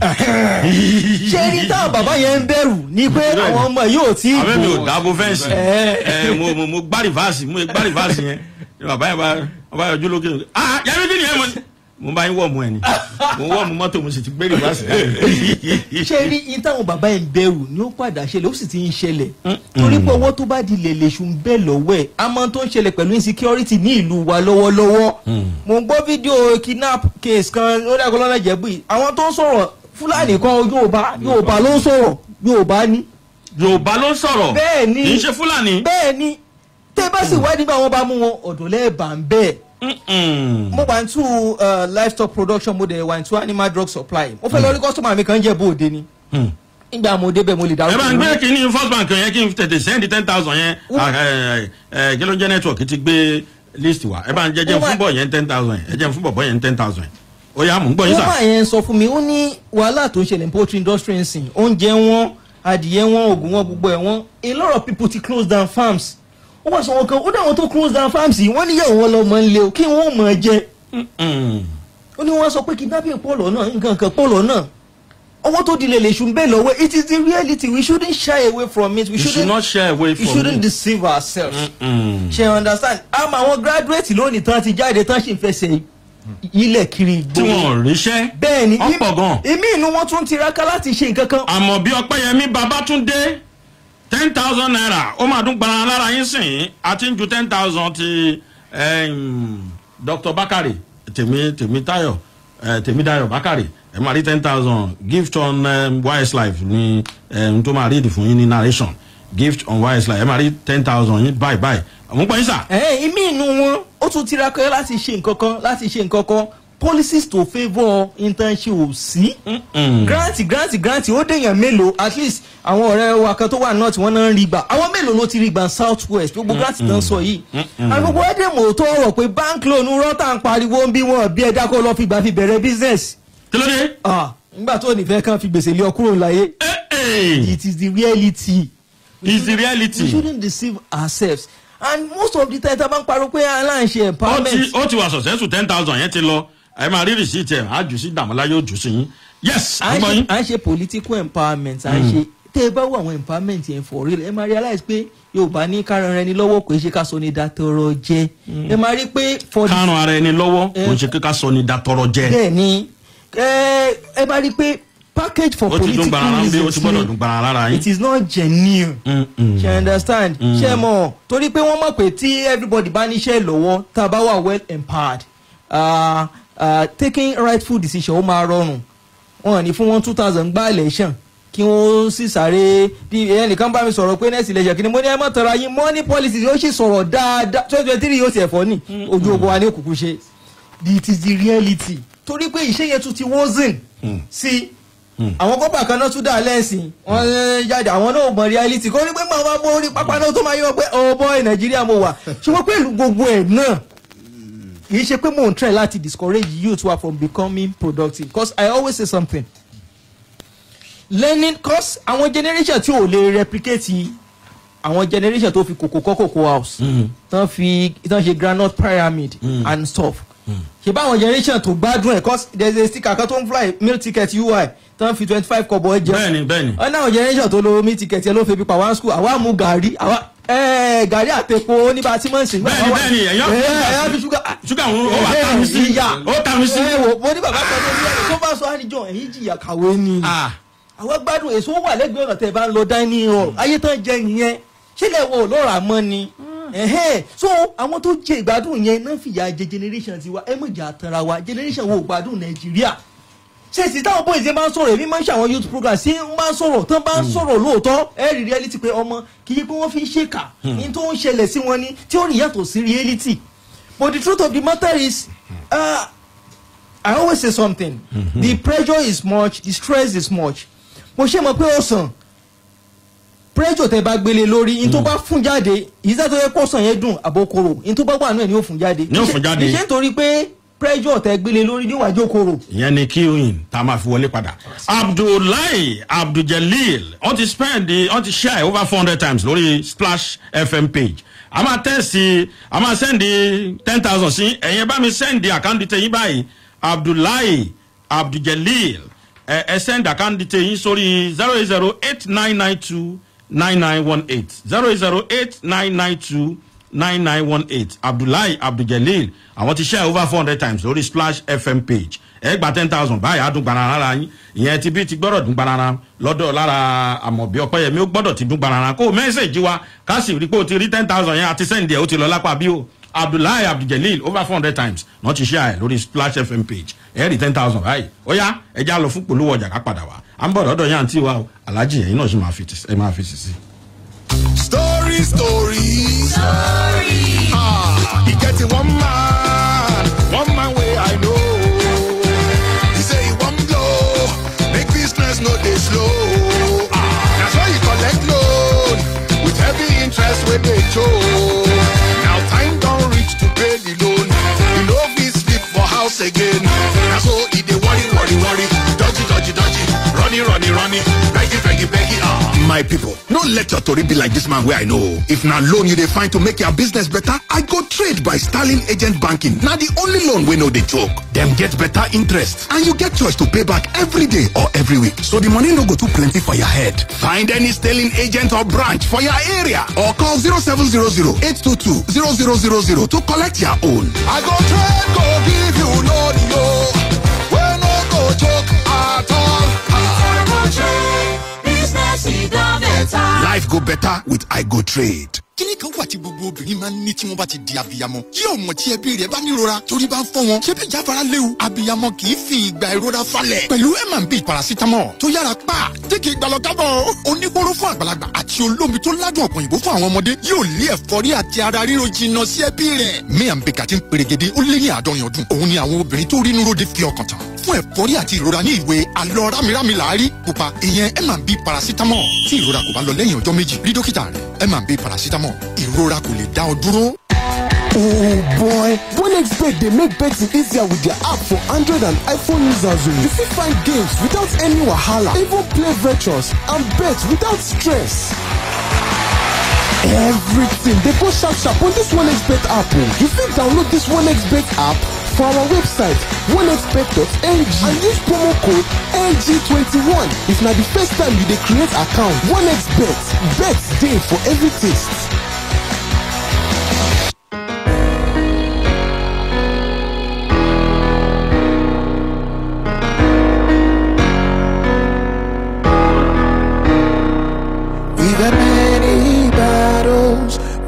ṣé ní táwọn bàbá yẹn ń bẹ̀rù ni pé àwọn ọmọ yóò tí. àbẹ́ mi ò dábò fẹ́ǹsì mo gbá rìfáàsì yẹn bàbá yẹn bá yọjú lókè yàrá ìdí nìyẹn mo bá yín wọ̀ mú ẹ ni mo wọ̀ mú mọ́tò mo sì ti gbé rìfáàsì. ṣé ní ìtàwọn bàbá yẹn bẹ̀rù ni ó padà ṣẹlẹ̀ ó sì ti ń ṣẹlẹ̀ torí pé owó tó bá di lèlèṣù ń bẹ̀ lọ́wọ́ ẹ̀ a máa tó ń ṣẹlẹ̀ pẹ̀lú insecurity ní ìlú wa lọ́wọ́lọ́wọ́. mo ń gbọ́ fídíò kidnap case kan lórí àgọ́ lọ́nà ìjẹ́bú yìí àwọn tó ń sọ̀rọ̀ fúlàní kan yorùbá ló ń sọ̀rọ̀ yorùbá ni. yorùbá ló ń sọ̀rọ̀ bẹ́ẹ̀ ni kì í ṣe fúlàní. bẹ́ẹ̀ ni tẹ́ bá sì wá nígbà wọn bá mú wọn ọ̀dọ̀ lẹ́ẹ̀bà ń bẹ́ẹ̀. mo wà into livestock production mo dẹ̀ wà into animal drug supply mo fẹ́ lọ rí customer mi kan jẹ́ bóde ni nígbà mo débẹ̀ mo lè dárúkọ. ẹ bá ń gbé kínní first bank yẹn kí n tètè send 10,000 yẹn kí ló ń jẹ́ network ti gbé list wa ẹ bá ń jẹ́ fún bọ̀ yẹn 10,000 ẹ jẹ́ fún bọ̀ yẹn 10,000 ó yá mò ń gbọ́ yín sà. wọ́n máa yẹn sọ fún mi ó ní wàhálà tó ń ṣẹlẹ̀ ní poultry industry ń sìn oúnjẹ wọn adìyẹ wọn oògùn wọn gbogbo ẹ̀ wọn a lot of people ti close down farms ó wá sọ wọn kan ó dáwọn tó close down farms yìí wọ́n níyàwó wọn lọ mọ̀ ń lé o kí wọ́n mọ̀ ẹ́ jẹ. ó ní wọ́n sọ pé kidnapping pọ̀lọ̀ náà nǹkan kan pọ̀lọ̀ náà owó tó dilẹ̀ lè ṣùn bẹ́ẹ̀ lọ́wọ́ it is the reality we shouldn't shy away from it. we should not shy away from it. we shouldn't deceive ourselves. ṣe understand àmọ́ àwọn graduate lónìí tán ti jáde tán sì ń fẹsẹ̀ ilẹ̀ kiri igbó. tí wọn ò ríṣẹ́ bẹ́ẹ̀ ni ọ̀pọ̀ gan. èmi inú wọn tún tiraka láti ṣe nǹkan kan. àmọ́ bí Ọpẹ́yẹmí Babátúndé 10,000 naira ó máa dún gbara lára yín sìn àti ń ju 10,000 ti Dr. Bakare Tèmídayọ̀ Bakare ẹ máa rí 10,000 gift on YS Life ní tó máa rí ìdí fún yín ní narration gift on YS Life ẹ máa rí 10,000 yín bye àwọn gbọ́n yín sà. ìmí inú wọn ó tún tiraka láti ṣe nǹkan kan policies to favour internship ò sí. grant ó dèèyàn mélòó at least àwọn ọ̀rẹ́ wa kan tó wà north wọ́n náà ń rí gbà àwọn mélòó ló ti rí gbà south west gbogbo grant tán sọ yìí. àgbègbè ẹ̀dẹ̀mọ̀ tó rọ̀ pé bank loan rọ́tà ń pariwo ń bí wọn bí ẹ̀dá kó lọ́ọ́ fi gbà fi bẹ̀rẹ̀ business. kí ló dé. nígbà tó nífẹ̀ẹ́ kan fi gbèsè lé ọ kúrò láyé. it is the reality. we shouldn't deceive ourselves. And most of the time tá a bá ń pariwo pé aláǹṣe empowerment. ó ti wà successful 10,000 yẹn ti lọ ẹ máa rí receipt ẹ á jù sí Dàmọ́lá yóò jù sí yín. yes àgbọ̀ yín. à ń ṣe political empowerment à ń ṣe tẹ́ ẹ bá wọ àwọn empowerment yẹn for real ẹ máa realize pé Yorùbá ní kárán ara ẹni lọ́wọ́ kò ṣe ká sọ ní dátọ́rọ̀ jẹ. ẹ máa rí pé. kárán ara ẹni lọ́wọ́ kò ṣe ká sọ ní dátọ́rọ̀ jẹ. bẹ́ẹ̀ ni ẹ bá rí i pé package for political reasons it is not genuine. Ṣe understand? Ṣe mọ̀ torí pé wọ́n mọ̀ pé tí everybody bá níṣẹ́ lọ́wọ́ tá a bá wà well empowered taking rightful decision ó máa rọrùn. Wọ́n ní fún wọn 2000 gbá election kí wọ́n sì sáré bí ẹnìkan bá mi sọ̀rọ̀ pé next election kí ni mo ní ẹ mọ̀ tọ́ra yín money policies yóò sì sọ̀rọ̀ dáadáa 2023 yóò sì ẹ̀fọ́ ní ojú ogun wa ní òkùnkùn ṣe. It is the reality. Torí pé iṣẹ́ yẹn tún ti wọ́zìn sí àwọn kọ́pà kan náà tún dà lẹ́sìn wọ́n jáde àwọn náà mọ̀ reality kó ní pé màá bọ́ orí pápá náà tó máa yọ pé oh boy Nàìjíríà mo wà ṣùgbọ́n pẹ̀lú gbogbo ẹ̀ náà kì í ṣe pé mò ń try láti discourage youth wa from becoming productive because I always say something learning cause àwọn generation tí ò lè replicate àwọn generation tó fi kòkó kọ́ cocoa house tán ṣe groundnut pyramid and stuff ṣe bá àwọn generation tó gbádùn ẹ̀ cause there is a sticker kan tó ń fly meal ticket UI tán fi 25 kọ́bọ̀ ẹ jẹ bẹ́ẹ̀ni ọ̀nà àwọn generation tó lo meal ticket yẹn ló fi pa one school àwa mú gàrí gàrí àtẹ̀pọ̀ oníbà tí mọ̀ sí. bẹ́ẹ̀ni ẹ̀yà fi ṣúgà ń rọ wà tàmí sí ó tàmí sí. mo ní bàbá kan tó bá sọ àníjọ ẹ̀yìn jìyà kàwé ni àwọn gbádùn èso wà lẹ́gbẹ̀ẹ́ ọ̀nà tẹ̀ bá ń lọ dání hall ayé tán jẹ nìyẹn ṣílẹ̀ wo lọ́ra mọ́ ni so àwọn tó jẹ ìgbádùn yẹn náà fìyà jẹ generation tiwa ẹ mọ̀jà tanra wa generation wo gbádùn Nàìjíríà ṣe sì táwọn boys máa ń sọ̀rọ̀ èmi máa ń ṣe àwọn youth program sí máa ń sọ̀rọ̀ tán bá ń sọ̀rọ̀ lóòótọ́ ẹ rí reality pé ọmọ kì í pé wọ́n fi ń ṣèkà ní tó ń ṣẹlẹ̀ sí wọn ni tí ó rí yàtọ̀ sí reality but the truth of the matter is I always say something the pressure is much the stress is much mo ṣe mọ̀ pé ó sàn pressure tẹ bá gbélé lórí in tó bá fún jáde ìṣe tó yẹ kó sàn yẹn dùn àbókòrò in tó bá wà náà ni ó fún jáde ìṣe nítorí pé pressure tẹ gbélé lórí níwájú kòrò. ìyẹn ni queuing tá a máa fi wọlé padà. Abdullahi Abduljalil wọ́n ti share over 400 times lórí Splash FM page a máa tẹ́sí a máa sẹ́ndì 10,000 sí ẹ̀yin bá mi sẹ́ndì àkáǹtì tẹ̀yìn báyìí Abdullahi Abduljalil ẹ send àkáǹtì tẹ̀yìn sórí 08089929918 08089929918 Abdullahi Abduljalil àwọn ti share over 400 times lórí Splash FM page ẹ gba 10,000 báyìí adùn gbanara lára yín ìyẹn ti bí ti gbọ́dọ̀ dùn gbanara lọ́dọ̀ lára àmọ̀bí ọpẹ́yẹmí ó gbọ́dọ̀ ti dùn gbanara kó mẹ́sẹ̀jì wa ká sì rí pé o ti rí 10,000 yẹn àti sẹ́ndì ẹ̀ ó ti lọ lápá bí o Abdullahi Abduljalil over 400 times náà ti share lórí Splash FM page ẹ rí 10,000 báyìí ó yá ẹ já lọ fún polówó ọjà ká padà wá à ń bọ̀ lọ́dọ̀ yẹn àǹtí wa alájì ẹ̀yin náà sì máa fi sí sí. Story. He get it one man way I know. He say he one blow, make business no dey slow. That's why he collect loan with heavy interest when they show. Now time don't reach to pay the loan. He no fit sleep for house again. That's why he dey worry. Dodgy, beggy. My people, no let your story be like this man where I know. If na loan you dey find to make your business better, I go trade by Sterling Agent Banking. Now the only loan we know they joke. Them get better interest and you get choice to pay back every day or every week. So the money no go too plenty for your head. Find any Sterling agent or branch for your area or call 0700-822-0000 to collect your own. I go trade, go give you loan, we no go joke at all. Life go better with I Go Trade. kíní kan wà tí gbogbo obìnrin máa ń ní tí wọ́n bá ti di abiyamọ tí ọmọ tí ẹbí rẹ̀ bá nírora torí bá ń fọ́ wọn ṣé bí jáfara léwu abiyamọ kì í fi ìgbà ìrora falẹ̀ pẹ̀lú M&B paracetamol tó yára pa díkì ìgbàlọ́kábọ̀ oníkóró fún àgbàlagbà àti olómi tó ládùn ọ̀pọ̀ òyìnbó fún àwọn ọmọdé yóò lé ẹ̀fọ́rí àti ara ríro jìnnà sí ẹbí rẹ̀ M&B kàti ń perégedé ó lé ní 70 ọdún òun ni àwọn obìnrin tó rí núròde fi ọkàn tán fún ẹ̀fọ́rí àti ìrora ní ìwé alọ́ rámirámi làárí pupa ìyẹn M&B paracetamol tí ìrora kò bá lọ lẹ́yìn ọjọ́ méjì rí dókítà rẹ̀ M&B paracetamol ìrora kò lè dá ọ dúró. Oh boy, OneXBet dey make betting easier with their app for Android and iPhone users. You fit find games without any wahala, even play virtuals and bet without stress. Everything dey go sharp on this OneXBet app. You fit download this OneXBet app for our website onexbet.ng and use promo code NG21 if na the first time you dey create account. OneXBet, bet dey for every taste.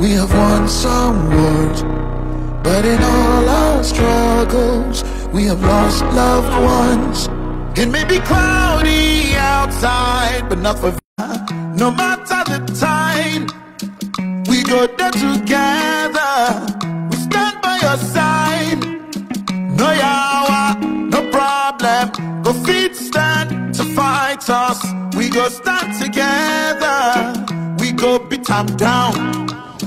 We have won some wars, but in all our struggles, we have lost loved ones. It may be cloudy outside, but not for no matter the time. We go there together. We stand by your side. No yawa, no problem. Go feet stand to fight us. We go stand together. We go beat them down.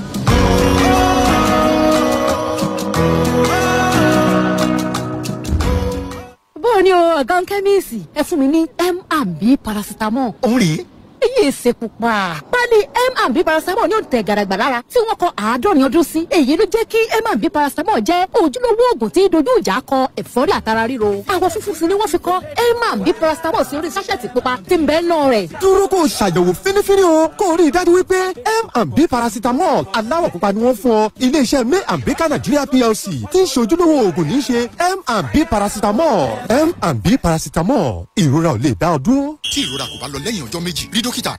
Bọ́ọ̀ni o, ọ̀gá ń kẹ́míìsì, ẹ fún mi ní M&B paracetamol. Òun rèé. Èyí èsè pupa. Pálí M&B paracetamol ní òǹtẹ̀ gàràgbà lára tí wọ́n kọ 70 ọdún sí. Èyí ló jẹ́ kí M&B paracetamol jẹ́ ojúlówó oògùn tí dojú ìjà kọ ẹ̀fọ́rí àtara ríro. Àwọ̀ funfun sí ni wọ́n fi kọ M&B paracetamol sí orí sáṣẹ̀tì pupa tí ń bẹ náà rẹ̀. Dúró kó o ṣàyẹ̀wò fínífíní o kó o rí i dájú wípé M&B paracetamol aláwọ̀ pupa ni wọ́n fún ọ. Ilé-iṣẹ́ May&B Nigeria PLC tí ń ṣe ojúlówó oògùn ní í ṣe M&B paracetamol. M&B paracetamol ìrora ò lè dá ọ dúró. Tí ìrora kò bá lọ lẹ́yìn ọjọ́ méjì, rí dókítà.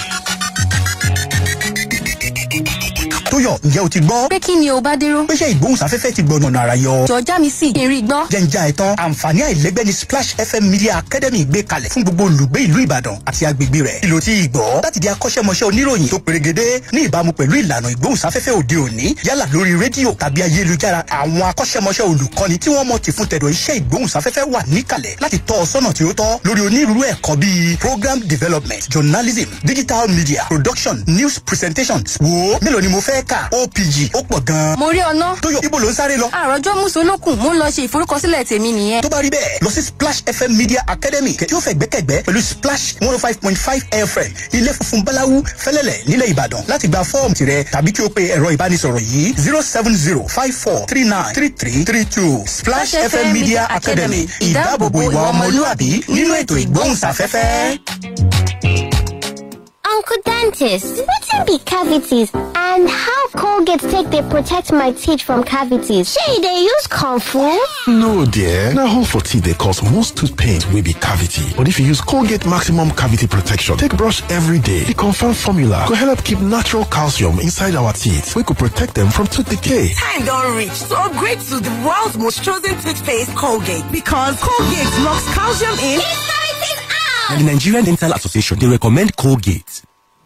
Tóyọ̀, ǹjẹ́ o ti gbọ́? Pé kí ni o bá dérò? Pé ṣé ìgbóhùnsáfẹ́fẹ́ ti gbọ̀nà àrà yọ? Jọ̀ọ́ mi sì kí n rí gbọ́. Jẹ́njà ẹ̀tàn àǹfààní àìlẹ́gbẹ́ ni Splash FM Media Academy gbé kalẹ̀ fún gbogbo olùgbé ìlú Ìbàdàn àti agbègbè rẹ̀. Ìlò tí ìgbọ́ láti di akọ́ṣẹ́mọṣẹ́ oníròyìn tó perégedé ní ìbámu pẹ̀lú ìlànà ìgbóhùnsáfẹ́fẹ́ òde òní yálà lórí rédíò tàbí ayélujára. Àwọn akọ́ṣẹ́mọṣẹ́ olùkọ́ni tí wọ́n mọ̀ ti fún tẹ̀dọ̀ iṣẹ́ ìgbóhùnsáfẹ́fẹ́ wà níkàlẹ̀ láti tọ́ ọ sọ́nà tí ó tọ́ lórí onírúurú ẹ̀kọ́ bíi program development, journalism, digital media, production, news presentations. Wo mélòó ni mo fẹ́ kà? OPG ó pọ̀ gan-an. Mo rí ọ̀nà. Tóyọ̀, ibo ló ń sáré lọ? Àròjọ́ Mùsùlùkùn mo ń lọ ṣe ìforúkọsílẹ̀ tèmi nìyẹn. Tó bá rí bẹ́ẹ̀, lọ sí Splash FM Media Academy tí ó fẹ́ gbẹ́kẹ̀gbẹ́ pẹ̀lú Splash 105.5 FM ilé funfun Báláwú Fẹ́lẹ́lẹ̀ nílẹ̀ Ìbàdàn láti gba fọ́ọ̀mù tirẹ̀ tàbí kí o pe ẹ̀rọ ìbánisọ̀rọ̀ yìí 07054393332. Splash FM Media Academy ìdáàbòbò ìwà ọmọlúwàbí nínú ètò ìgbóhùnsáfẹ́fẹ́. Uncle Dentist, wetin be cavities and how Colgate take dey protect my teeth from cavities? Shey you dey use Comfort? No, dear. Now, hole for teeth they cause most tooth pain will be cavity. But if you use Colgate Maximum Cavity Protection, take brush every day. The confirmed formula could help keep natural calcium inside our teeth. We could protect them from tooth decay. Time don't reach to upgrade to the world's most chosen toothpaste, Colgate. Because Colgate locks calcium in. And the Nigerian Dental Association, they recommend Colgate.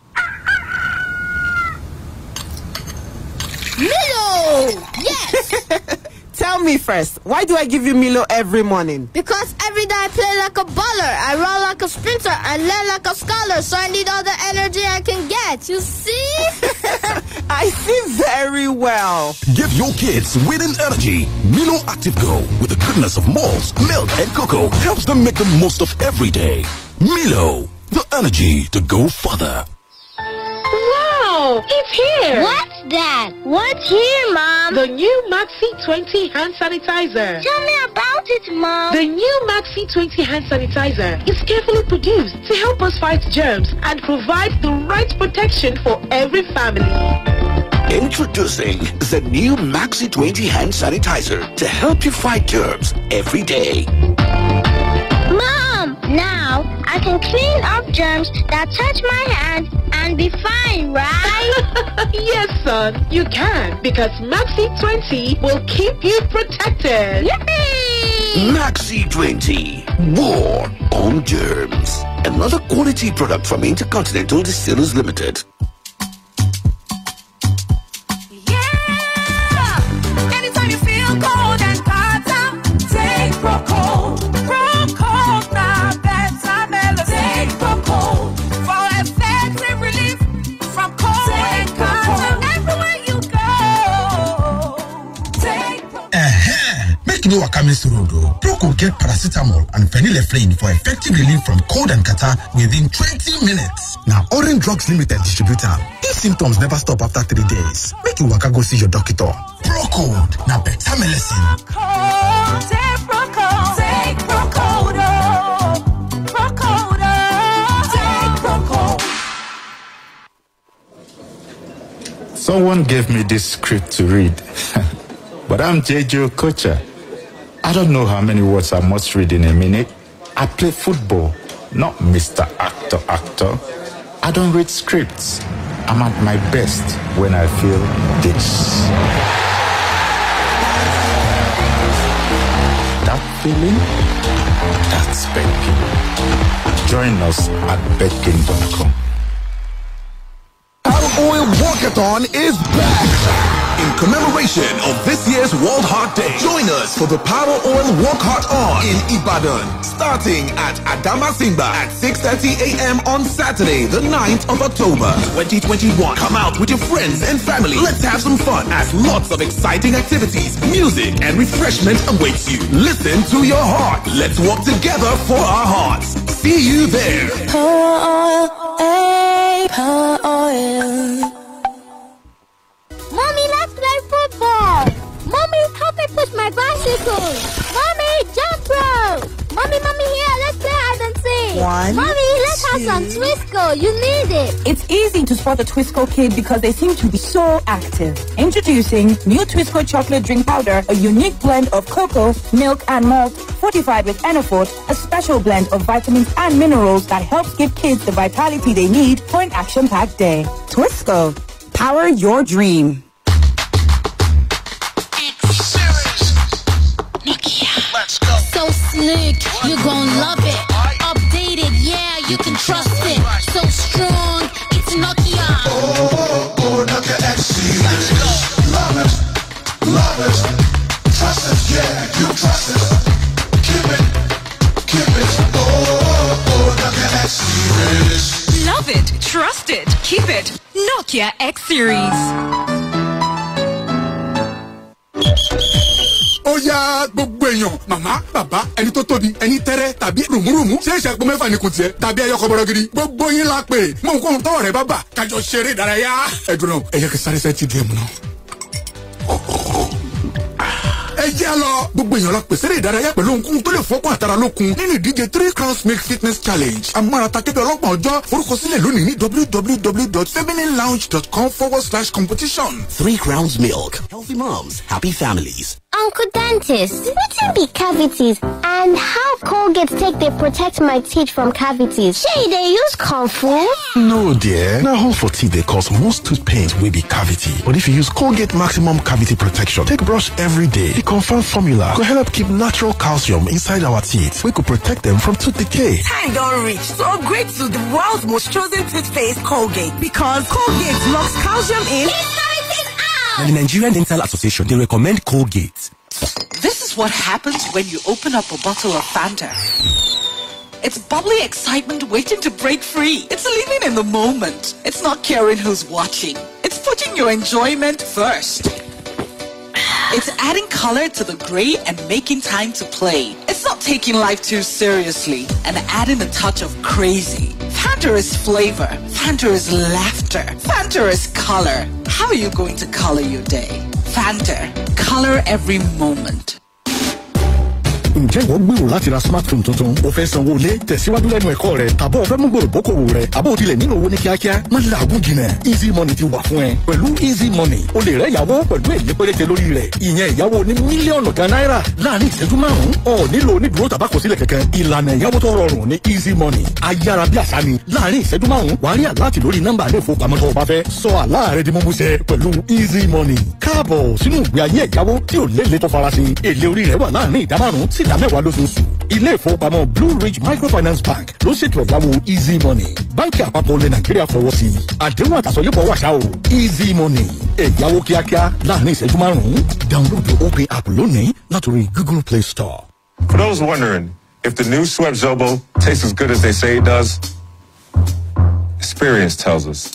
Milo! Yes! Tell me first, why do I give you Milo every morning? Because every day I play like a baller, I run like a sprinter, I learn like a scholar, so I need all the energy I can get, you see? I see very well. Give your kids winning energy. Milo Active Go, with the goodness of malts, milk, and cocoa, helps them make the most of every day. Milo, the energy to go further. Wow, it's here. What's that? What's here, Mom? The new Maxi 20 hand sanitizer. Tell me about it, Mom. The new Maxi 20 hand sanitizer is carefully produced to help us fight germs and provide the right protection for every family. Introducing the new Maxi 20 hand sanitizer to help you fight germs every day. Mom, now I can clean up germs that touch my hand and be fine, right? Yes, son, you can, because Maxi 20 will keep you protected. Yippee! Maxi 20, war on germs. Another quality product from Intercontinental Distillers Limited. Anytime you feel cold and hot out, take Procold. Procold now better melody. Take Procold for effective relief from cold and hot. Everywhere you go, take Procold. Make no wakamis road. Procold get paracetamol and phenylephrine for effective relief from cold and catarrh within 20 minutes. Now, Orange Drugs Limited distributor. If symptoms never stop after 3 days, make you waka go see your doctor. Procold, now better medicine. Procold, take Procold, take Procold, oh. Procold, oh. Take Procold. Someone gave me this script to read, but I'm JJ Okocha. I don't know how many words I must read in a minute. I play football, not Mr. Actor. I don't read scripts. I'm at my best when I feel this. That feeling, that's Betkin. Join us at betkin.com. Power Oil Walkathon is back. In commemoration of this year's World Heart Day, join us for the Power Oil Walk Heart On in Ibadan, starting at Adamasingba at 6:30 a.m. on Saturday, the 9th of October, 2021. Come out with your friends and family. Let's have some fun as lots of exciting activities, music, and refreshment awaits you. Listen to your heart. Let's walk together for our hearts. See you there. Power oil, hey, power oil. Mommy, let's play football. Mommy, help me push my bicycle. Mommy, jump rope. Mommy, here, let's play hide and seek. Mommy, let's have some Twisco. You need it. It's easy to spot a Twisco kid because they seem to be so active. Introducing new Twisco chocolate drink powder, a unique blend of cocoa, milk, and malt, fortified with Enafort, a special blend of vitamins and minerals that helps give kids the vitality they need for an action-packed day. Twisco, power your dream. So slick, you gon' love it. Updated, yeah, you can trust it. So strong, it's Nokia. Oh, Nokia X series. Love it, trust it, yeah, you trust it. Keep it, oh, Nokia X series. Love it, trust it, keep it. Nokia X series. Ó yá gbogbo èèyàn màmá bàbá ẹni tó tóbi ẹni tẹ́rẹ́ tàbí rùmùrùmù ṣé ìṣàpò mẹ́fà ni kò tiẹ̀ tàbí ẹyọkọ bọ̀rọ̀ gidi gbogbo yín la pè mọ nǹkan tọwọ́ rẹ bá bà kájọ ṣeré ìdárayá ẹ̀dùn náà ẹ̀yẹ kí sáré sẹ́ẹ̀ ti di ẹ̀mú náà. ẹ jẹ́ lọ gbogbo èèyàn la pèsè eré ìdárayá pẹ̀lú nǹkan tó lè fọ́kàn àtàrà lókun nínú ìdíje 3 Crowns Milk Fitness Challenge amárata kébé ọlọ́gbọ̀n ọjọ́ forúkọsílẹ̀ lónìí ní www.femininelounge.com/competition. 3 Crowns Milk. Healthy moms, happy families. Uncle Dentist, wetin be cavities and how Colgate take dey protect my teeth from cavities? Shey dey use comfort? No dear, na hole for teeth dey cause most tooth pains wey be cavity. But if you use Colgate Maximum Cavity Protection take brush every day, the confirmed formula go help keep natural calcium inside our teeth wey go protect them from tooth decay. Time don't reach to upgrade to the world's most chosen toothpaste, Colgate. Because Colgate locks calcium in. And the Nigerian Dental Association, they recommend Colgate. This is what happens when you open up a bottle of Fanta. It's bubbly excitement waiting to break free. It's living in the moment. It's not caring who's watching. It's putting your enjoyment first. It's adding color to the gray and making time to play. It's not taking life too seriously and adding a touch of crazy. Fanta is flavor. Fanta is laughter. Fanta is color. How are you going to color your day? Fanta. Color every moment. Ǹjẹ́ ìwọ gbèrò láti ra smartphone tuntun? O fẹ́ sanwó ilé, tẹ̀síwájú lẹ́nu ẹ̀kọ́ rẹ̀, tàbí o fẹ́ mú gbòòrò bókòwò rẹ̀, àbí o tilẹ̀ nílò owó ní kíákíá? Má làágùn jìnà. Easy Money ti wà fún ẹ. Pẹ̀lú Easy Money, o lè rẹ́ ìyàwó pẹ̀lú èlé péréte lórí rẹ̀. Ìyẹn ìyàwó ní mílíọ̀nù kan náírà láàrin ìṣẹ́jú márùn-ún. O nílò onídùúró tàbákọsílẹ̀ kankan. Ìlànà ìyàwó tó rọrùn ní Easy Money. Ayára bí àṣà ni. Láàrin ìṣẹ́jú márùn-ún, wàá rí àláàtì lórí nọ́mbà ilé ìfowópamọ́ tó o bá fẹ́. Sọ àlá rẹ di múmúṣẹ pẹ̀lú Easy Money. Káàbọ̀ sínú ìgbé ayé ìyàwó tí ò lélẹ̀ tó farasin. Èlé orí rẹ̀ wà láàrin ìdá márùn-ún sí ìdá mẹ́wàá lóṣooṣù. Ilé ìfowópamọ́ Blue Ridge Microfinance Bank ló ṣètò ẹ̀dáwó Easy Money. Báńkì àpapọ̀ ilẹ̀ Nàìjíríà fọwọ́ sí i. Àdéhùn àtàsọ̀yépọ̀ wàṣà o. Easy Money. Ẹ̀yáwó kíákíá láàrin ìṣẹ́jú márùn-ún. Download the OPay app lónìí látòrí Google Play Store. For those wondering if the new Schweppes Zobo tastes as good as they say it does, experience tells us.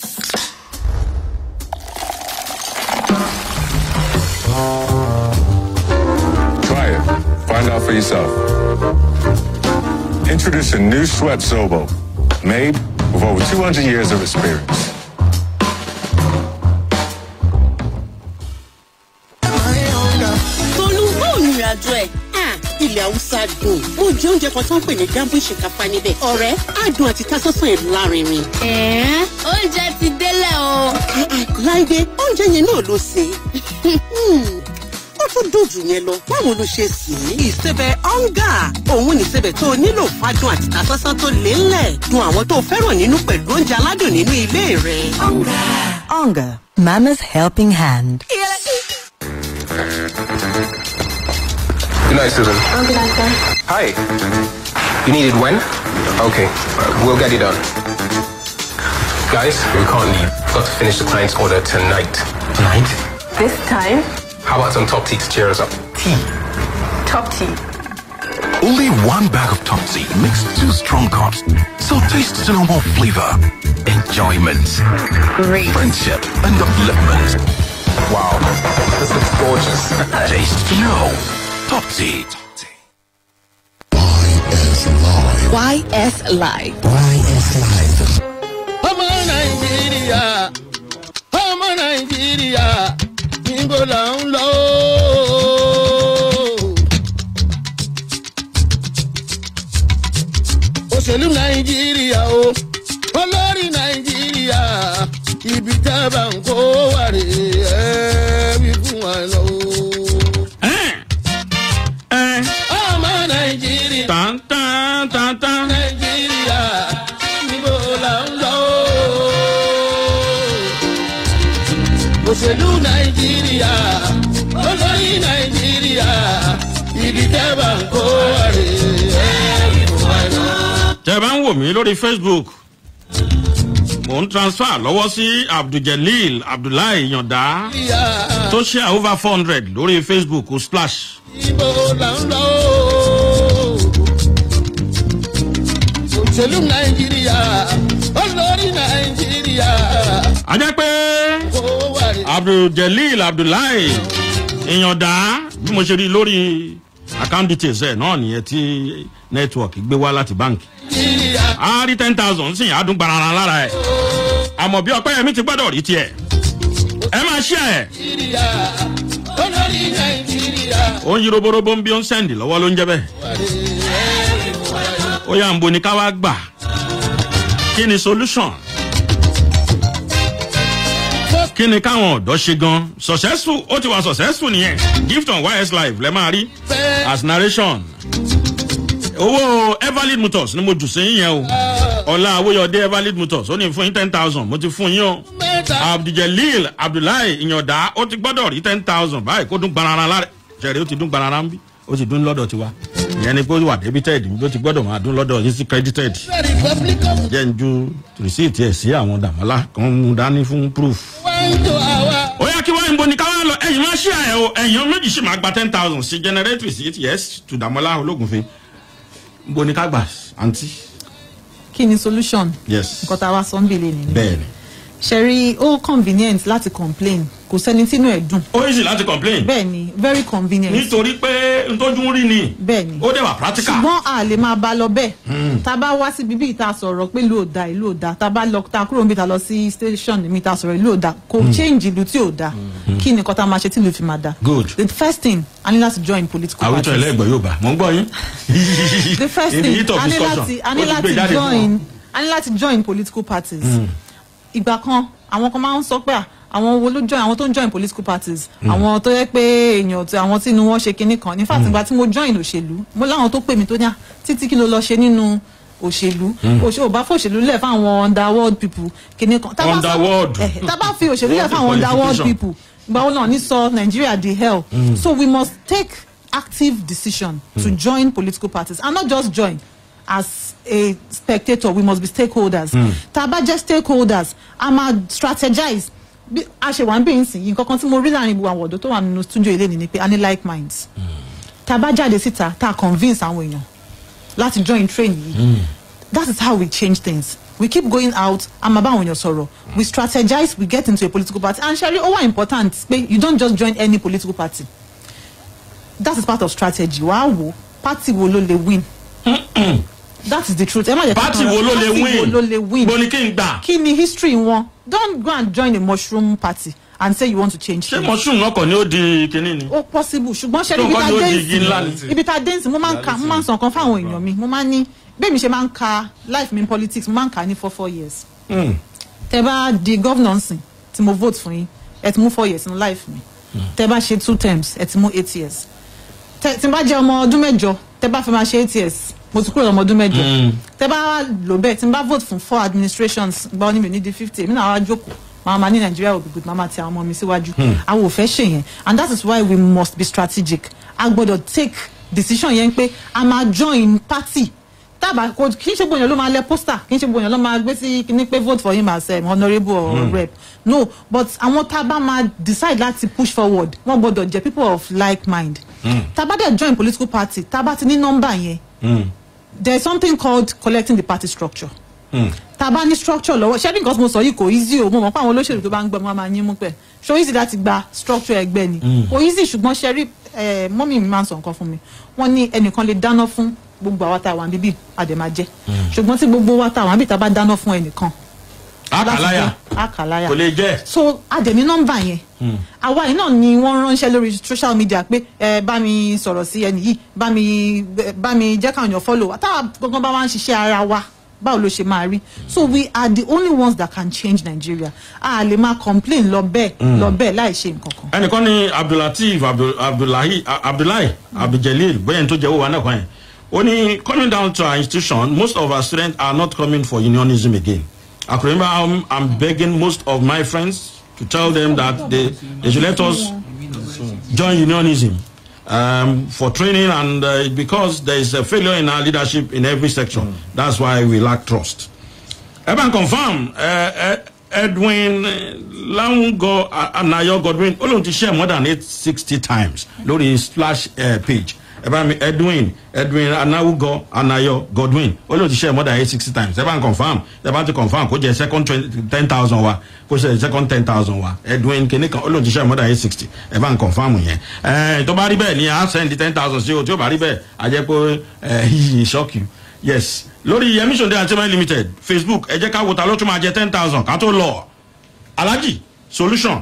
Try it. Find out for yourself. Introducing new Schweppes Zobo, made with over 200 years of experience. Tolú, báwo ni ìrìnàjò ẹ̀? Ilẹ̀ Haúsá dùn. Mo jẹ oúnjẹ kan tó ń pè ní Dambu ìṣèkáfá níbẹ̀. Ọ̀rẹ́, adùn àti tásánsáń ẹ̀ lárinrin. Oúnjẹ ti délẹ̀ o. Láìdé, oúnjẹ yẹn náà ló ṣe. Ó tún dùn jù yẹn lọ báwo ló ṣe sì í. ìsebẹ̀ ọ̀ngà òun ní ìsebẹ̀ tó nílò fádùn àti tasọ́sán tó lé ńlẹ̀ dùn àwọn tó fẹ́ràn nínú pẹ̀lú oúnjẹ aládùn nínú ilé rẹ̀. Onga, Mama's helping hand. Good night, Susan. Good night, sir. Hi. You need it when? Okay, we'll get it done. Guys, we can't leave. We've got to finish the client's order tonight. Tonight? This time? How about some top tea to cheer us up? Tea. Top tea. Only one bag of Top Tea makes 2 strong cups. So taste to know more flavor, enjoyment, Great. friendship, and upliftment. Wow, this looks gorgeous. Taste to know. Top Tea. YS Live. ọmọ nàìjíríà níbo là ń lọ. òṣèlú nàìjíríà o olórí nàìjíríà ibi tá a bá ń kó wà rè é wí fún wa lọ. ọmọ nàìjíríà nàìjíríà níbo là ń lọ. òṣèlú nàìjíríà olórí nàìjíríà ibi tá a bá ń kó wà rè é wí fún wa lọ. tẹ́ bá ń wò mí lórí Facebook mò ń transfer lọ́wọ́ sí Abdul-Jalil Abdullahi Yanda tó share over 400 lórí Facebook splash. ibo là ń lọ. òṣèlú nàìjíríà olórí nàìjíríà. a jẹ́ pé Abdul-Jalil Abdullahi Yanda bí mo ṣe rí lórí account details ẹ̀ náà nìyẹn tí network gbé wá láti báńkì. a rí 10,000 sí àádùn gbarara lára ẹ̀ àmọ́ bí ọpẹ́ yẹmí ti gbọ́dọ̀ rí tiẹ̀ ẹ máa ṣí ẹ̀. ó ń yí roborobo ń bí ó ń sẹ́ndì lọ́wọ́ ló ń jẹ́ bẹ́ẹ̀. ó yà ń bo ni ká wá gbà kí ni solution kí ni káwọn ọ̀dọ́ ṣe gan successful ó ti wà successful nìyẹn gift on YS Live lẹ́ máa rí as narration. owó Everlead Motors ni mo jù sí yín yẹn o ọlá awóyọdé Everlead Motors ó ní fún yín 10,000 mo ti fún yín o Abdul-Jalil Abdullahi Yanda ó ti gbọ́dọ̀ rí 10,000 báyìí kó dún gbarara lára ṣẹ̀rí ó ti dún gbarara ń bí ó ti dún lọ́dọ̀ tiwa ìyẹn ni pé ó wà debited bí ó ti gbọ́dọ̀ máa dún lọ́dọ̀ yín sí credited jẹ́ ń ju receipt ẹ̀ sí àwọn dàmọ́lá kan mú dání fún proof. ó yá kí wọ́n ń bo ní káwá lọ ẹ̀yìn máa ṣí àyẹ̀ o ẹ̀yìn méjì sì máa gba 10,000 sí generate receipt yes to dàmọ́lá ológunfe bo ní ká gbà àǹtí. kí ni solution. yes nǹkan tá a wá sọ ń bèlè nìyẹn. bẹ́ẹ̀ni. ṣẹ̀rí ó convenient láti complain kò sẹ́ni tínú ẹ̀ dùn. ó easy láti complain. bẹ́ẹ̀ni very convenient. nítorí pé ntọ́jú rí ni. bẹ́ẹ̀ni ó dẹ̀ wà practical. ṣùgbọ́n a lè máa bá lọ bẹ́ẹ̀. tá a bá wá sí bíbí ìta sọ̀rọ̀ pé ìlú ò da ìlú ò da tá a bá lọ ta kúrò níbi ta lọ sí station mi ta sọ̀rọ̀ ìlú ò da kò change ìlú tí ò da kí ni kọ́ta máa ṣe tí ìlú fi máa da. good. the first thing a ní láti join political parties. àwùjọ ẹlẹ́gbẹ̀ẹ́ yóò bá mọ̀ ń gbọ́ yín. the first thing a ní láti join political parties. ìgbà kan àwọn kan máa ń sọ pé àwọn wo ló join àwọn tó ń join political parties àwọn tó yẹ pé èèyàn tí àwọn tí inú wọn ṣe kinní kan ní fact ìgbà tí mo join òṣèlú mo láwọn tó pè mí tó ní títí kí ló lọ ṣe nínú òṣèlú ò bá fòṣèlú lẹ̀ fáwọn underworld people kinní kan tá bá fi òṣèlú lẹ̀ fáwọn underworld people ìgbà wo náà ní sọ Nigeria di hell so we must take active decision to join political parties and not just join as a spectator we must be stakeholders tá a bá jẹ́ stakeholders a máa strategize bí a ṣe wà ń bẹ̀yìn sí yìí nǹkan kan tí mo rí láàrin gbogbo àwọn ọ̀dọ́ tó wà nínú studio ilé ni pé a ní like minds tá a bá jáde síta tá a convince àwọn èèyàn láti join train yìí that is how we change things we keep going out a máa bá àwọn èèyàn sọ̀rọ̀ we strategize we get into a political party and ṣe rí ó wà important pé you don't just join any political party that is part of strategy wàá wò party wo ló lè win. That is the truth. Party wo ló lè win. Bó ni kí n gbà. Kí ni history wọn? Don't go and join a mushroom party and say you want to change things. Ṣé mushroom náà kàn ní ó di kinní ni? Ó possible ṣùgbọ́n ṣe ibi tá a dé sí mo máa ń sọ nǹkan fáwọn èèyàn mi mo máa ń ní bẹ́ẹ̀ mi ṣe máa ń ka life mi in politics mo máa ń kà ní for 4 years. Tẹ bá di governance tí mo vote fún yín ẹ ti mú 4 years in life mi tẹ́ bá ṣe 2 terms ẹ ti mú 8 years tí n bá jẹ́ ọmọ ọdún mẹ́jọ tẹ́ bá fẹ́ máa ṣe 8 years mo ti kúrò ọmọ ọdún mẹ́jọ tẹ́ bá lò bẹ́ẹ̀ tí n bá vote fún 4 administrations gba ọ́ ní mi ní di 50 èmi náà wá jókòó mama ní Nigeria will be good mama ti àwọn ọmọ mi síwájú àwọn ò fẹ́ ṣe yẹn and that is why we must be strategic a gbọ́dọ̀ take decision yẹn pé a máa join party tábà kò kì í ṣe gbòyàn ló máa lẹ poster kì í ṣe gbòyàn ló máa gbé sí kíní pé vote for him as honourable or rep no but àwọn tábà máa decide láti push forward wọ́n gbọ́dọ̀ jẹ́ people of like mind tábà dẹ̀ join political party tábà ti ní number yẹn there is something called collecting the party structure tábà ní structure lọ́wọ́ ṣé nǹkan tí mo sọ yìí kò easy o mo mọ̀ pé àwọn olóṣèlú tó bá ń gbọ́ wọn máa yín mú pẹ̀ so easy láti gba structure ẹgbẹ́ ni kò easy ṣùgbọ́n ṣe rí mọ́mí mi máa ń sọ nǹkan fún mi wọ́n ní ẹnìkan lè dáná fún gbogbo àwa tá a wà níbí àdèmàjẹ ṣùgbọ́n tí gbogbo wa tá a wà níbí tá a bá dáná fún ẹnìkan àkàláyà kò lè jẹ́ so àdèmí nọ́mbà yẹn àwa yìí náà ni wọ́n ránṣẹ́ lórí social media pé bá mi sọ̀rọ̀ sí ẹni yìí bá mi jẹ́ káwọn èèyàn follow táwa gbọ́ngàn bá wá ń ṣiṣẹ́ ara wa báwo ló ṣe máa rí so we are the only ones that can change Nigeria a lè máa complain lọ bẹ́ẹ̀ láì ṣe nǹkan kan. ẹnìkan ní Abdulateef Abdullahi Abduljalil bóyá ní tó jẹ́ owó wa náà kan yẹn ó ní coming down to our institution most of our students are not coming for unionism again. I can remember how I'm begging most of my friends to tell them that they should let us join unionism for training and because there is a failure in our leadership in every section. That's why we lack trust. Eban confirm Edwin Lango Anayo Godwin Olun to share more than 860 times. Load his splash page. Edwin Anawugo Anayo Godwin Olun to share more than 860 times. Eban confirm. Eban to confirm. Ko je second 10,000 wa. Ko se second 10,000 wa. Edwin Kenika Olun to share more than 860. Eban confirm yen. To ba ri be ni a send the 10,000 si o. To ba ri be a je pe he shock you. Yes. Lórí Emission Day Entertainment Limited Facebook ẹ jẹ́ ká wo ta ló tún máa jẹ 10,000 ká tó lọ. Alhaji solution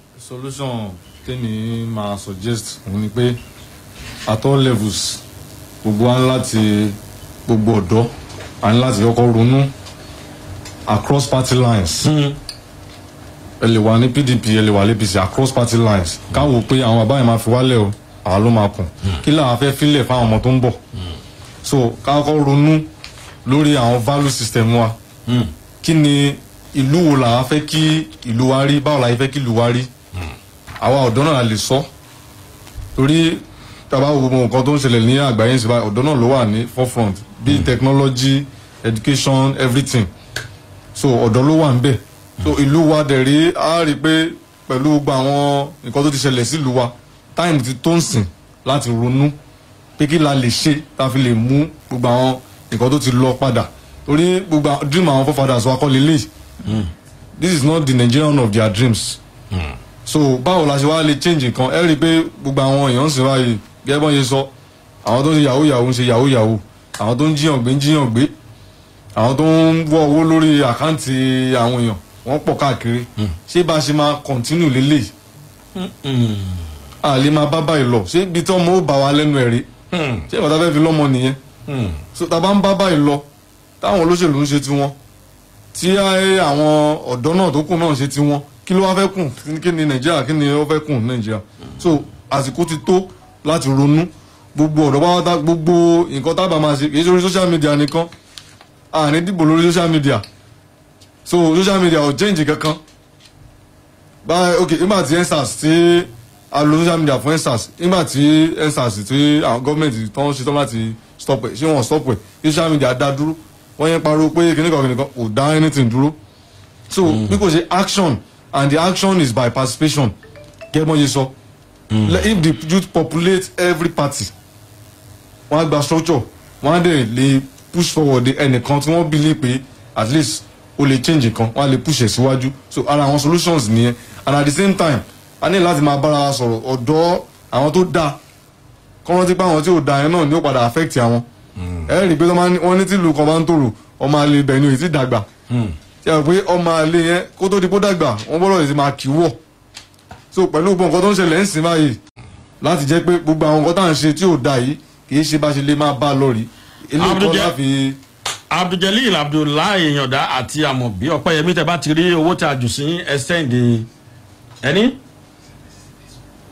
tèmi máa suggest òun ni pé at all levels gbogbo wa láti gbogbo ọ̀dọ́ a ní láti kọ́kọ́ ronú across party lines ẹ lè wà ní PDP ẹ lè wà l'APC across party lines ká wò pé àwọn bàbá yẹn máa fi wálẹ̀ o àwa ló máa kùn kí làwọn fẹ́ filẹ̀ fáwọn ọmọ tó ń bọ̀ so ká kọ́kọ́ ronú lórí àwọn value system wa kí ni ìlú wo la fẹ́ kí ìlú wa rí báwo la fẹ́ kí ìlú wa rí àwa ọ̀dọ́ náà lè sọ torí tàbá gbogbo nǹkan tó ń ṣẹlẹ̀ ní àgbáyé ń ṣe báyìí ọ̀dọ́ náà ló wà ní forefront bíi technology education everything so ọ̀dọ́ ló wà ń bẹ̀ so ìlú wa dẹ̀ rí a rí pé pẹ̀lú gbogbo àwọn nǹkan tó ti ṣẹlẹ̀ sí ìlú wa time ti tó ń sìn láti ronú pé kí la lè ṣe tá a fi lè mú gbogbo àwọn nǹkan tó ti lọ padà torí gbogbo dream àwọn forefathers wa kọ́ lélẹ̀ this is not the Nigerian of their dreams so báwo la ṣe wá lè change nǹkan ẹ rí i pé gbogbo àwọn èèyàn ń sìn báyìí gẹ́gẹ́ bọ́n ṣe sọ àwọn tó ń ṣe yahoo ń ṣe yahoo àwọn tó ń jiyàn gbé àwọn tó ń wọ owó lórí àkáǹtì àwọn èèyàn wọ́n pọ̀ káàkiri ṣé bá a ṣe máa continue lélẹ̀ a lè máa bá báyìí lọ ṣé ibi tí ọmọ ó bá wa lẹ́nu ẹ̀ rí ṣé ìwọ́n ta fẹ́ fi lọ́mọ nìyẹn so ta bá ń bá báyìí lọ táwọn olóṣèlú ń ṣe tiwọn tí àwọn ọ̀dọ́ náà tó kù náà ṣe tiwọn kí ló wá fẹ́ kùn kí ni Nàìjíríà kí ni ó fẹ́ kùn Nàìjíríà so àsìkò ti tó láti ronú gbogbo ọ̀dọ́ pátá gbogbo nǹkan tábà máa ṣe kì í ṣe orí social media nìkan a ní dìbò lórí social media so social media ò change kankan báyìí ok nígbà tí EndSARS tí a lo social media fún EndSARS nígbà tí EndSARS tí àwọn gọ́ọ̀mẹ̀ntì tó ń ṣetán láti stop ẹ̀ ṣé wọ́n stop ẹ̀ social media dá dúró wọ́n yẹn pariwo pé kìnìkan kò dá anything dúró so bí kò ṣe action and the action is by participation gẹ́gẹ́ bọ́n ṣe sọ if the youth populate every party wọ́n á gba structure wọ́n á dẹ̀ lè push forward ẹnìkan tí wọ́n believe pé at least o lè change nǹkan wọ́n á lè push ẹ̀ síwájú so ara àwọn solutions nìyẹn and at the same time a ní láti máa bára wa sọ̀rọ̀ ọ̀dọ́ àwọn tó dáa kọ́ rántí pé àwọn tí ò dáa yẹn náà ni ó padà affect àwọn ẹ rí i pé wọ́n ní tí ìlú kan bá ń tòrò ọmọ àlè ibẹ̀ ni ò tí dàgbà ṣe é pé ọmọ àlè yẹn kó tó di pé ó dàgbà wọ́n gbọ́dọ̀ lè ti máa kì í wọ̀ so pẹ̀lú gbogbo nǹkan tó ń ṣẹlẹ̀ ń sìn báyìí láti jẹ́ pé gbogbo àwọn nǹkan tá à ń ṣe tí ò dáa yìí kì í ṣe bá ṣe lè máa bá a lọ rí eléyìí kọ́ láfi. Abduljalil Abdullahi Ìyàndá àti Àmọ̀bí Ọ̀pẹ́yẹmí tẹ́ bá ti rí owó tí a jù sí ẹsẹ̀ǹdì ẹni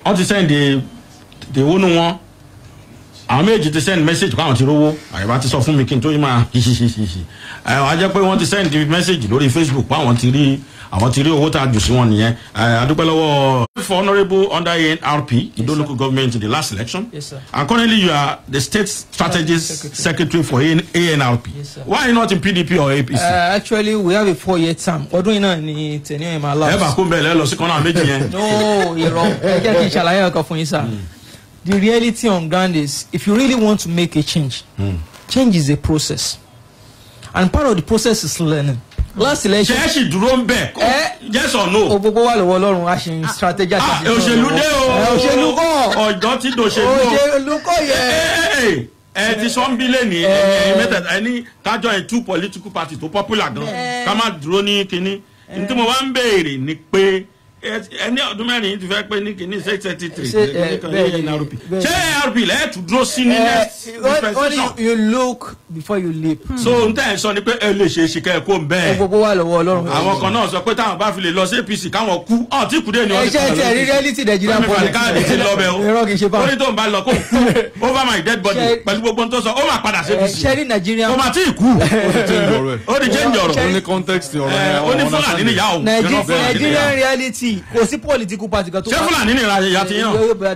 wọ́n ti send the wónú wọn àwọn méjì ti send message káwọn ti rówó àyẹ̀bá ti sọ fún mi kí n tó yí máa àwọn ajẹ́ pé wọ́n ti send message lórí Facebook pé àwọn ti rí owó tá a jù sí wọn nìyẹn adúpẹ́ lọ́wọ́ for honourable under ANRP Ido local government in the last election. Yes, sir. And currently you are the state strategist secretary for ANRP. Yes, sir. Why not in PDP or APC? Actually we have a 4-year term ọdún iná ni tẹ̀lé ẹ̀ máa last. ẹ bá kó bẹ́ẹ̀ lẹ́ lọ sí kọ́nà méjì yẹn. No irọ́ ẹ jẹ́ kí n ṣàlàyé ọkọ̀ fún yín sir. The reality on ground is if you really want to make a change, change is a process and part of the process is learning. Last election. ṣe é sì dúró ń bẹ̀ yes or no. o gbogbo wà lọ́wọ́ Ọlọ́run a ṣe strategy. òṣèlú dé o òṣèlú kọ́ ọjọ́ tí dòṣèlú kọ́ yẹ. ẹ ti sọ ń bí lẹ́ni mẹ́tẹ̀ẹ̀ta ẹni kájọ ẹ̀ two political party tó popular gan ká má dúró ní kínní nítorí mo wá ń béèrè ni pé ẹni ọdún mẹ́rin ti fẹ́ pé ní kínní 633 ṣé ARP lẹ́ẹ̀tù dúró sí ní next dispensation. You look before you leap. So n tẹ́ ẹ sọ ni pé ẹ lè ṣe ṣìkẹ́ ẹ̀ kó ń bẹ́ẹ̀. gbogbo wà lọ́wọ́ Ọlọ́run. àwọn kan náà sọ pé táwọn bá fi lè lọ sí APC káwọn kú ọ̀ tí kùdé ni wọ́n ti kọ́ lọ. ẹ ṣe ti reality Nigeria politics. káàdì ti lọ bẹ́ẹ̀ o. irọ́ kì í ṣe báwọn. ó ní tó ń bá lọ kó kú over my dead body pẹ̀lú gbogbo tó sọ ó máa padà sí APC. ṣe rí Nigeria. ó máa tí ì kú. ó di change ọ̀rọ̀. ó ní context ọ̀rọ̀ yẹn. ó ní Fúlàní níyà òun. Nigerian reality kò sí political party kan tó. ṣé Fúlàní ní ìyá ti yàn.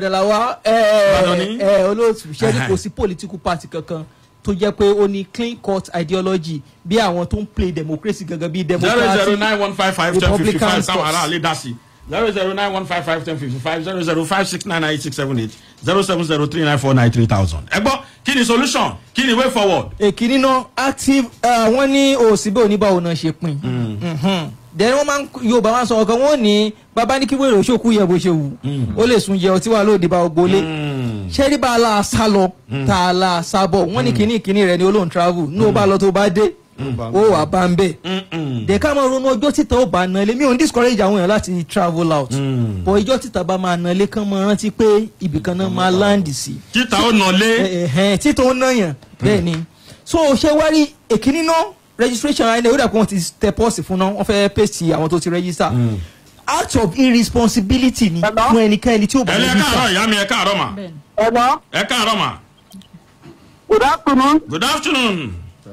olóòtú ṣé ní kò sí political party kankan tó jẹ́ pé ó ní clean cut ideology bí àwọn tó ń play democracy gangan bí democratic 009155155 táwọn aráàlú dá sí 009155155 005699868 07039493000. ẹ gbọ́ kí ni solution kí ni way forward. èkìní náà active wọ́n ní òsínbẹ́ oníbàwò náà ṣe pin then wọ́n máa ń Yorùbá máa ń sọ ọkàn wọn ní bàbá ní kí wèrè òṣòkú yẹ bó ṣe wù ó lè sun jẹ ọtí wà lóde bá ogbólé ṣé rí bá a la sá lọ tá a la sá bọ̀ wọ́n ní kíní rẹ̀ ni olóhùn travel ní o bá lọ tó bá dé ó wà bá ń bẹ̀ dẹ̀ka máa ronú ọjọ́ títà ó bá na ilé mi ò ń discourage àwọn èèyàn láti travel out bọ̀ ìjọ́ títà bá máa na ilé kán máa rántí pé ibìkan náà máa land sí. títà ó nà lé. títà ó nàyàn bẹ́ẹ̀ ni so ṣé wá rí èkíní náà registration ayé ó dà pé wọ́n ti tẹ pọ́ọ̀sì fún náà wọ́n fẹ́ paste àwọn tó ti register act of irresponsibility ni fún ẹnikẹ́ni tí ó bá register. ẹ káàárọ̀ ìyá mi ẹ káàárọ̀ mà. ẹ káàárọ̀ mà. Good afternoon. Good afternoon.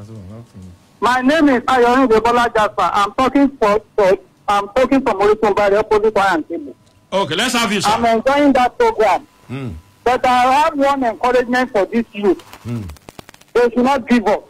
My name is Ayorinde Bola Jasper. I'm talking from Morrison by the opposite Iron Table. Okay, let's have you, sir. I'm enjoying that program. But I have one encouragement for this youth. They should not give up.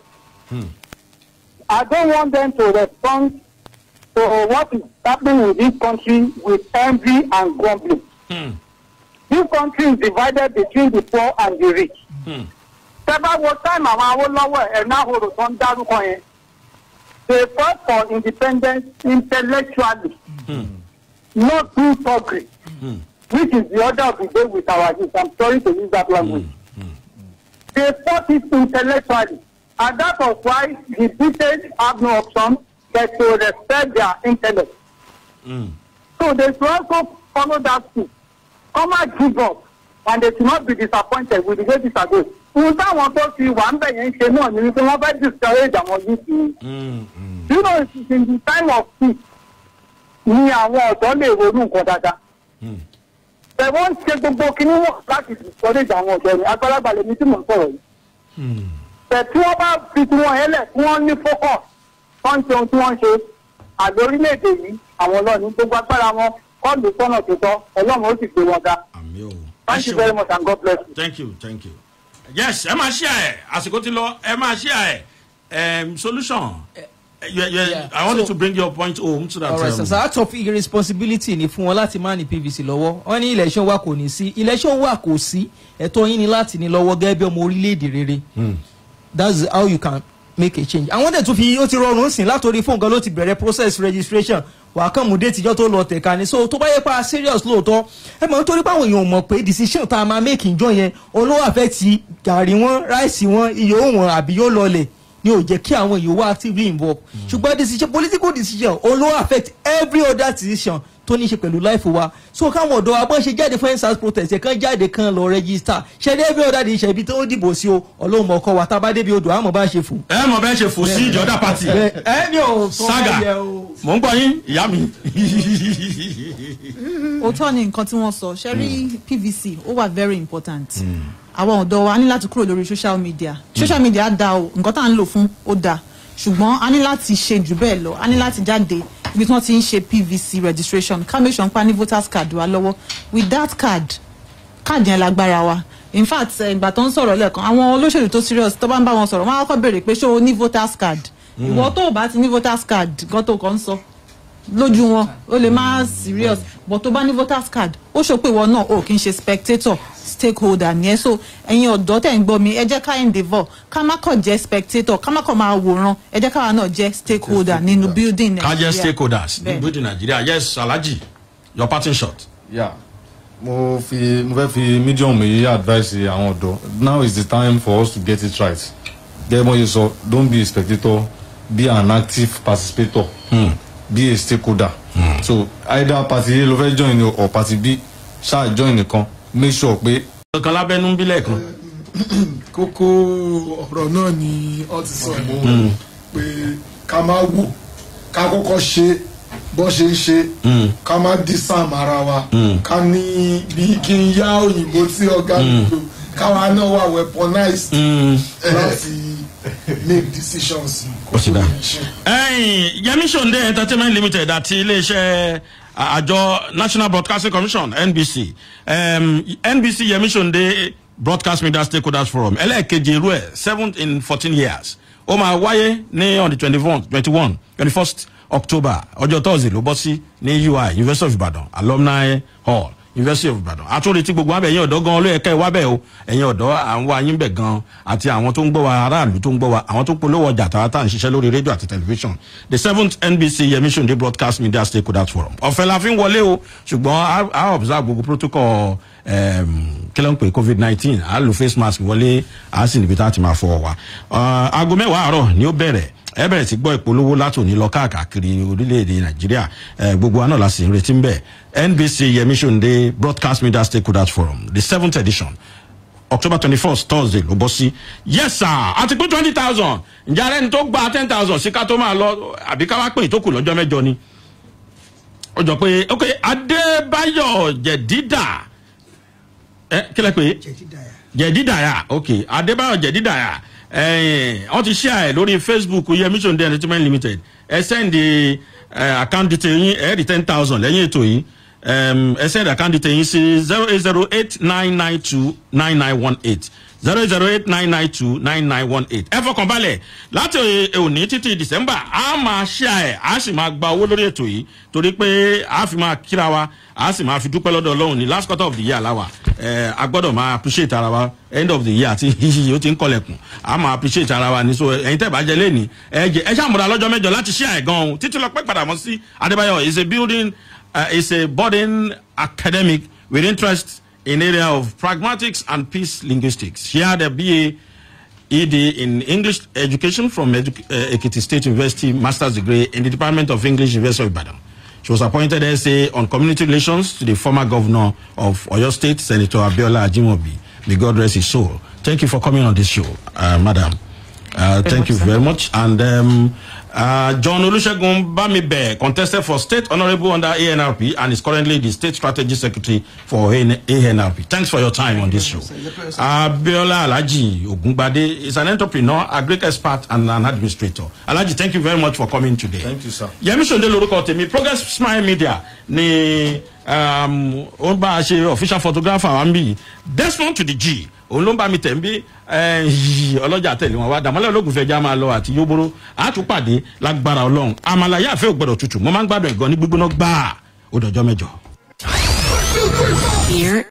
I don't want them to respond to what is happening in this country with envy and grumbling. This country is divided between the poor and the rich. Several what time àwọn Awólọ́wọ̀ Ẹ̀náhoro tó ń dárúkọ yẹn. They fought for independence intellectually, not through thuggery, which is the order of the day with our youth. I'm sorry to use that language. They fought it intellectually, and that was why the British have no option but to respect their intellect. So they should also follow that suit. Come and give up, and they should not be disappointed with the way this are going. Ohun táwọn tó fi wà ń bẹ̀ yẹn ṣe náà ni wípé wọ́n fẹ́ discourage àwọn youth ni. You know, it's in the time of peace ni àwọn ọ̀dọ́ lè ronú nǹkan dáadáa. Bẹ̀ wọ́n ń ṣe gbogbo kíní wọ̀n láti discourage àwọn ọ̀dọ́ ni agbálagbà lèmi tí mò ń sọ̀rọ̀ yìí. Bẹ̀ tí wọ́n bá fi tí wọ́n yẹlẹ̀ tí wọ́n ní focus wọ́n ń ṣe ohun tí wọ́n ń ṣe àgbẹ̀ orílẹ̀-èdè yìí àwọn ọlọ́ọ̀ni gbogbo agbára wọn kọ́ọ̀lù sọ́nà tó tọ́ Ọlọ́run ó sì gbé wọn ga. Thank you very much and God bless you. Thank you, thank you. Yes, ẹ máa ṣí ẹ àsìkò tí lọ ẹ máa ṣí ẹ solution. I wanted to bring your point home so that. All right, so act of irresponsibility ni fún wọn láti máa ní PVC lọ́wọ́ wọ́n ní election wa kò ní sí election wa kò sí ẹ̀tọ́ yín ni láti ní lọ́wọ́ gẹ́gẹ́ bí ọmọ orílẹ̀-èdè rere. That's how you can make a change. Àwọn dẹ̀ tún fi ó ti rọrùn sìn látòrí fóun gan ló ti bẹ̀rẹ̀ process registration wà á kàn mú déètì ìjọ tó lọ tẹ̀ka ni so tó bá yẹ pa serious lóòótọ́ ẹ mọ̀ nítorí páwọn èèyàn mọ̀ pé decision tá a máa make ìjọ yẹn olówó affect gàrí wọn ráìsì wọn iye òun àbí yóò lọlẹ̀ ni ò jẹ́ kí àwọn èèyàn wá actively involve ṣùgbọ́n decision political decision olówó affect every other decision tó ní ṣe pẹ̀lú láìfò wa so káwọn ọ̀dọ́ abọ́n ṣe jáde fún endsars protest ẹ̀ kan jáde kan lọ rẹ́gísítà ṣẹ́ni ẹbí ọ̀dà di ìṣẹ̀bí tó dìbò sí o ọlọ́run mọ̀ ọkọ wa tá a bá débi odò àmọ́ bá ṣe fò. ẹ mọ̀ bẹ́ẹ̀ ṣe fò sí ìjọ́dá pati. ẹ ní o sọ Saga mò ń gbọ́ yín ìyá mi. òótọ́ ni nǹkan tí wọ́n sọ ṣẹ́rí PVC ó wà very important àwọn ọ̀dọ́ wa ní láti kúrò lórí social media da o nǹkan tá à ń lò fún ó da ṣùgbọ́n a ní láti ṣe jù bẹ́ẹ̀ lọ a ní láti jáde ibi tí wọ́n ti ń ṣe PVC registration ká make sure pa ní voters card wa lọ́wọ́ with that card yẹn lágbára wa in fact ìgbà tó ń sọ̀rọ̀ lẹ́ẹ̀kan àwọn olóṣèlú tó serious tó bá ń bá wọn sọ̀rọ̀ wọ́n á kọ́kọ́ béèrè pé ṣé o ní voters card ìwọ tó o bá ti ní voters card gan tó kàn ń sọ lójú wọn ó lè má serious but tó bá ní voters card ó ṣó pé ìwọ náà ò kí ń ṣe spectator stakeholder nìyẹn so ẹ̀yin ọ̀dọ́ tẹ̀ ń gbọ́ mi ẹ jẹ́ ká endeavour ká má kàn jẹ́ spectator ká má kàn máa wòran ẹ jẹ́ káwa náà jẹ́ stakeholder nínú building Nigeria. ká jẹ́ stakeholders ní building Nigeria. Yes, Alhaji, your parting shot. Yeah. mo fẹ́ fi medium yìí advice àwọn ọ̀dọ́ now is the time for us to get it right gẹ́gẹ́ bọ́ yìí sọ don't be a spectator be an active participator be a stakeholder so either party A ló fẹ́ join or party B ṣáà join nìkan make sure pé. kankan lábẹ́nú ń bí lẹ́ẹ̀kan. kókó ọ̀rọ̀ náà ni ọ ti sọ mọ́ pé ká má wò ká kọ́kọ́ ṣe bọ́ ṣe ń ṣe ká má disam ara wa ká ní bí kí n yá òyìnbó tí ọ̀gá mi lò káwa náà wà weaponized láti make decisions. Yemi Sonde Entertainment Limited àti iléeṣẹ́ àjọ National Broadcasting Commission NBC NBC Yemi Sonde Broadcast Media Stakeholders Forum ẹlẹ́ẹ̀kejì irú ẹ̀ 7th in 14 years ó máa wáyé ní on the 21st October ọjọ́ Thursday ló bọ́ sí ní UI University of Ibadan Alumni Hall University of Ibadan àtúndì gbogbo abẹ ẹ̀yin ọ̀dọ́ gan olóyè kẹ́ wá bẹ́ẹ̀ o ẹ̀yin ọ̀dọ́ àwọn ayín bẹ̀ gan àti àwọn tó ń gbọ́ wa aráàlú tó ń gbọ́ wa àwọn tó polówó ọjà tààtà ń ṣiṣẹ́ lórí rédíò àti tẹlifíṣàn the 7th NBC Yemi Sonde Broadcast Media Stakeholders Forum ọ̀fẹ́ la fi ń wọlé o ṣùgbọ́n a observe gbogbo protocol kí ló ń pè COVID-19 a lo face mask wọlé a sì níbi tá a ti máa fọ wa aago 10 àárọ̀ ni ó bẹ̀rẹ̀ ẹ bẹ̀rẹ̀ sí gbọ́ ìpolówó látòní lọ káàkiri orílẹ̀-èdè Nàìjíríà gbogbo wa náà la sì ń retí ń bẹ̀ NBC Yemi Sonde Broadcast Media Stakeholders Forum the 7th edition October 21st Thursday ló bọ́ sí yes sir àti pé 20,000 ǹjẹ́ ara ẹni tó gba 10,000 sí ká tó máa lọ àbí ká wá pè tó kù lọ́jọ́ mẹ́jọ ni ó jọ pé ok Adébáyọ̀ Jẹ̀dídà kí lẹ pé Jẹ̀dídàyà ok Adébáyọ̀ Jẹ̀dídàyà wọ́n ti share lórí Facebook Yemi Sonde Entertainment Limited ẹ send account detail yín ẹ rí 10,000 lẹ́yìn ètò yìí ẹ send account detail yín sí 08089929918 08089929918 ẹ fọkàn balẹ̀ láti òní títí December a máa share a sì máa gba owó lórí ètò yìí torí pé a fi máa kíra wa a sì máa fi dúpẹ́ lọ́dọ̀ Ọlọ́run ní last quarter of the year láwa a gbọ́dọ̀ máa appreciate ara wa end of the year àti ó ti ń kọlẹ̀kùn a máa appreciate ara wa ní so ẹ̀yin tẹ́ bá jẹ lẹ́ni ẹ ṣàmúra lọ́jọ́ mẹ́jọ láti share gan-an títí lọ pẹ́ padà mọ́ sí Adébáyọ̀ is a budding academic with interest in area of pragmatics and peace linguistics. She had a BA ED in English education from Ekiti State University, master's degree in the Department of English, University of Ibadan. She was appointed SA on community relations to the former governor of Oyo State, Senator Abiola Ajimobi. May God rest his soul. Thank you for coming on this show, madam. Thank you very much. And John Olusegun Bamibe contested for State Honorable under ANRP and is currently the State Strategy Secretary for ANRP. Thanks for your time on this show. Abiola Alhaji Ogungbade is an entrepreneur, a Greek expert, and an administrator. Alhaji, thank you very much for coming today. Thank you, sir. Yemi Sonde lórúkọ tèmi Progress Smile Media ni ó ń bá a ṣe official photographer wa ń bí Desmond to the G òun ló ń bá mi tẹ̀ ń bí ọlọ́jà tẹ̀lé wọn wá Dàmọ́lá Ológunfẹ́ já máa lọ àti Yóbóró àtúpàdé lágbára Ọlọ́run àmàlàyé àfẹ́ ògbọ́dọ̀ tutù mo máa ń gbádùn ẹ̀gọ́ ní gbígbóná gbáà ó dọjọ́ mẹ́jọ.